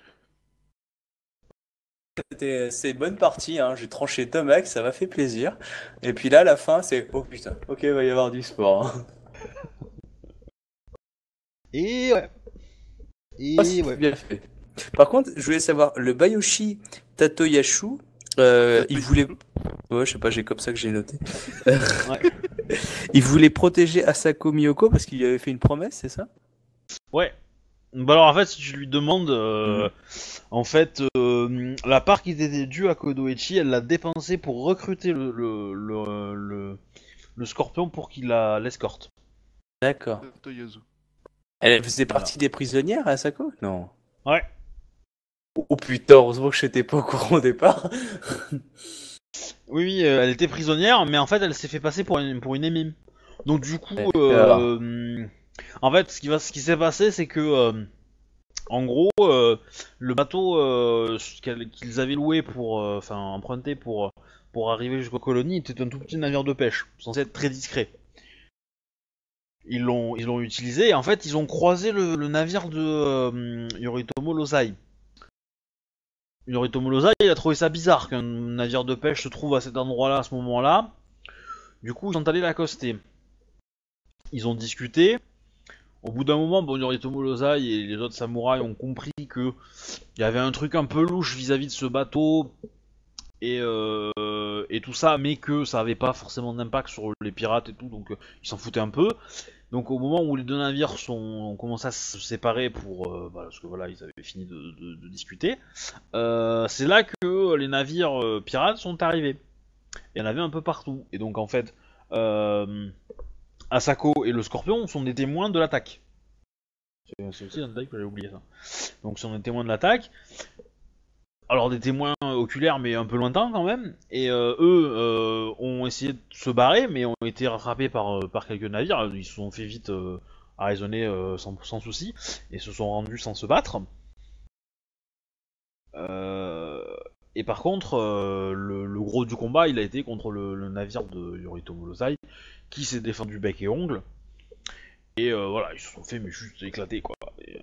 C'est une bonne partie, hein. J'ai tranché Tomac, ça m'a fait plaisir. Et puis là, la fin, c'est oh putain, ok, il va y avoir du sport. Hein. Et ouais. Et Ah, c'est ouais. bien fait. Par contre, je voulais savoir, le Bayoshi Tatoyashu, il voulait. Ouais, je sais pas, j'ai comme ça que j'ai noté. Ouais. Il voulait protéger Asako Miyoko parce qu'il lui avait fait une promesse, c'est ça? Ouais. Bah alors en fait, si tu lui demandes, en fait, la part qui était due à Kodoichi, elle l'a dépensée pour recruter le scorpion pour qu'il l'escorte. D'accord. Toyazu. Elle faisait Voilà. partie des prisonnières, Asako? Non. Ouais. Oh putain, heureusement que j'étais pas au courant au départ. Oui, elle était prisonnière, mais en fait, elle s'est fait passer pour une émime. Donc du coup, D'accord. en fait, ce qui s'est passé, c'est que, en gros, le bateau qu'ils avaient loué enfin emprunté pour arriver jusqu'aux colonies, était un tout petit navire de pêche, censé être très discret. Ils l'ont utilisé, et en fait, ils ont croisé le navire de Yoritomo Lozai. Yoritomo Lozai, il a trouvé ça bizarre qu'un navire de pêche se trouve à cet endroit-là, à ce moment-là. Du coup, ils sont allés l'accoster. Ils ont discuté. Au bout d'un moment, bon, Yoritomo Lozai et les autres samouraïs ont compris que il y avait un truc un peu louche vis-à-vis de ce bateau et tout ça, mais que ça avait pas forcément d'impact sur les pirates et tout, donc ils s'en foutaient un peu. Donc au moment où les deux navires ont commencé à se séparer parce que voilà, ils avaient fini de discuter, c'est là que les navires pirates sont arrivés. Il y en avait un peu partout. Et donc en fait, Asako et le Scorpion sont des témoins de l'attaque. C'est aussi un détail que j'avais oublié ça. Donc sont des témoins de l'attaque. Alors des témoins oculaires mais un peu lointains quand même. Et eux ont essayé de se barrer mais ont été rattrapés par quelques navires. Ils se sont fait vite arraisonner sans souci et se sont rendus sans se battre. Et par contre, le gros du combat, il a été contre le navire de Yoritomo Lozai, qui s'est défendu bec et ongle. Et voilà, ils se sont fait mais juste éclater quoi.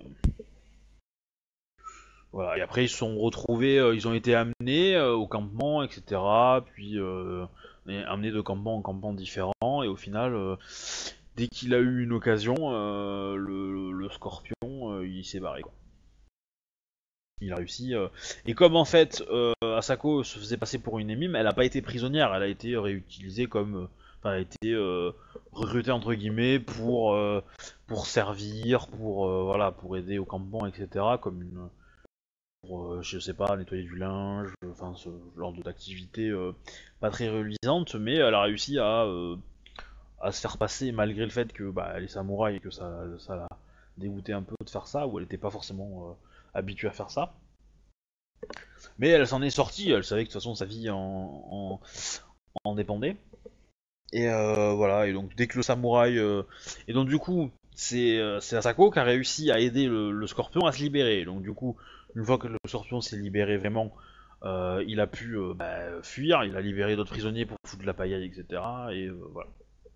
Voilà, et après ils se sont retrouvés, ils ont été amenés au campement, etc. Puis amenés de campement en campement différent. Et au final, dès qu'il a eu une occasion, le Scorpion, il s'est barré quoi. Il a réussi. Et comme en fait Asako se faisait passer pour une émime, elle a pas été prisonnière, elle a été réutilisée comme. Enfin, elle a été recrutée entre guillemets pour servir, voilà, pour aider au campement, etc. Comme une. Pour, je sais pas, nettoyer du linge, enfin ce genre d'activité pas très reluisante, mais elle a réussi à se faire passer malgré le fait que elle est samouraï et que ça l'a dégoûté un peu de faire ça, ou elle était pas forcément habituée à faire ça. Mais elle s'en est sortie, elle savait que de toute façon sa vie en dépendait. Et voilà, et donc dès que le samouraï... Et donc du coup, c'est Asako qui a réussi à aider le Scorpion à se libérer. Donc du coup, une fois que le Scorpion s'est libéré vraiment, il a pu fuir, il a libéré d'autres prisonniers pour foutre de la pagaille, etc. Et voilà.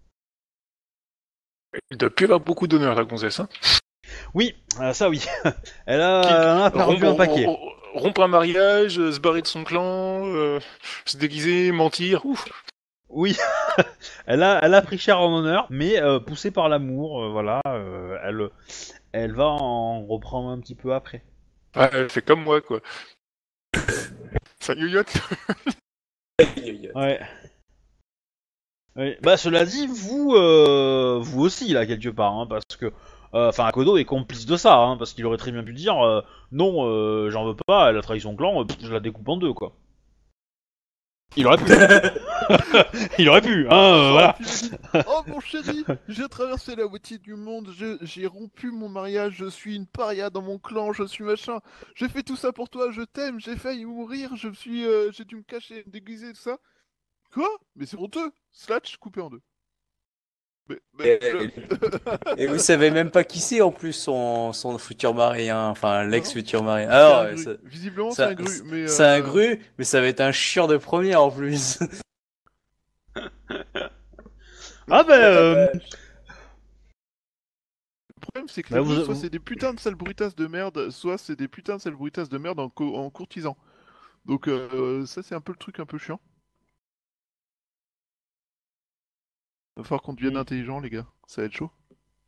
Il doit plus avoir beaucoup d'honneur, la gonzesse, hein. Oui, ça oui. Elle a perdu un paquet. Rompre un mariage, se barrer de son clan, se déguiser, mentir, ouf. Oui, elle a pris cher en honneur, mais poussée par l'amour, voilà, elle va en reprendre un petit peu après. Ouais, elle fait comme moi, quoi. Ça yoyote. Ouais. Ouais. Bah cela dit, vous aussi là quelque part, hein, parce que, enfin, Akodo est complice de ça, hein, parce qu'il aurait très bien pu dire, non, j'en veux pas, elle a trahi son clan, je la découpe en deux, quoi. Il aurait pu. Il aurait pu, hein, voilà. Puis il a dit, oh mon chéri, j'ai traversé la moitié du monde, j'ai rompu mon mariage, je suis une paria dans mon clan, je suis machin. J'ai fait tout ça pour toi, je t'aime, j'ai failli mourir, j'ai dû me cacher, me déguiser, tout ça. Quoi? Mais c'est honteux. Slatch coupé en deux. Mais Et, et vous savez même pas qui c'est en plus son futur mari, hein. Enfin l'ex-futur mari. c'est Alors, un gru. Visiblement, c'est un gru. Mais c'est un gru, mais ça va être un chiant de première en plus. Ah ben, Le problème, c'est que Bah, les vous- grus, soit vous- c'est des putains de sales brutasses de merde, soit c'est des putains de sales brutasses de merde en courtisan. Donc ça, c'est un peu le truc un peu chiant. Va falloir qu'on devienne Mm. intelligent, les gars. Ça va être chaud.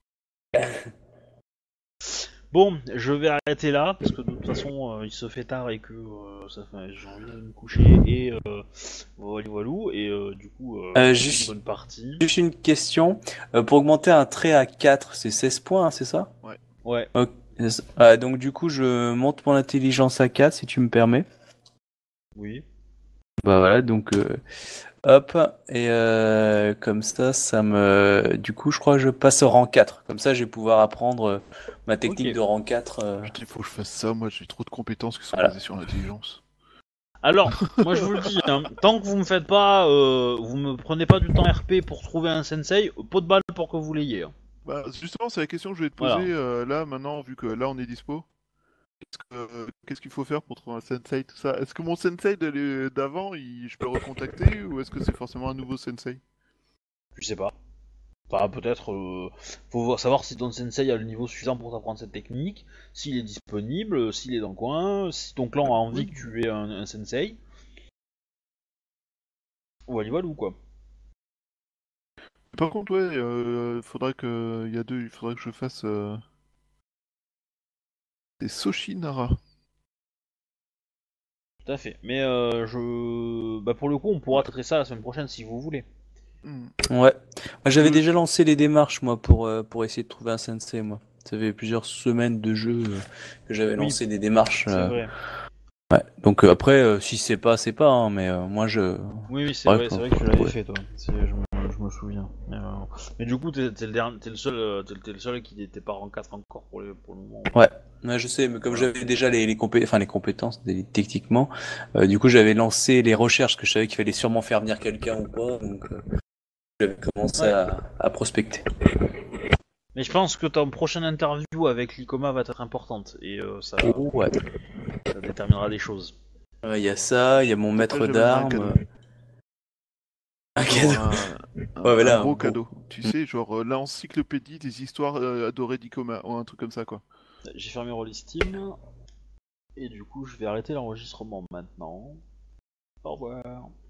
bon, je vais arrêter là, parce que de toute façon, il se fait tard et que j'ai envie de me coucher, et voilou, et du coup, Juste- bonne partie. Juste une question. Pour augmenter un trait à 4, c'est 16 points, hein, c'est ça? Ouais. Ok. Donc du coup, je monte mon intelligence à 4 si tu me permets. Oui. Bah voilà, donc hop, et comme ça me... Du coup, je crois que je passe au rang 4. Comme ça, je vais pouvoir apprendre ma technique Ok. de rang 4. Putain, il faut que je fasse ça. Moi, j'ai trop de compétences qui sont Voilà. basées sur l'intelligence. Alors, moi je vous le dis, hein, tant que vous me faites pas, vous me prenez pas du temps RP pour trouver un sensei, pot de balle pour que vous l'ayez. Hein. Bah, justement, c'est la question que je vais te Voilà. poser là, maintenant, vu que là, on est dispo. Qu'est-ce qu'il faut faire pour trouver un sensei, tout ça? Est-ce que mon sensei d'avant, je peux le recontacter ou est-ce que c'est forcément un nouveau sensei? Je sais pas. Enfin, peut-être, faut savoir si ton sensei a le niveau suffisant pour t'apprendre cette technique, s'il est disponible, s'il est dans le coin, si ton clan a envie que tu aies un sensei. Voilà, voilà, quoi. Par contre, ouais, faudrait que il faudrait que je fasse des Soshinara. Tout à fait. Mais bah, pour le coup, on pourra traiter ça la semaine prochaine si vous voulez. Hmm. Ouais. Moi, j'avais déjà lancé les démarches, moi, pour essayer de trouver un sensei, moi. Ça fait plusieurs semaines de jeu que j'avais Oui, lancé des démarches. C'est vrai. Ouais. Donc après, si c'est pas, hein, mais moi, je... Oui, c'est Ouais, vrai, faut- c'est vrai que tu l'avais ouais. fait, toi. Je me souviens. Mais du coup, t'es le dernier, t'es le seul qui n'était pas en 4 encore pour le moment. Ouais, je sais, mais comme j'avais déjà les compétences techniquement, du coup j'avais lancé les recherches, que je savais qu'il fallait sûrement faire venir quelqu'un ou pas, donc j'avais commencé Ouais. à prospecter. Mais je pense que ton prochaine interview avec l'ICOMA va être importante et Ouais. ça déterminera des choses. Il y a ça, il y a mon maître Après, j'aimerais un d'armes. cadeau. Un Genre cadeau. Ouais, voilà, un gros un cadeau. Tu sais, genre l'encyclopédie des histoires adorées d'Ikoma, ou un truc comme ça, quoi. J'ai fermé Roll Steam et du coup, je vais arrêter l'enregistrement maintenant. Au revoir.